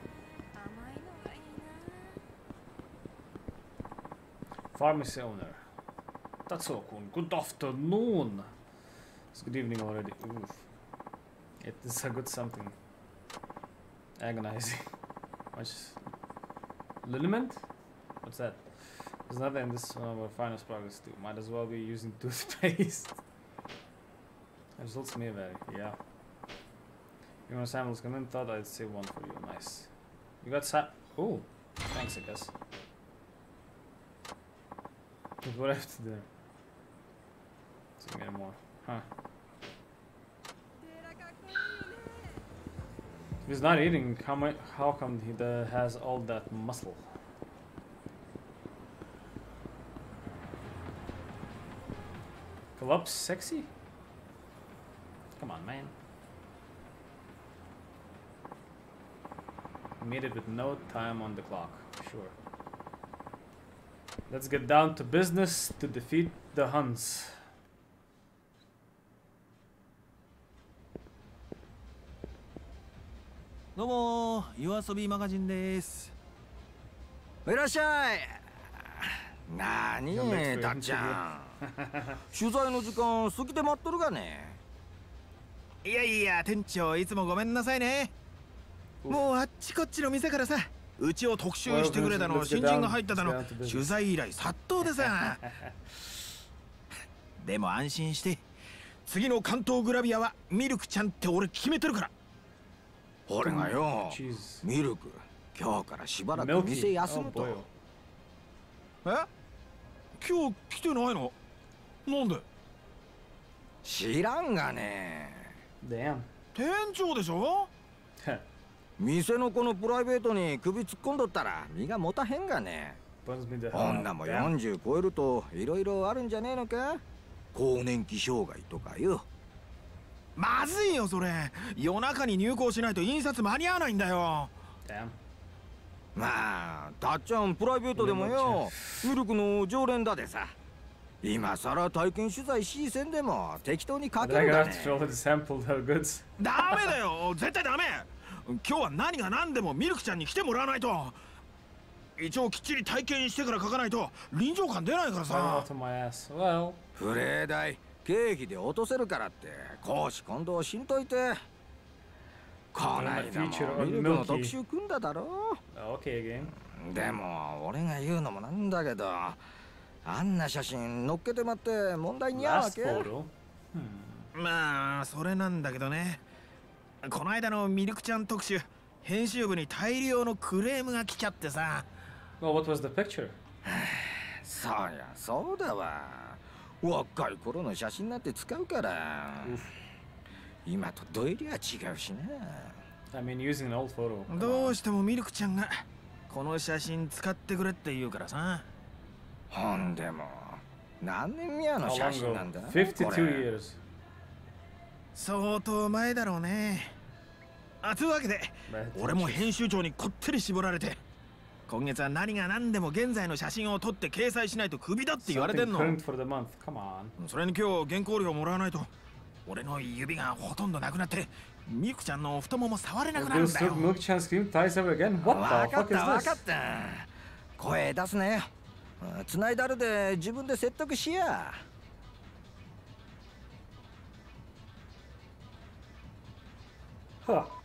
Pharmacy owner. Tatsuo-kun, good afternoon. It's good evening already. Oof. It is a good something. Agonizing. Much liniment? What's that? There's nothing in this one of our finest progress too. Might as well be using toothpaste. Results may vary, yeah. You want samples come in? Thought I'd save one for you. Nice. You got sa- oh, thanks I guess. What do I have to do? Let's get more. Huh. If he's not eating, how much? How come he uh, has all that muscle? Gloves sexy? Come on, man. Made it with no time on the clock. Sure. Let's get down to business to defeat the Huns. Domo, YOASOBIマガジンです。 いらっしゃい。なに、たっちゃん。取材の時間過ぎて待っとるがね。 いやいや、店長いつもごめんなさいね。もうあっちこっちの店からさ、うちを特集してくれたの、新人が入っただの、取材依頼殺到でさ。でも安心して、次の関東グラビアはミルクちゃんって俺決めてるから。俺がよ、ミルク、今日からしばらく店休むと。え？今日来てないの？なんで？知らんがね。 Damn。 店長でしょ？店の子のプライベートに首突っ込んどったら身が持たへんがね。女もよんじゅう超えるといろいろあるんじゃねえのか？更年期障害とかよ。まずいよそれ。夜中に入稿しないと印刷間に合わないんだよ。まあたっちゃんプライベートでもよミルクの常連だでさ。今さら体験取材しせんでも適当に書けるんだね。ダメだよ絶対ダメ。今日は何が何でもミルクちゃんに来てもらわないと。一応きっちり体験してから書かないと臨場感出ないからさ。プレー代経費で落とせるからって公私混同しんといて。こないだもミルクの特集組んだだろ。でも俺が言うのもなんだけど、あんな写真載っけてまって問題に合うわけ？まあそれなんだけどね。この間のミルクちゃん特集、編集部に大量のクレームが来ちゃってさ。 Well, what was the picture? そりゃそうだわ。若い頃の写真なんて使うから。今とどうりゃ違うしな。 I mean, using an old photo. どうしてもミルクちゃんがこの写真使ってくれって言うからさ。 ほんでも何年目の写真なんだ？ fifty-two years。 相当前だろうね。 あ、というわけで俺も編集長にこってり絞られて、今月は何が何でも現在の写真を撮って掲載しないとクビだって言われてんの。それに今日原稿料もらわないと俺の指がほとんどなくなってミクちゃんの太もも触れなくなるんだよ。 分かった分かった。 声出すね。つないだるで自分で説得しや。 はあ。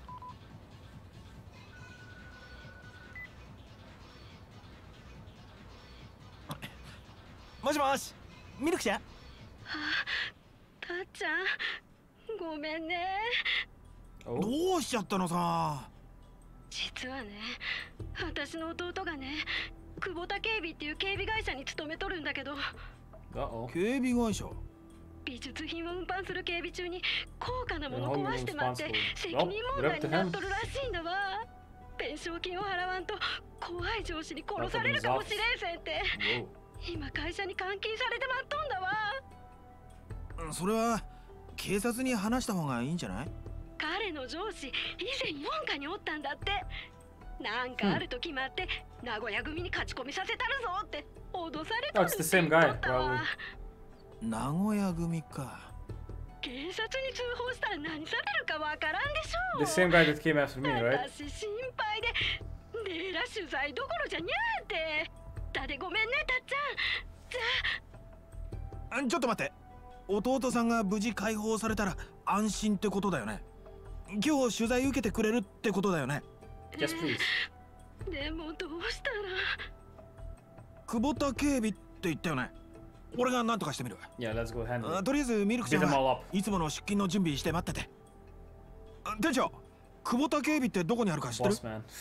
もしもし、ミルクちゃん。はあ、たっちゃん、ごめんね。 どうしちゃったのさ。 実はね、私の弟がね、久保田警備っていう警備会社に勤めとるんだけど。 警備会社？ 美術品を運搬する警備中に高価なもの壊してまって責任問題になっとるらしいんだわ。弁償金を払わんと怖い上司に殺されるかもしれんせんって。今会社に監禁されてまっとんだわ。それは警察に話した方がいいんじゃない？ 彼の上司以前四課におったんだって。なんかあると決まって、うん、名古屋組に勝ち込みさせたるぞって脅されたんって言ったわ。 名古屋組か。 警察に通報したら何されるかわからんでしょう。 The same guy that came after me, right? 私心配でねえら取材どころじゃにゃーって。だでごめんねたっちゃん。じゃあちょっと待って、弟さんが無事解放されたら安心ってことだよね。今日取材受けてくれるってことだよね。 Yes, please. でもどうしたら。 久保田警備って言ったよね。俺が何とかしてみる。 Yeah, let's go handle it. とりあえずミルクちゃんはいつもの出勤の準備して待ってて。店長、久保田警備ってどこにあるか知ってる？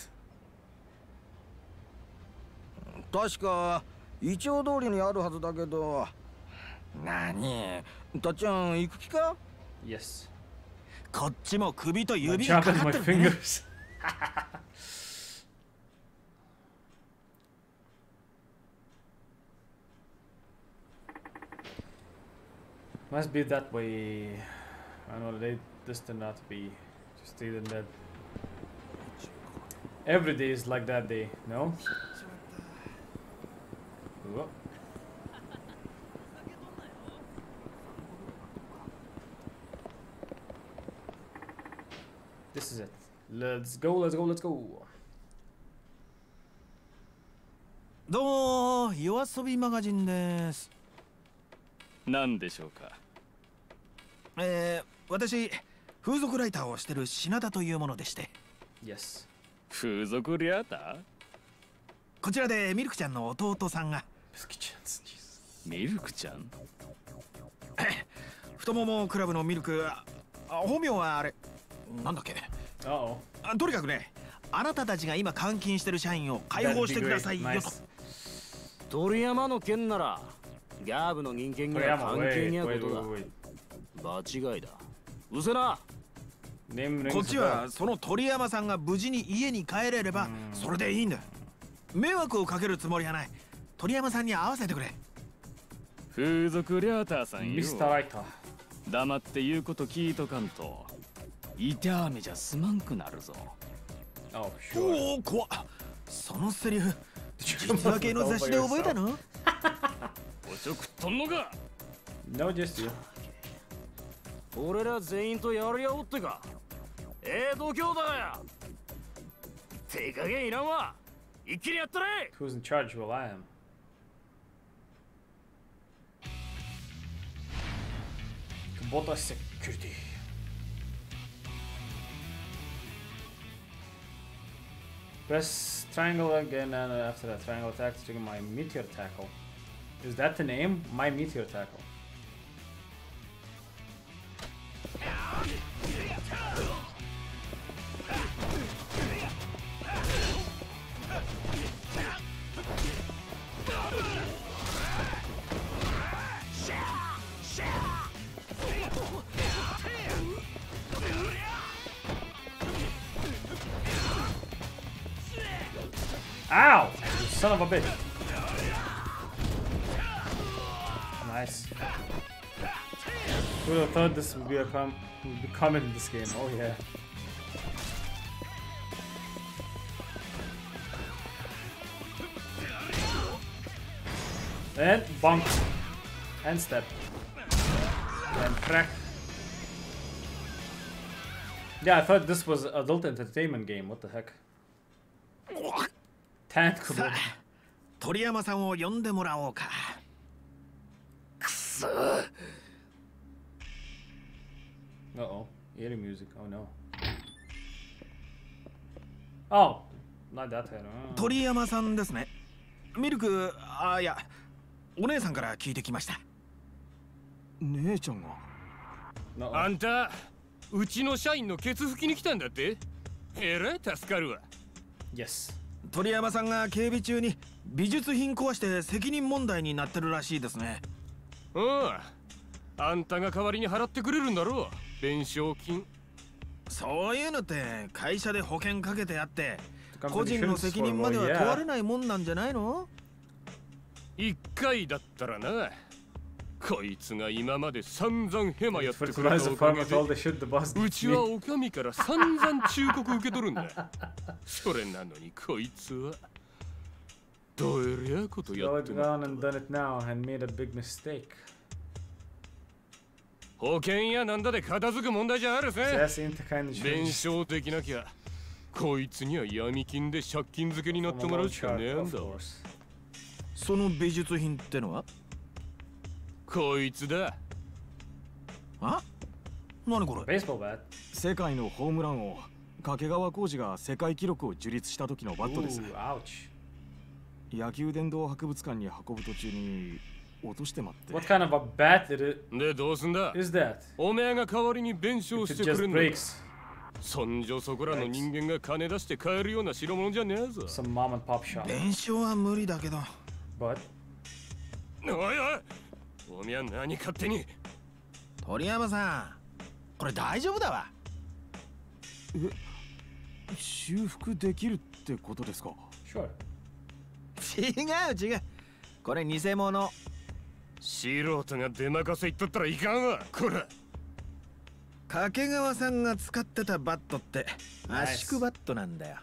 確かイチョウ通りにあるはずだけど。何？たっちゃん行く気か？ Yes. こっちも首と指がかかってる、ね。 Must be that way. I know they this turned out to be just even that. Every day is like that day, no? Whoa. This is it. Let's go, let's go, let's go. どうも、夜遊びマガジンです。 何でしょうか。 えー、私、風俗ライターをしてる品田というものでして。 Yes. 風俗リアター？ こちらでミルクちゃんの弟さんが。 ミルクちゃん？ 太ももクラブのミルク、あ、本名はあれ、なんだっけ。 ああ、とにかくね、あなたたちが今監禁してる社員を解放してくださいよと。 鳥山の件ならギャーブの人間が関係にあることだ。場違いだ。うせな。 こっちはその鳥山さんが無事に家に帰れればそれでいいんだ。迷惑をかけるつもりはない。鳥山さんに会わせてくれ。 風俗リャーターさんよ。 ミスターライター。 黙って言うこと聞いとかんと痛めじゃすまんくなるぞ。 おお、怖っ。そのセリフ実話系の雑誌で覚えたの？ おちょくっとんのか。 No, just you. 俺ら全員とやり合おうってか。ええ度胸だや。手加減いらんわ。一気にやったれ。 Who's in charge? Well, I am. Kubota security. Press triangle again, and after that triangle attack, trigger my meteor tackle. Is that the name? My meteor tackle. Ow! You son of a bitch. Nice. Who would have thought this would be a com would be common in this game? Oh yeah. And bonk. And step. And crack. Yeah, I thought this was adult entertainment game. What the heck? Tentacle. 鳥山さんを呼んでもらおうか。くそ。 Uh-oh. Eerie music. Oh no. Oh, not that head. 鳥山さんですね。ミルク、あ、いや、お姉さんから聞いてきました。姉ちゃんが。 あんた、うちの社員のケツ拭きに来たんだって？えらい助かるわ。 Yes. 鳥山さんが警備中に美術品壊して責任問題になってるらしいですね。 うん。あんたが代わりに払ってくれるんだろう。弁償金。 そういうのって会社で保険かけてあって個人の責任までは問われないもんなんじゃないの？ 一回だったらな。こいつが今まで散々ヘマやってくれたおかげでうちはお上から散々忠告受け取るんだ。それなのにこいつはどえりゃことやってな。保険やなんだで片付く問題じゃあるぜ。弁償できなきゃこいつには闇金で借金付けになってもらうしかねえんだ。 その美術品ってのはこいつだ。 あ？何これ？ 世界のホームラン王掛川浩二が世界記録を樹立した時のバットです。野球殿堂博物館に運ぶ途中に落としてまって。 What kind of a bat did it? でどうすんだ？ Is that? おめえが代わりに弁償してくれるんだ。そんじょそこらの人間が金出して買えるような代物じゃねえぞ。 Some mom and pop shop. 弁償は無理だけど。 But? おいおい。おめえは何勝手に。 鳥山さん、これ大丈夫だわ。 え、修復できるってことですか？ Sure. 違う違う。これ偽物。 素人が出任せ言っとったらいかんわ。こら。 掛川さんが使ってたバットって圧縮バットなんだよ。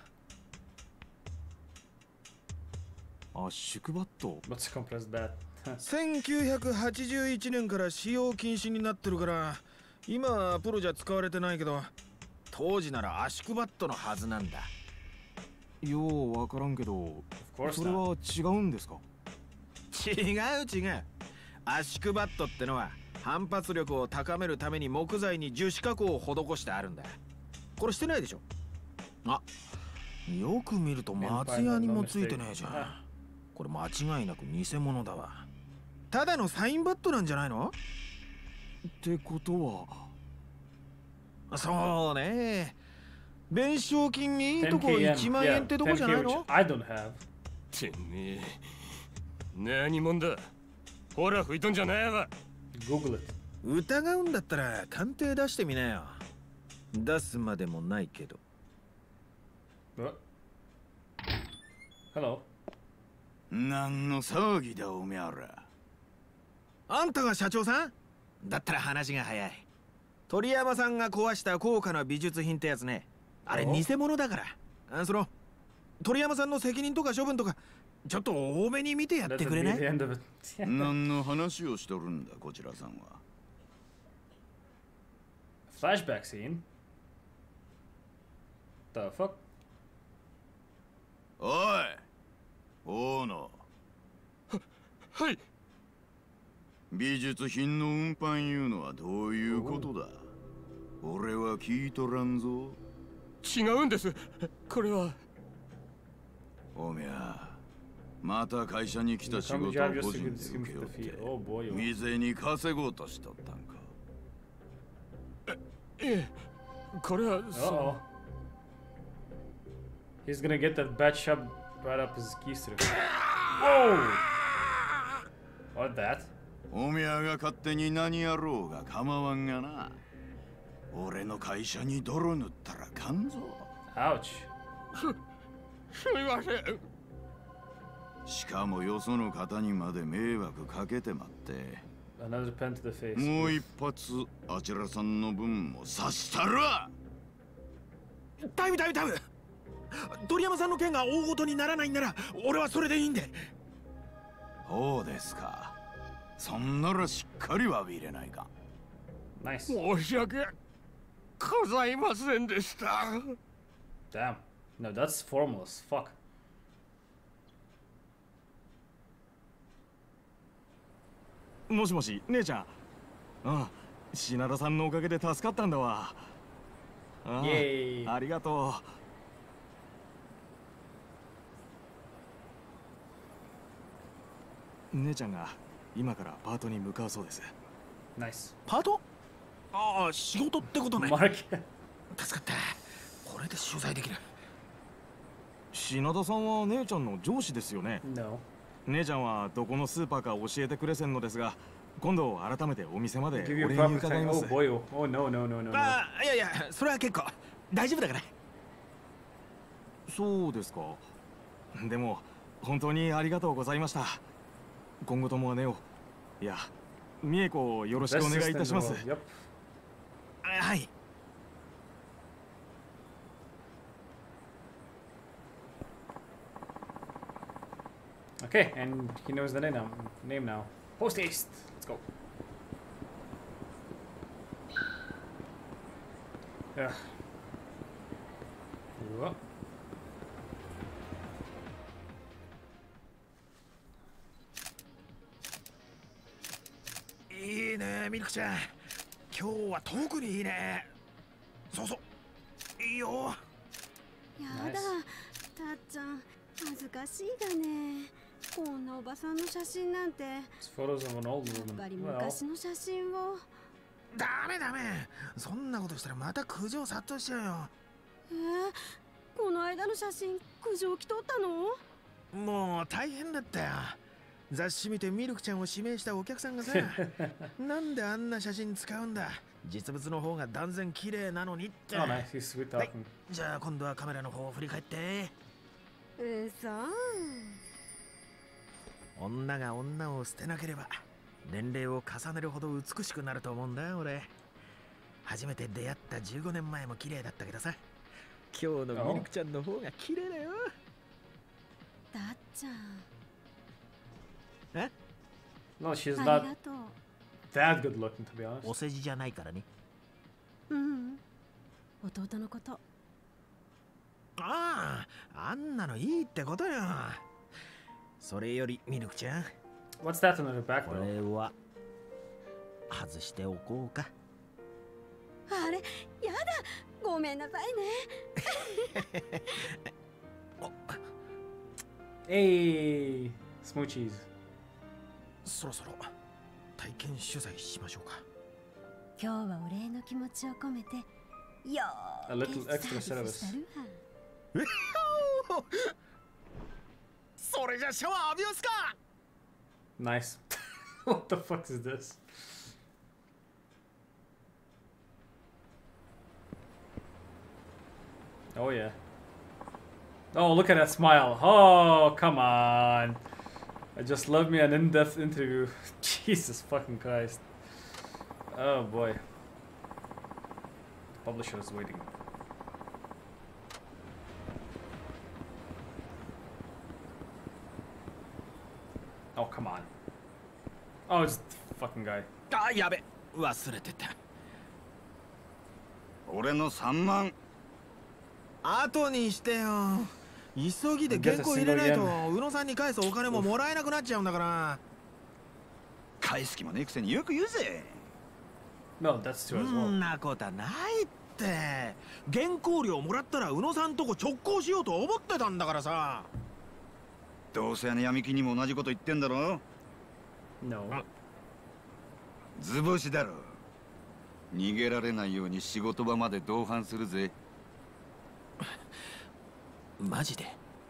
圧縮バット？ What's compressed bat? せんきゅうひゃくはちじゅういちねんから使用禁止になってるから今はプロじゃ使われてないけど当時なら圧縮バットのはずなんだ。 ようわからんけどそれは違うんですか？ 違う違う。圧縮バットってのは反発力を高めるために木材に樹脂加工を施してあるんだ。これしてないでしょ？あ、よく見ると松屋にもついてないじゃん。これ間違いなく偽物だわ。ただのサインバットなんじゃないの？ ってことはそうね。弁償金にいいとこいちまんえんってとこじゃないの？ I don't have. てめえ何者だ。ほら吹いとんじゃねえわ。 Google it. 疑うんだったら鑑定出してみなよ。出すまでもないけど。 Hello. 何の騒ぎだおめえら。 あんたが社長さん？だったら話が早い。鳥山さんが壊した高価な美術品ってやつね。あれ偽物だから。あ、その鳥山さんの責任とか処分とかちょっと多めに見てやってくれない？ 何の話をしとるんだこちらさんは。 Flashback scene? The fuck? おい大野。は、 はい。 美術品の運搬いうのはどういうことだ？俺は聞いとらんぞ。 違うんです。これは。 おめゃまた会社に来た仕事を個人で請け負って未然に稼ごうとしとったんか？ ええ、これはそう。 He's gonna get that bat shoved right up his keys through. Oh! What that? おめゃが勝手に何やろうが構わんがな。俺の会社に泥塗ったらかんぞ。 Ouch. すみません。 しかもよその方にまで迷惑かけてまって。 Another pen to the face. もう一発あちらさんの分も刺したるわ。 タイムタイムタイム。鳥山さんの件が大ごとにならないんなら俺はそれでいいんで。 そうですか。そんならしっかりは見れないか。 Nice. 申し訳ございませんでした。 Damn. No, that's formal as fuck. もしもし、姉ちゃん。ああ、品田さんのおかげで助かったんだわ。ああ、ありがとう。姉ちゃんが今からパートに向かうそうです。 ナイス。 パート？ああ、仕事ってことね。 マーケ。 助かった。これで取材できる。 品田さんは姉ちゃんの上司ですよね。 No. 姉ちゃんはどこのスーパーか教えてくれせんのですが、今度改めてお店までお礼に伺います。 Oh boy. Oh no no no no. ああ、いやいや、それは結構大丈夫だから。 そうですか。でも本当にありがとうございました。今後とも姉を、いや、美恵子をよろしくお願いいたします。 はい。 Okay, and he knows the name now. Name now. Post haste. Let's go. Yeah. Whoa. いいね、ミルクちゃん。今日は特にいいね。そうそう。いいよ。 やだ、たっちゃん、恥ずかしいだね。こんなおばさんの写真なんて。やっぱり昔の写真を。 ダメダメ。そんなことしたらまた苦情殺到しちゃうよ。 えー、この間の写真苦情来とったの？ もう大変だったよ。雑誌見てミルクちゃんを指名したお客さんがさなんであんな写真使うんだ、実物の方が断然綺麗なのにって。 oh, nice. He's sweet talking. はい、じゃあ今度はカメラの方を振り返って。 うそ。 女が女を捨てなければ年齢を重ねるほど美しくなると思うんだ俺。初めて出会ったじゅうごねんまえも綺麗だったけどさ、今日のミルクちゃんの方が綺麗だよ。 だっちゃん。 え？ No, she's not that good looking, to be honest. お世辞じゃないからね。 うん。弟のこと。 ああ、あんなのいいってことよ。それよりミルクちゃん。 What's that on the back? これは外しておこうか。 あれ、やだ。ごめんなさいね。 Hey, smoochies. そろそろ体験取材しましょうか。 今日はお礼の気持ちを込めてよーくサービスしたるわ。 それじゃシャワー浴びますか。 Nice. What the fuck is this? Oh yeah. Oh, look at that smile. Oh, come on. I just love me an in-depth interview. Jesus fucking Christ. Oh boy. The publisher is waiting. Oh, come on. Oh, it's the fucking guy. あ、やべ、忘れてた。 俺のさんまん。 後にしてよ。急ぎで原稿入れないと宇野さんに返すお金ももらえなくなっちゃうんだから。 返す気もねえくせによく言うぜ。 No, that's true as well. そんなことはないって。原稿料もらったら宇野さんとこ直行しようと思ってたんだからさ。 どうせあの闇金にも同じこと言ってんだろ。 No. 図星だろ。逃げられないように仕事場まで同伴するぜ。 マジで？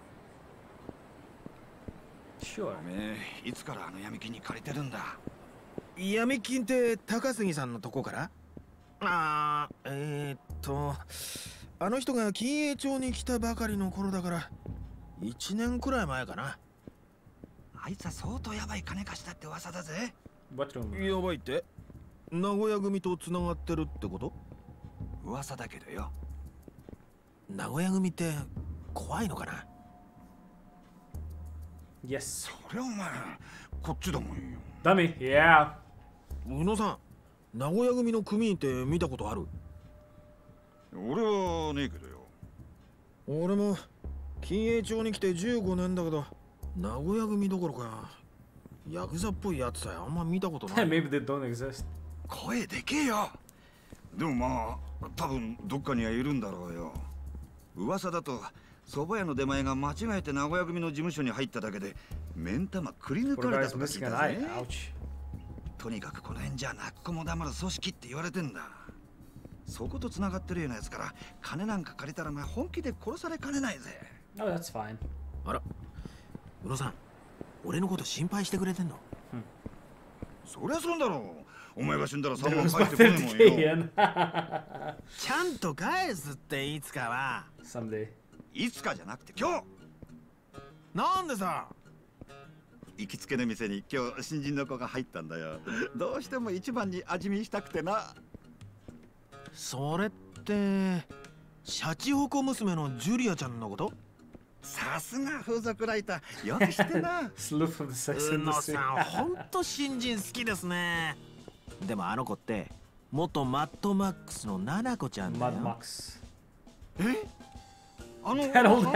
Sure. おめえいつからあの闇金に借りてるんだ。 闇金って高杉さんのとこから？ああ、えー、っとあの人が金栄町に来たばかりの頃だからいちねんくらい前かな。 あいつは相当ヤバい金貸したって噂だぜ。 やばいって？名古屋組とつながってるってこと？ 噂だけどよ。 名古屋組って怖いのかな？ Yes. それお前こっちだもんよ。 ダメ、いや。 宇野さん、名古屋組の組員って見たことある？ 俺はねえけどよ。 俺も金栄町に来てじゅうごねんだけど、名古屋組どころかヤクザっぽいやつさえあんま見たことない。 Maybe they don't exist. 声でけえよ。でもまあ多分どっかにはいるんだろうよ。噂だと蕎麦屋の出前が間違えて名古屋組の事務所に入っただけで目ん玉くり抜かれたとか聞いたぜ。とにかくこの辺じゃ泣く子も黙る組織って言われてんだ。そこと繋がってるようなやつから金なんか借りたらお前本気で殺されかねないぜ。 Oh, that's fine. あら、宇野さん、俺のこと心配してくれてんの？ うん、 そりゃそうだろう。お前が死んだらさんまん返ってこねえもんよ。 ちゃんと返すっていつかは。 Someday. いつかじゃなくて今日。 なんでさ。 行きつけの店に今日新人の子が入ったんだよ。どうしても一番に味見したくてな。 それってシャチホコ娘のジュリアちゃんのこと？ さすが風俗ライター、よく知ってな。 宇野さん、ほんと新人好きですね。でもあの子って元マッドマックスのナナコちゃんだよ。マッドマックス。 え？あの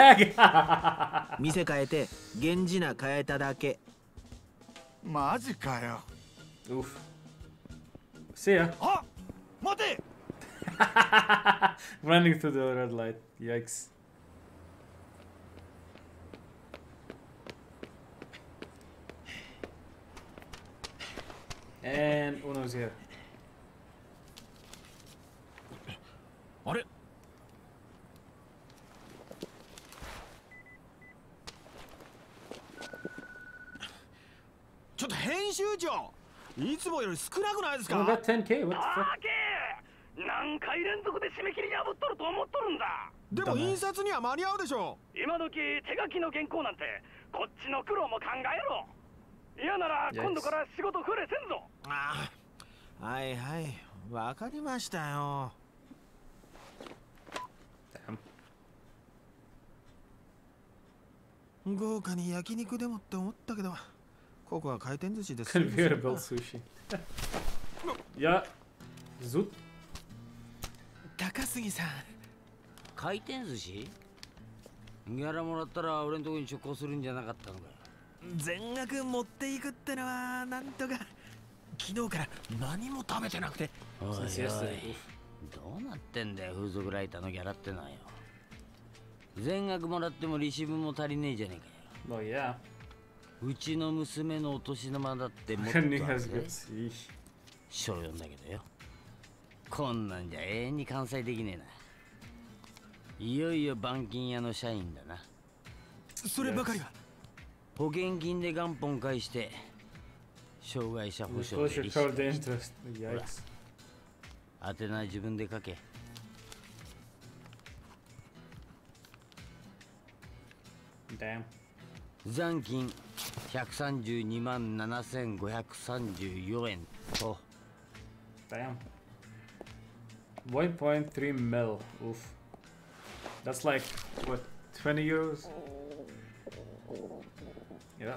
店変えて源氏名変えただけ。 マジかよ。 うふ。See ya. あ、待て。 Running through the red light. Yikes. And Uno's here. あれ？ちょっと編集長、いつもより少なくないですか？ We got テンケー. What the fuck? 何回連続で締め切り破っとると思っとるんだ。 でも印刷には間に合うでしょう。 今時手書きの原稿なんてこっちの苦労も考えろ。嫌なら今度から仕事触れせんぞ。 ああ、はいはい、わかりましたよ。豪華に焼肉でもって思ったけど、ここは回転寿司です。 Convertible sushi. Yeah. Zut. 高杉さん。 回転寿司？ギャラもらったら俺のとこに直行するんじゃなかったのかよ。 全額持っていくってのはなんとか。昨日から何も食べてなくて。 おいおい、どうなってんだよ風俗ライターのギャラってのはよ。全額もらっても利子分も足りねえじゃねえかよ。 Oh yeah. うちの娘のお年玉だってもっとあるぜ。小よんだけどよ。こんなんじゃ永遠に完済できねえな。いよいよ板金屋の社員だな。 そればかりは保険金で元本返して障害者保障で利子返して。宛名自分で書け。 Damn. 残金ひゃくさんじゅうにまんななせんごひゃくさんじゅうよえんと。 Damn. one point three mil. Oof. That's like, what, twenty euros? Yeah.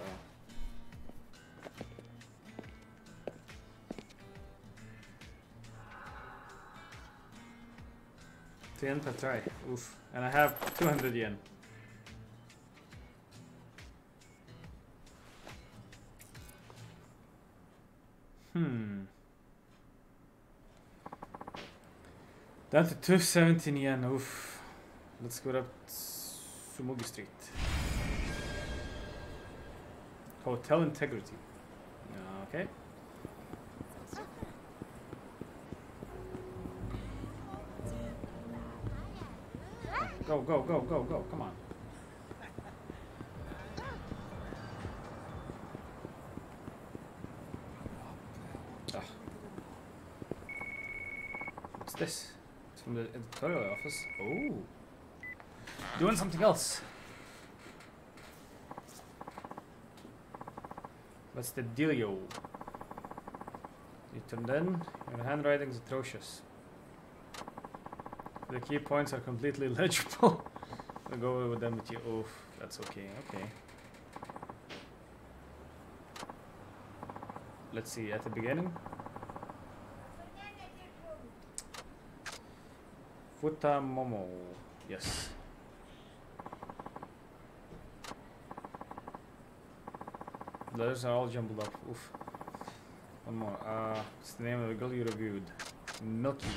ten per try. Oof. And I have two hundred yen. Hmm. Down to two seventeen yen. Oof. Let's go up Sumugi Street. Hotel Integrity. Okay. Go, go, go, go, go. Come on. Ah. What's this? It's from the editorial office. Oh. Doing something else. What's the dealio? You turned in. Your handwriting's atrocious. The key points are completely legible. I'll go over them with you. Oh, that's okay. Okay. let's see, at the beginning. Futamomo, yes. Letters are all jumbled up. Oof. One more. Uh, it's the name of the girl you reviewed. Milky.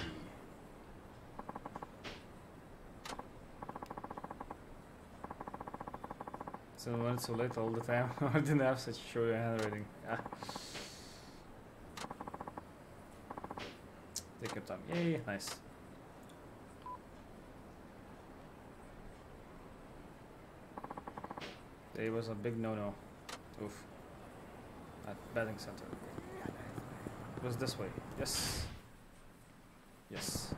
So when it's so late all the time, I didn't have such show your handwriting. Ah. Take your time. Yay, nice. It was a big no-no. Oof. At batting center. It was this way. Yes. Yes.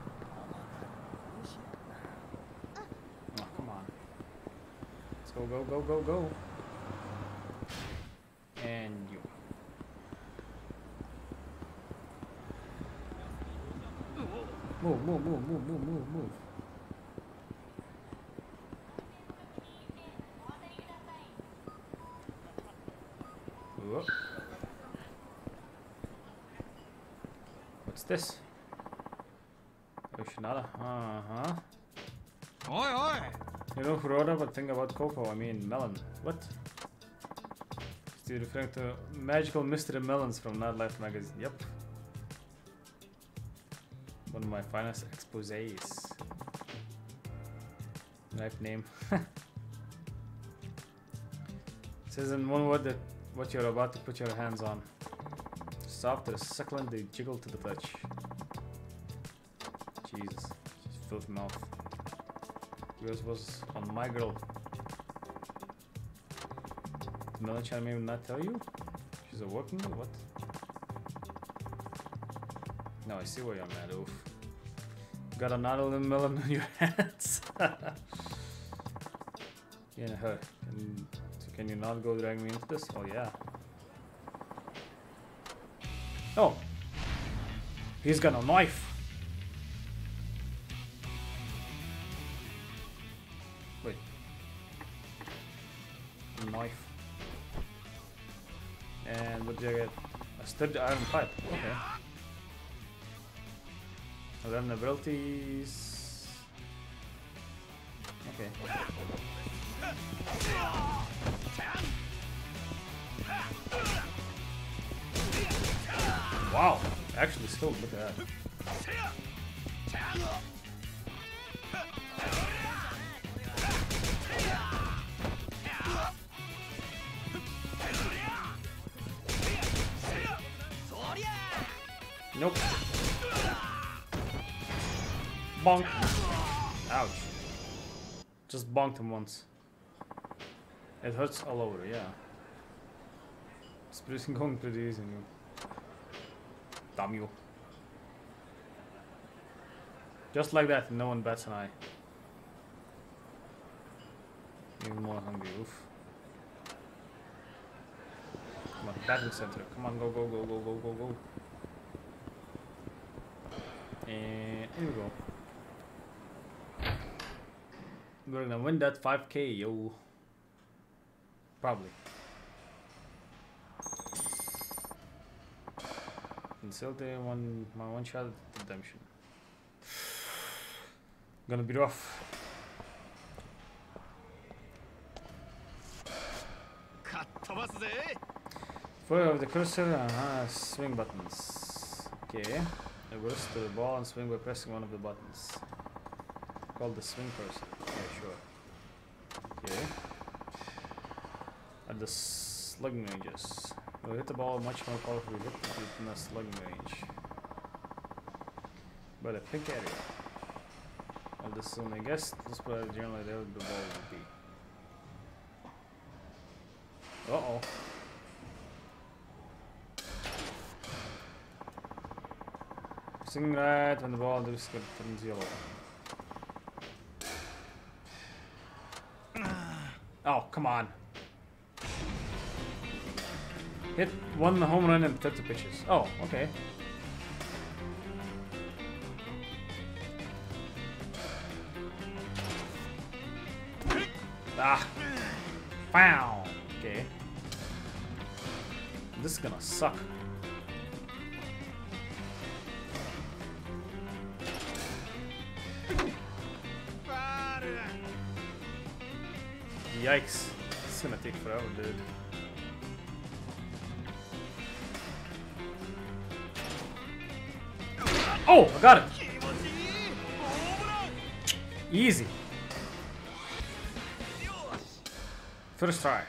Oh, come on. Let's go, go, go, go, go. And you. Move, move, move, move, move, move, move. Whoa. What's this? Yoshinada. Uh-huh. Oi, oi! You know Kuroda, but think about cocoa, I mean melon. What? Still referring to magical mystery melons from Nightlife magazine. Yep. One of my finest exposés. Nice name. It says in one word that what you're about to put your hands on. Soft and succulent, they jiggle to the touch. Jesus. Just filthy mouth. Yours was on my girl. Did Melon-chan maybe not tell you? She's a working girl? What? No, I see where you're mad. Oof. Got a noddle and melon on your hands. Yeah, her. Can, so can you not go drag me into this? Oh yeah. Oh. He's got a knife. Wait. A knife. And what did I get? A sturdy iron pipe. Okay. eleven abilities. Okay. Wow, actually still look at that. Nope. Bonk. Ouch. Just bonked him once. It hurts all over, yeah. It's pretty going pretty easy. Damn you. Just like that, no one bats an eye. Even more hungry, oof. Come on, battle center. Come on, go, go, go, go, go, go, go. And here we go. We're gonna win that five K, yo. Probably. Until the one, my one shot at redemption. Gonna be rough. Four of the cursor and uh, swing buttons. Okay. Reverse the ball and swing by pressing one of the buttons. Called the swing cursor. Yeah, sure. Okay. At the slugging ranges. We'll hit the ball much more powerfully hit it in the slugging range. But a pink area. Of the zone, I guess this where generally there the ball would be. Uh oh. Swing right when the ball turns yellow. Oh, come on. Hit one home run in thirty pitches. Oh, okay. Ah. Wow. Okay. This is gonna suck. Yikes. It's gonna take forever, dude. Oh, I got it. Easy. First try.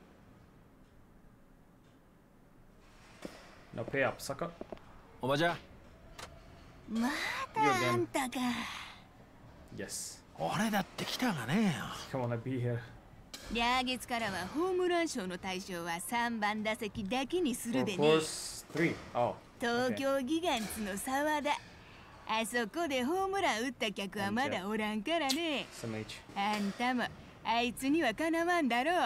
No pay up, sucker. おばちゃん。 またあんたか。 Yes. 俺だって来たがねえよ。Come on, I be here. 来月からはホームラン賞の対象はさんばん打席だけにするでね。 Oh, 東京ギガンツの沢田。あそこでホームラン打った客はまだおらんからね。あんたもあいつにはかなわんだろう。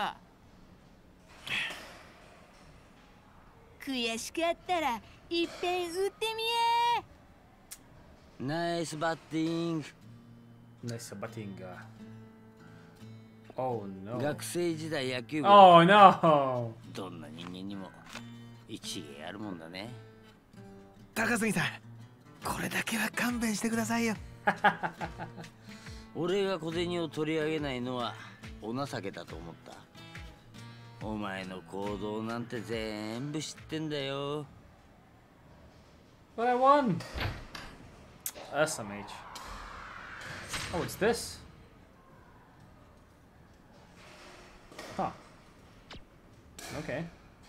悔しかったらいっぺん打ってみや。 ナイスバッティング。 ナイスバッティング。Oh no. 学生時代野球部。 Oh no. どんな人間にも一芸あるもんだね。 高杉さん、これだけは勘弁してくださいよ。 俺が小銭を取り上げないのはお情けだと思った。お前の行動なんて全部知ってんだよ。 But I won. S M H. Oh, what's this? Huh. Okay.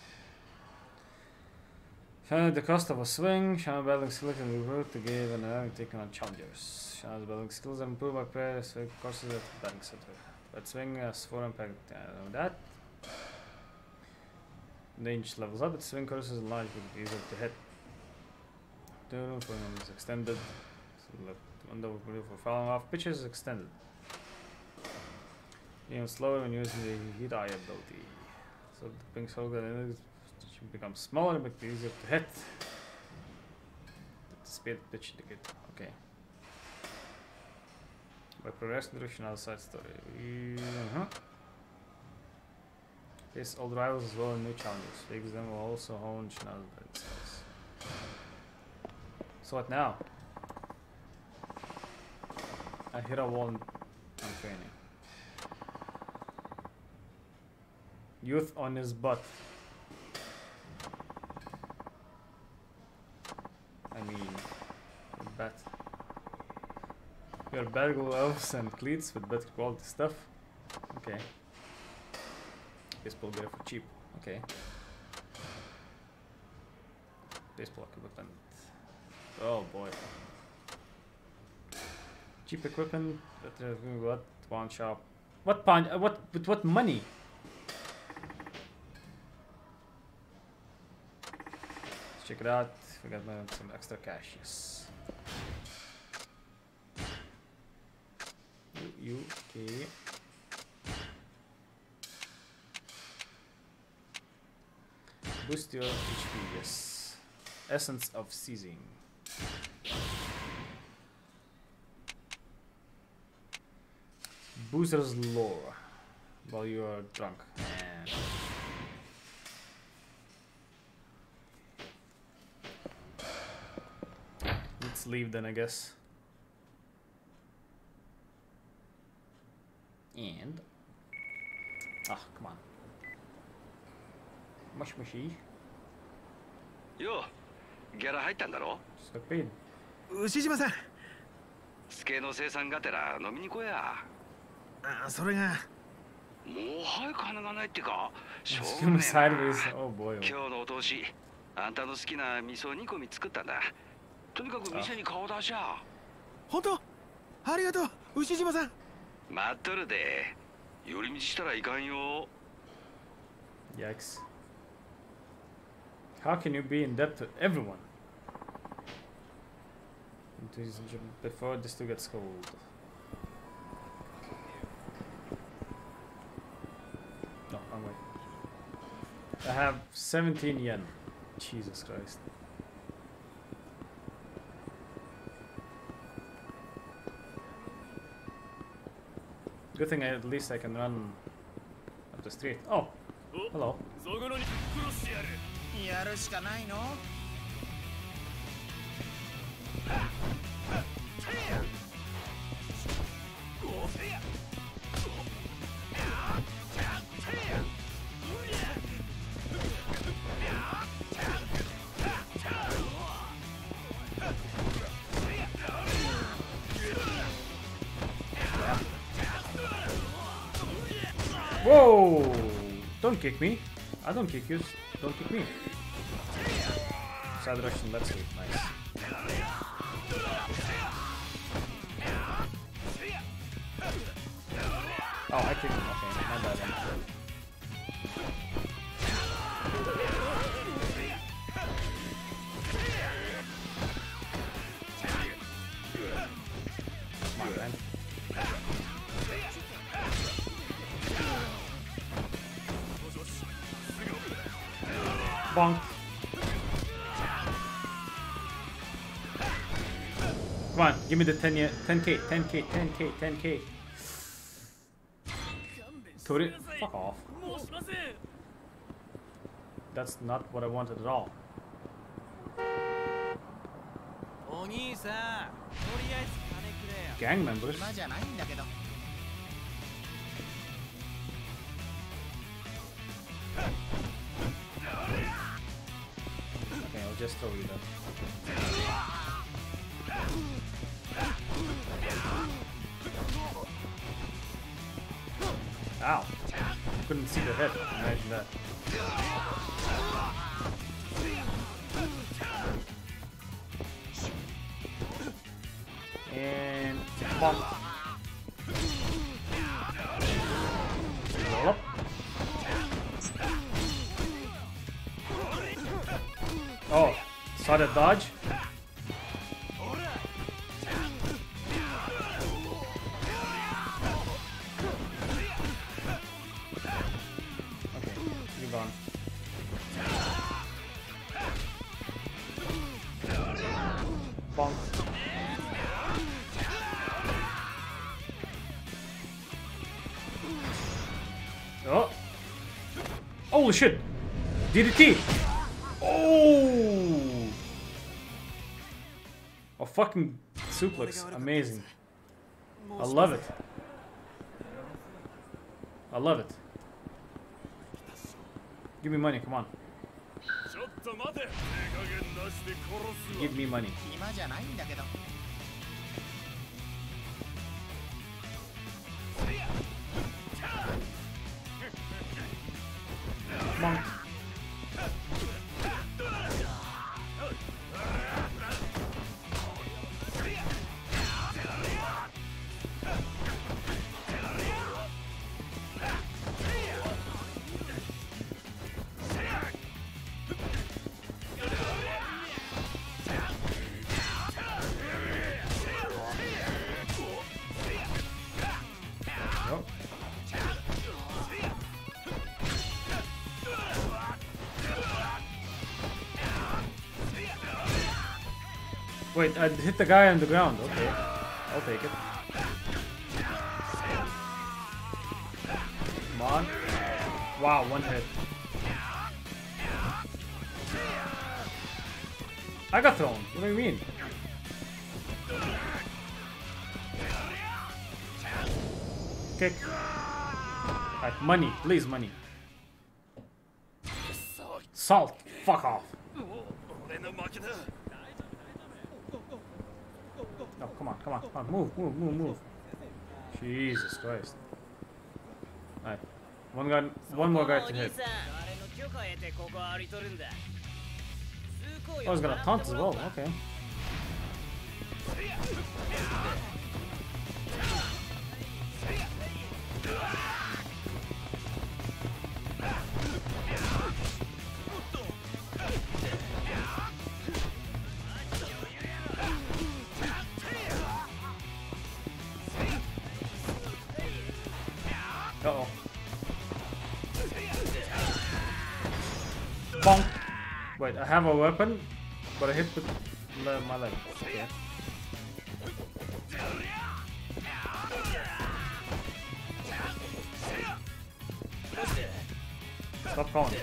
Channel the cost of a swing. Channel battling skills can be improved to give and having taken on challengers. Channel battling skills are improved by players swing courses at the batting center. But swing has four impact. I don't know that. Range levels up, but swing courses large would be easier to hit. Turn is extended. So left window for falling off pitches is extended. Even slower when using the heat eye ability. So the ping so that should become smaller but easier to hit. The speed pitch indicator. Okay. By progressing through Chanel's side story. Uh huh. Face old rivals as well as new challenges. Fakes them will also hone Chanel's skills. So what now? I hit a wall in training. Youth on his butt. I mean, bat. Your better gloves and cleats with better quality stuff. Okay. Baseball gear for cheap. Okay. Baseball equipment. Oh boy. Cheap equipment. Better what? Pawn shop. What pawn? Uh, what? With what money? Let's check it out. We got some extra cash. Yes. U K. Boost your H P. Yes. Essence of seizing. Booster's lore while you are drunk. And let's leave then, I guess. And ah, come on. Mush mushy. Yo, ギャラ入ったんだろ？ Just got paid. 牛島さん。 スケの生産がてら飲みに来や。 あ、それが。 もう早く金がないってか。しょうがねえな。Oh boy. 今日のお通し、あんたの好きな味噌煮込み作ったんだ。とにかく店に顔出しゃ。 本当？ありがとう、牛島さん。 待っとるで。寄り道したらいかんよ。 Yikes. How can you be in debt to everyone? Before this two gets cold. No, I'm wait. I have seventeen yen. Jesus Christ. Good thing I, at least I can run up the street. Oh, hello. やるしかないの？ Whoa! Don't kick me. I don't kick you. Don't kick me. Side Russian, let's see. Nice. Oh, I kicked him. Okay, my bad. Come on, man. Bonk. Come on, give me the ten K, ten K, ten K, ten K, ten K. Tori, fuck off. That's not what I wanted at all. Gang members. Okay, I'll just throw you then. Ow. Couldn't see the head. Imagine that. And bump. Roll up. Oh, saw that dodge? Holy shit! D D T! Oh! A fucking suplex. Amazing. I love it. I love it. Give me money, come on. Give me money. Monk. Wait, I hit the guy on the ground. Okay, I'll take it. Come on. Wow, one hit. I got thrown. What do you mean? Kick. Alright, money. Please, money. Salt. Fuck off. Oh, come on, come on, come on, move, move, move, move. Jesus Christ. Alright. One guy, one more guy to hit. Oh, he's gonna taunt as well, okay. Uh-oh. Bonk. Wait, I have a weapon, but I hit with my leg. Okay. Stop calling.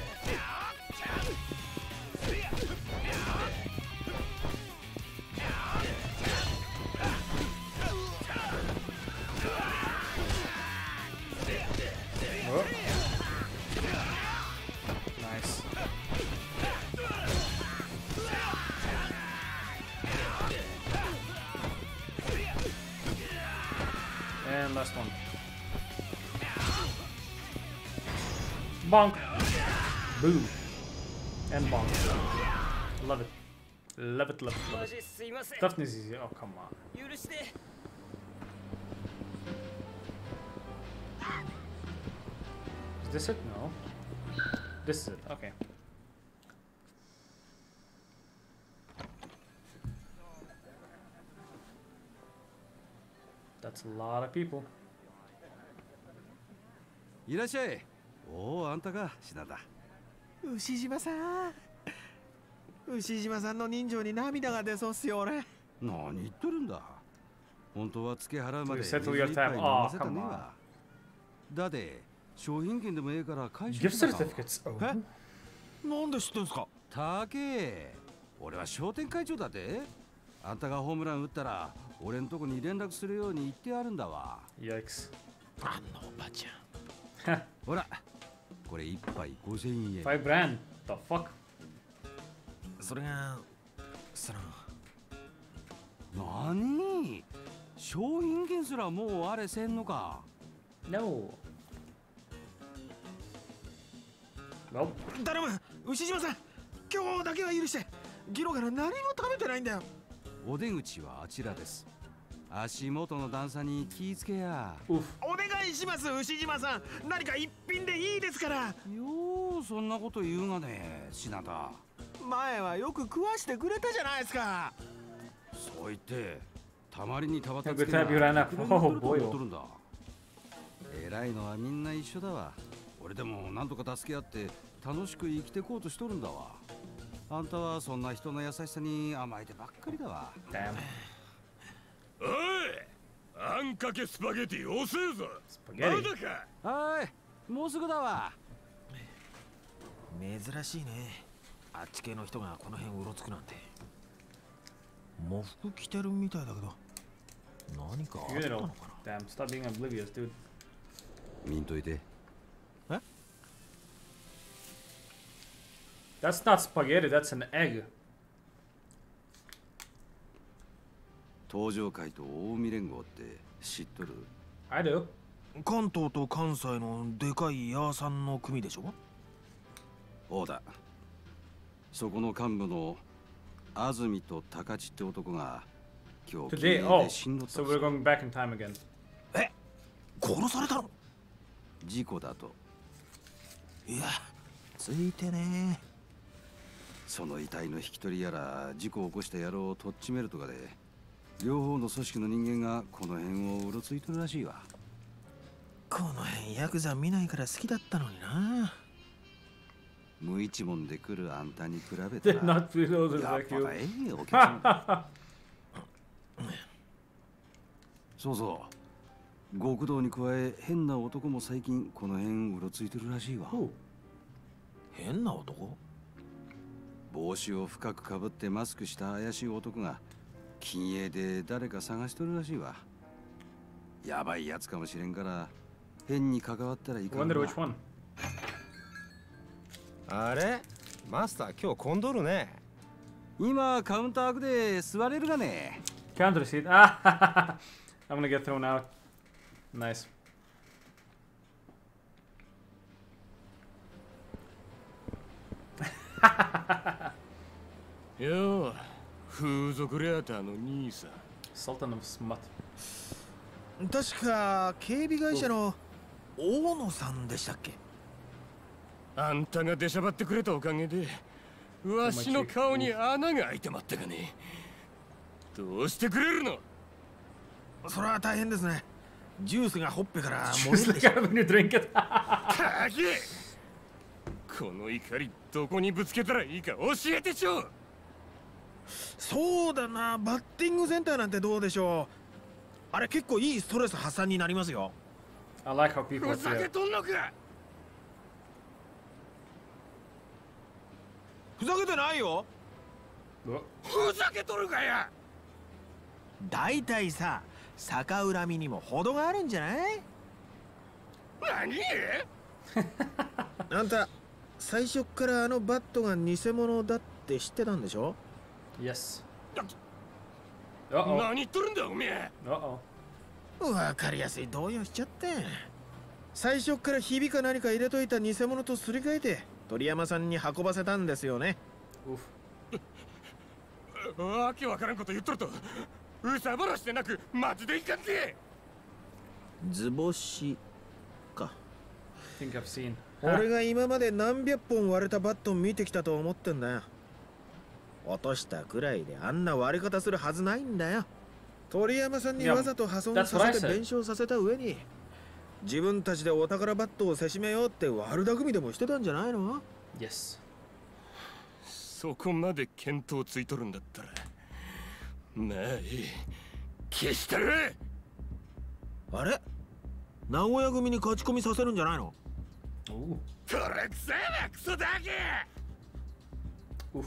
Oh. Nice. And last one. Bonk. Boom. And bonk. Love it. Love it, love it, love it. Toughness is easy. Oh, come on. Is this it? No. This is it. Okay. That's a lot of people. いらっしゃい。おお、あんたが品田。 牛島さん。牛島さんの人情に涙が出そうっすよ俺。 何言ってるんだ。本当は付け払うまで水一杯飲ませたねえわ。 だって商品券でもええから返して。 ギフトセティフィケット。 え？なんで知ってんすか？ たけ。俺は商店会長だって。あんたがホームラン打ったら俺んとこに連絡するように言ってあるんだわ。 Yikes。 あのおばちゃん。ほら、これ一杯ごせんえん。 five grand。The fuck？ それが、その。 何？商品券すらもうあれせんのか？ No。No。 頼む、牛島さん。今日だけは許して。昨日から何も食べてないんだよ。 お出口はあちらです。足元の段差に気ぃつけや。 お願いします、牛島さん。何か一品でいいですから。 ようそんなこと言うがね、品田。 前はよく食わしてくれたじゃないですか。 そう言ってたまりにたばたつけな取るんだ。偉いのはみんな一緒だわ。俺でも何とか助け合って楽しく生きてこうとしとるんだわ。あんたはそんな人の優しさに甘えてばっかりだわ。 おい、あんかけスパゲティ遅えぞ。まだか。 はい、もうすぐだわ。 珍しいね。あっち系の人がこの辺うろつくなんて。喪服着てるみたいだけど何かあったのかな。 Damn, stop being oblivious, dude. 見んといて。 え？ That's not spaghetti, that's an egg. 東上会と近江連合って知っとる？ I do. 関東と関西のでかいヤーさんの組でしょ？ おうだ。そこの幹部の安住と高知って男が今日 Today, oh, so we're going back in time again. え？殺されたの？ 事故だと。 いや、ついてね。 その遺体の引き取りやら事故を起こした野郎をとっちめるとかで両方の組織の人間がこの辺をうろついてるらしいわ。 この辺ヤクザ見ないから好きだったのにな。 無一文で来るあんたに比べたらやっぱええお客さん。そうそう、極道に加え変な男も最近この辺うろついてるらしいわ。 変な男？ 帽子を深くかぶってマスクした怪しい男が禁煙で誰か探しとるらしいわ。やばいやつかもしれんから変に関わったらいかんわ。 あれマスター今日混んどるね。 今カウンター開くで座れるがね。 カウンターシート。あI'm gonna get thrown out. Nice. よう、風俗レアターの兄さん。 Sultan of Smut。 確か警備会社の大野さんでしたっけ？ あんたが出しゃばってくれたおかげでわしの顔に穴が開いてまったがね。どうしてくれるの？ それは大変ですね。ジュースがほっぺから漏れるでしょ。 たけ！この怒りどこにぶつけたらいいか教えてちょ。 そうだな、バッティングセンターなんてどうでしょう。あれ結構いいストレス発散になりますよ。 I like how people ふざけとんのか？ ふざけてないよ。 ふざけとるかや。 だいたいさ、逆恨みにも程があるんじゃない？ 何？ あんた最初からあのバットが偽物だって知ってたんでしょ？ Yes。 何言っとるんだおめえ。 わかりやすい動揺しちゃって。 最初からひびか何か入れといた偽物とすり替えて鳥山さんに運ばせたんですよね。 わけわからんこと言っとるとうさばらしてなくマジでいかんぜ。 図星か。 think I've seen. 俺が今まで何百本割れたバット見てきたと思ってんだよ。落としたくらいであんな割れ方するはずないんだよ。鳥山さんにわざと破損させて弁償させた上に自分たちでお宝バットをせしめようって悪巧みでもしてたんじゃないの？ Yes。 そこまで見当ついとるんだったらまあいい、消したる。 あれ、名古屋組に勝ち込みさせるんじゃないの？ おお、これくせえなクソだけ。 う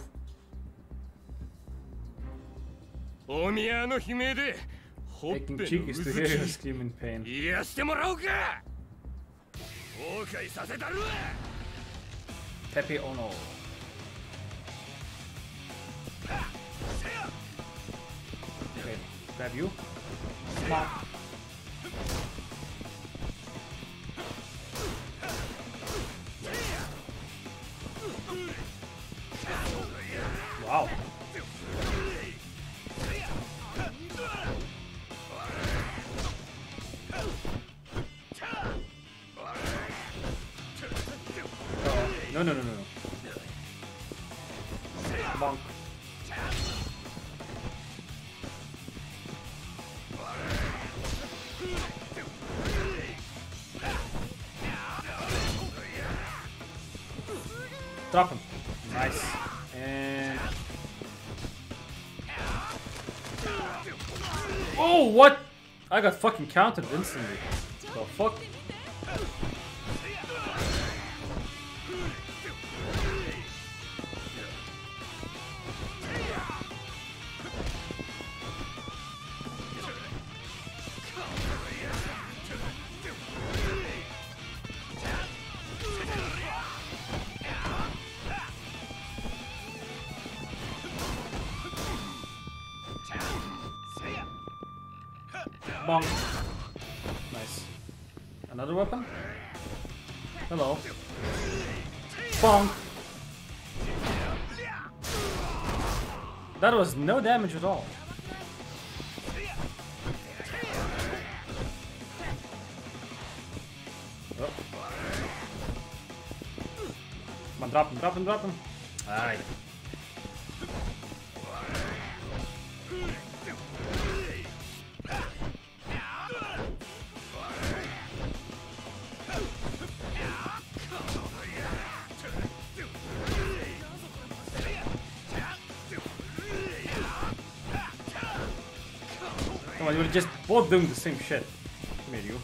お宮の悲鳴でほっぺのうずき癒してもらおうか。後悔させたるわ。 Pepe Ono。Okay, grab you. Pop. Wow. No, no, no, no, no. Bonk. Drop him. Nice. And... Oh, what? I got fucking countered instantly. The fuck? Bonk. Nice. Another weapon? Hello. Bonk. That was no damage at all. Oh. Come on, drop him, drop him, drop him. Alright. Come on, you were just both doing the same shit. Come here, you.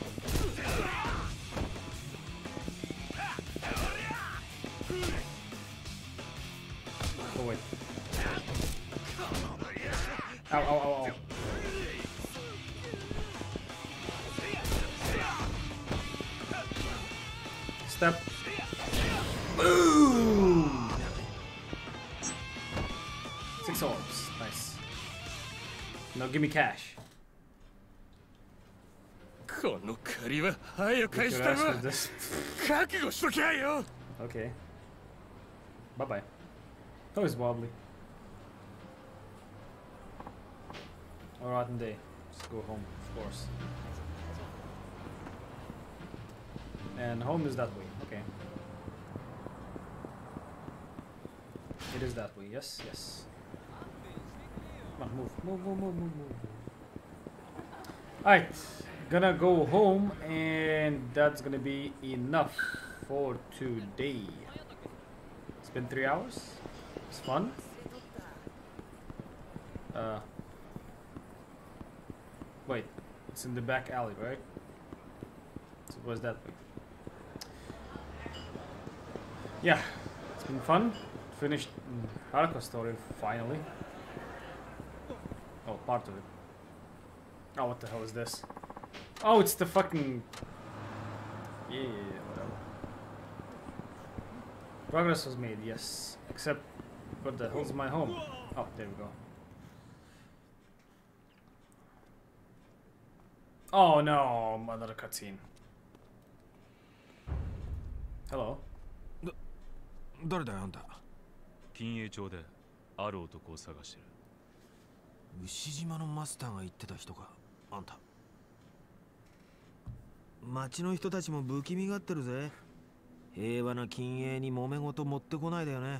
Oh wait. Ow, ow, ow, ow. Step. Boom! Six orbs. Nice. Now give me cash. この借りは早く返したわ。覚悟しときゃよ。 Okay. Bye bye. That was wobbly. A rotten day. Let's go home, of course. And home is that way. Okay. It is that way. Yes, yes. Come on, move, move, move, move, move, move. Alright. Gonna go home, and that's gonna be enough for today. It's been three hours. It's fun. Uh, wait, it's in the back alley, right? So where's that way? Yeah, it's been fun. Finished Haruka story finally. Oh, part of it. Oh, what the hell is this? Oh, it's the fucking... Yeah, whatever. Progress was made, yes. Except, what the hell's my home? Oh, there we go. Oh no, another cutscene. Hello. だ、誰だよあんた。 金栄町である男を探してる。 牛島のマスターが言ってた人か、あんた。町の人たちも不気味がってるぜ。平和な金栄に揉め事持ってこないだよね。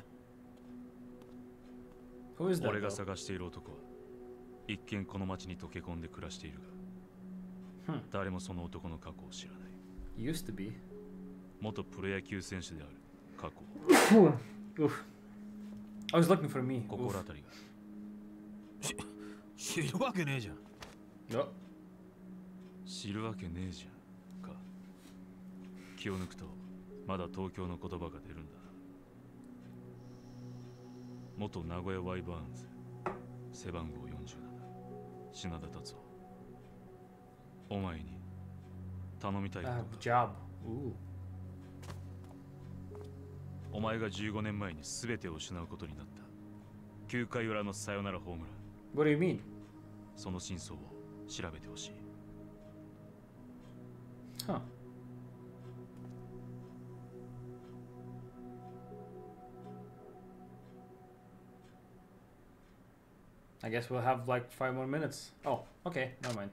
俺が探している男は一見この町に溶け込んで暮らしているが、hmm. 誰もその男の過去を知らない。 Used to be. 元プロ野球選手である過去。 I was looking for me. 心当たりが。 知るわけねえじゃん。 知るわけねえじゃんか。気を抜くとまだ東京の言葉が出るんだ。元名古屋ワイバーンズ背番号よんじゅうなな品田達夫。お前に頼みたいことが。お前がじゅうごねんまえに全てを失うことになったきゅうかい裏のサヨナラホームラン。 What do you mean? その真相を調べてほしい。 Huh. I guess we'll have like five more minutes. Oh, okay, never mind.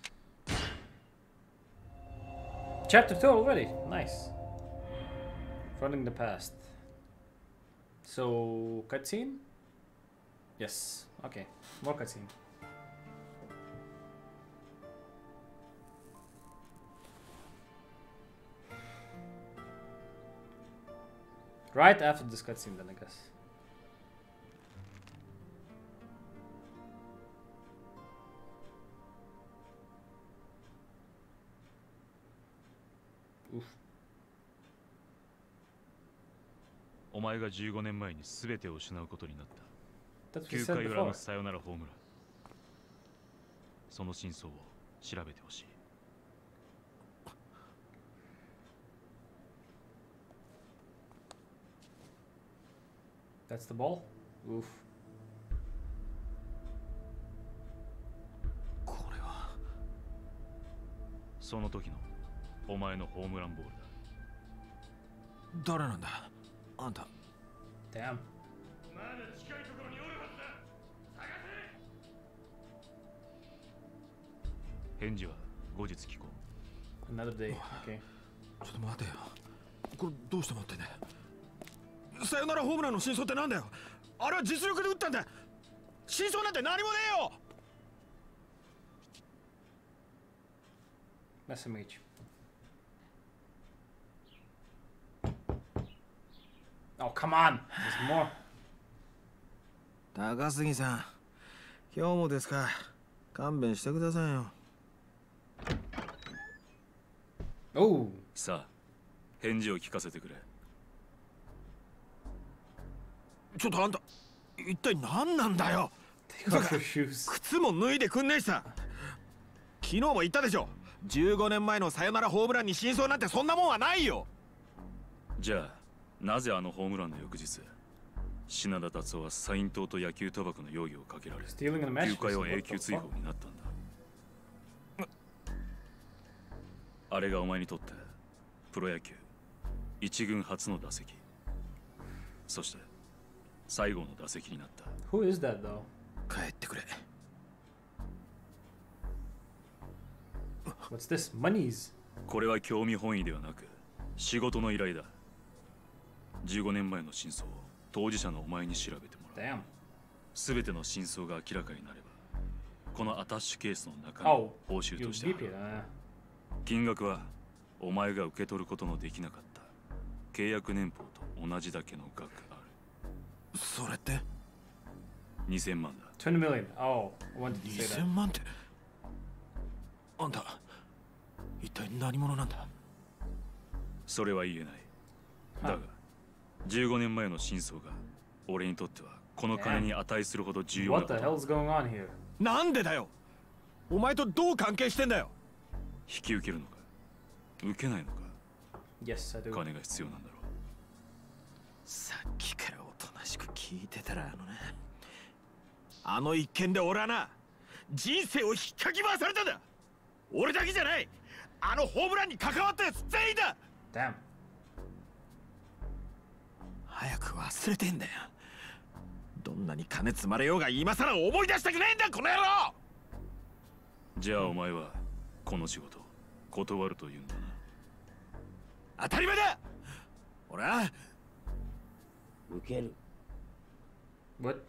Chapter two already. Nice. Running the past. So, cutscene? Yes. Okay, more cutscene. Right after this cutscene, then I guess. Oof. お前がじゅうごねんまえに全てを失うことになったきゅうかい裏のサヨナラホームラン。その真相を調べてほしい。 That's the ball? Oof. これはその時のお前のホームランボールだ。 誰なんだあんた。 Damn. まだ近いところにおるはずだ。探せ。返事は後日聞こう。Another day. Okay. ちょっと待てよ。これどうして待ってんだよ。サヨナラホームランの真相ってなんだよ。あれは実力で打ったんだ。真相なんて何もねえよ。 Nice to meet you. Oh, come on! There's more. 高杉さん、今日もですか。勘弁してくださいよ。 おう。 さあ、返事を聞かせてくれ。 ちょっとあんた、一体何なんだよ。靴も脱いでくんねえしさ。昨日も言ったでしょ。じゅうごねんまえのサヨナラホームランに真相なんてそんなもんはないよ。 じゃあなぜあのホームランの翌日品田達夫はサイン島と野球賭博の容疑をかけられきゅうかいは永久追放になったんだ。あれがお前にとってプロ野球一軍初の打席、そして最後の打席になった。 Who is that though? 帰ってくれ。 What's this? Monies? これは興味本位ではなく仕事の依頼だ。じゅうごねんまえの真相を当事者のお前に調べてもらう。すべての真相が明らかになればこのアタッシュケースの中の報酬として金額はお前が受け取ることのできなかった契約年俸と同じだけの額ある。 それってにせんまんだ。 にじゅう million. Oh, I wanted to say that. にせんまんってあんた一体何者なんだ。 それは言えない。だがじゅうごねんまえの真相が俺にとってはこの金に値するほど重要だ。 What the hell's going on here? なんでだよ。お前とどう関係してんだよ。 引き受けるのか受けないのか。 Yes, I do. 金が必要なんだろう。 さっきからおとなしく聞いてたらあのね、あの一件で俺はな人生を引っかき回されたんだ。俺だけじゃない、あのホームランに関わったやつ全員だ。 Damn. 早く忘れてんだよ。どんなに金積まれようが今さら思い出したくないんだこの野郎。 じゃあお前はこの仕事断るというんだな。 当たり前だ。ほら受ける。 What?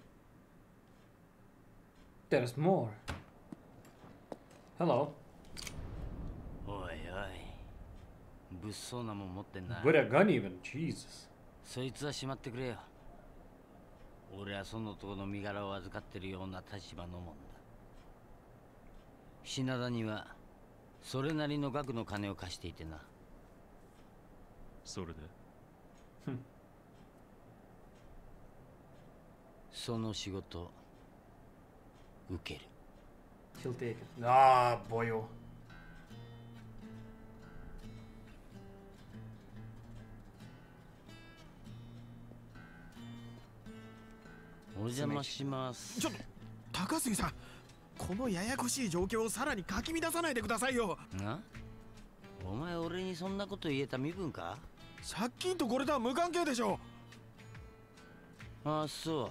There's more. Hello. おいおい。物騒なもん持ってんな。 With a gun even. Jesus. そいつはしまってくれよ。俺はその男の身柄を預かってるような立場のもんだ。品田にはそれなりの額の金を貸していてな。 それでその仕事受ける。 He'll take it. Ah, boyo. お邪魔します。 ちょっと高杉さん、このややこしい状況をさらにかき乱さないでくださいよ。 な？お前俺にそんなこと言えた身分か？ 借金とこれとは無関係でしょ。 ああそう。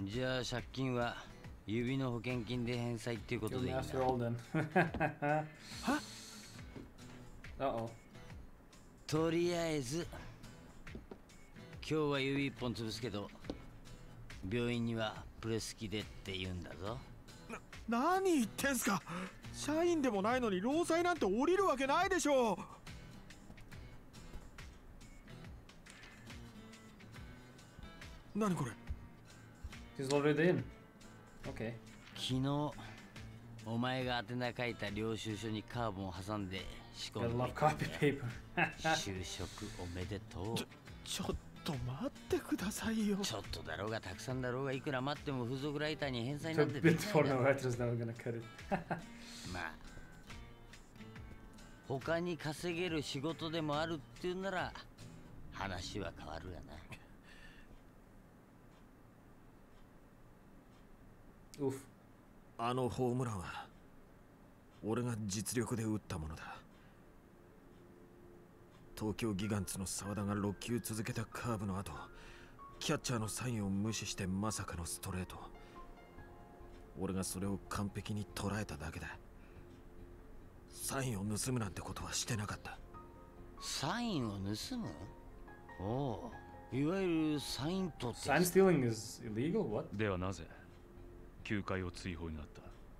じゃあ借金は指の保険金で返済っていうことでいいな。 は？Uh-oh. とりあえず今日は指一本潰すけど病院にはプレス機でって言うんだぞ。 な、何言ってんすか。社員でもないのに労災なんて降りるわけないでしょう。何これ。 He's already in. Okay. 昨日お前が宛名書いた領収書にカーボンを挟んで仕込んで就職おめでとう。 ちょ、ちょっと待ってくださいよ。 ちょっとだろうがたくさんだろうがいくら待っても風俗ライターに返済なんてできないだろ。まあ他に稼げる仕事でもあるっていうなら話は変わるがな。 うふ。あのホームランは俺が実力で打ったものだ。東京ギガンツの澤田がろっきゅう続けたカーブの後、キャッチャーのサインを無視してまさかのストレート。俺がそれを完璧に捉えただけだ。サインを盗むなんてことはしてなかった。 サインを盗む？おお、いわゆるサインとって。 サインスティーリング is illegal? What? ではなぜ球界を追放になった？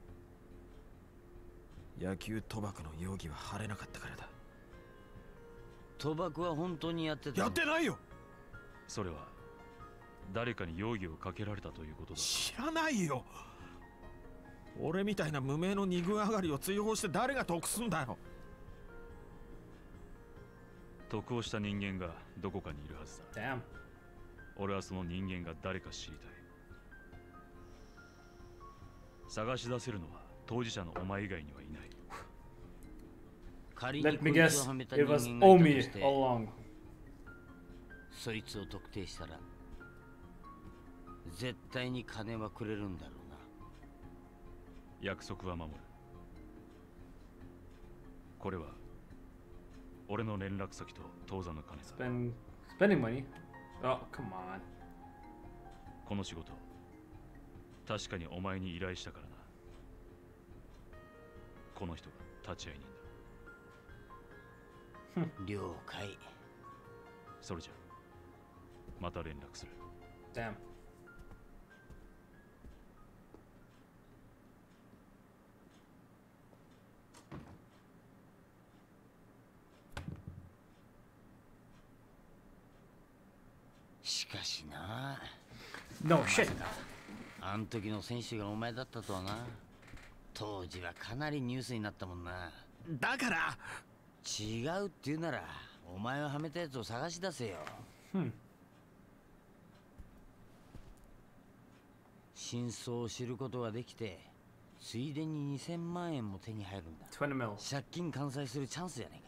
野球賭博の容疑は晴れなかったからだ。 賭博は本当にやってた？ やってないよ。 それは誰かに容疑をかけられたということだ。 知らないよ。俺みたいな無名の二軍上がりを追放して誰が得すんだよ。 得をした人間がどこかにいるはずだ。 Damn. 俺はその人間が誰か知りたい。探し出せるのは当事者のお前以外にはいない。 仮にこいつをはめた人間がいたとして、そいつを特定したら絶対に金はくれるんだろうな。 約束は守る。これは俺の連絡先と当座の金だ。 Spend, spending money? Oh, come on. この仕事確かにお前に依頼したからな。この人が立ち会い人だ。 了解。 それじゃまた連絡する。 Damn. しかしな。 No shit. あん時の選手がお前だったとはな。当時はかなりニュースになったもんな。 だから違うって言うならお前をはめたやつを探し出せよ。 Hmm. 真相を知ることができてついでににせんまんえんも手に入るんだ。 twenty mil. 借金完済するチャンスじゃね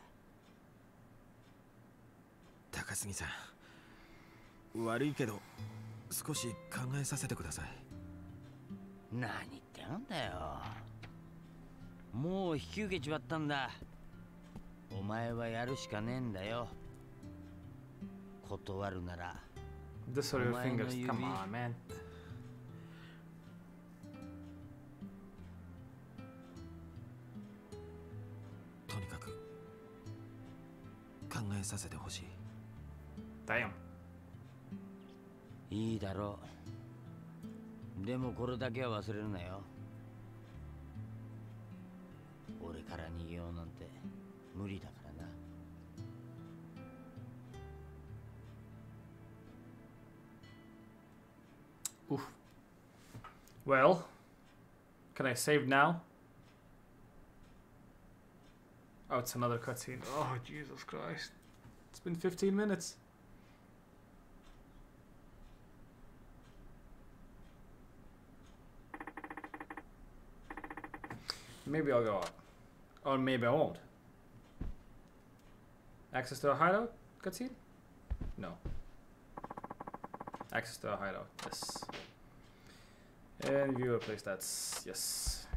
えか。高杉さん、悪いけど少し考えさせてください。 何言ってんだよ。もう引き受けちまったんだ。お前はやるしかねえんだよ。 断るなら This are your fingers. Come on, man. とにかく考えさせてほしい。 Damn. いいだろう。でもこれだけは忘れるなよ。俺から逃げようなんて無理だからな。 Oof. Well, can I save now? Oh, it's another cutscene. Oh, Jesus Christ. It's been fifteen minutes. Maybe I'll go out. Or maybe I won't. Access to a hideout cutscene? No. Access to a hideout, yes. And view a place that's yes.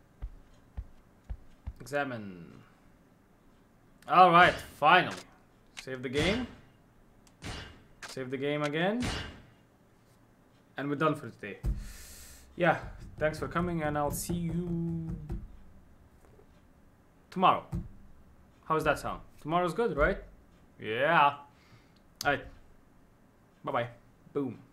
Examine. Alright, finally. Save the game. Save the game again. And we're done for today. Yeah, thanks for coming and I'll see you tomorrow. How does that sound? Tomorrow's good, right? Yeah. Alright. Bye-bye. Boom.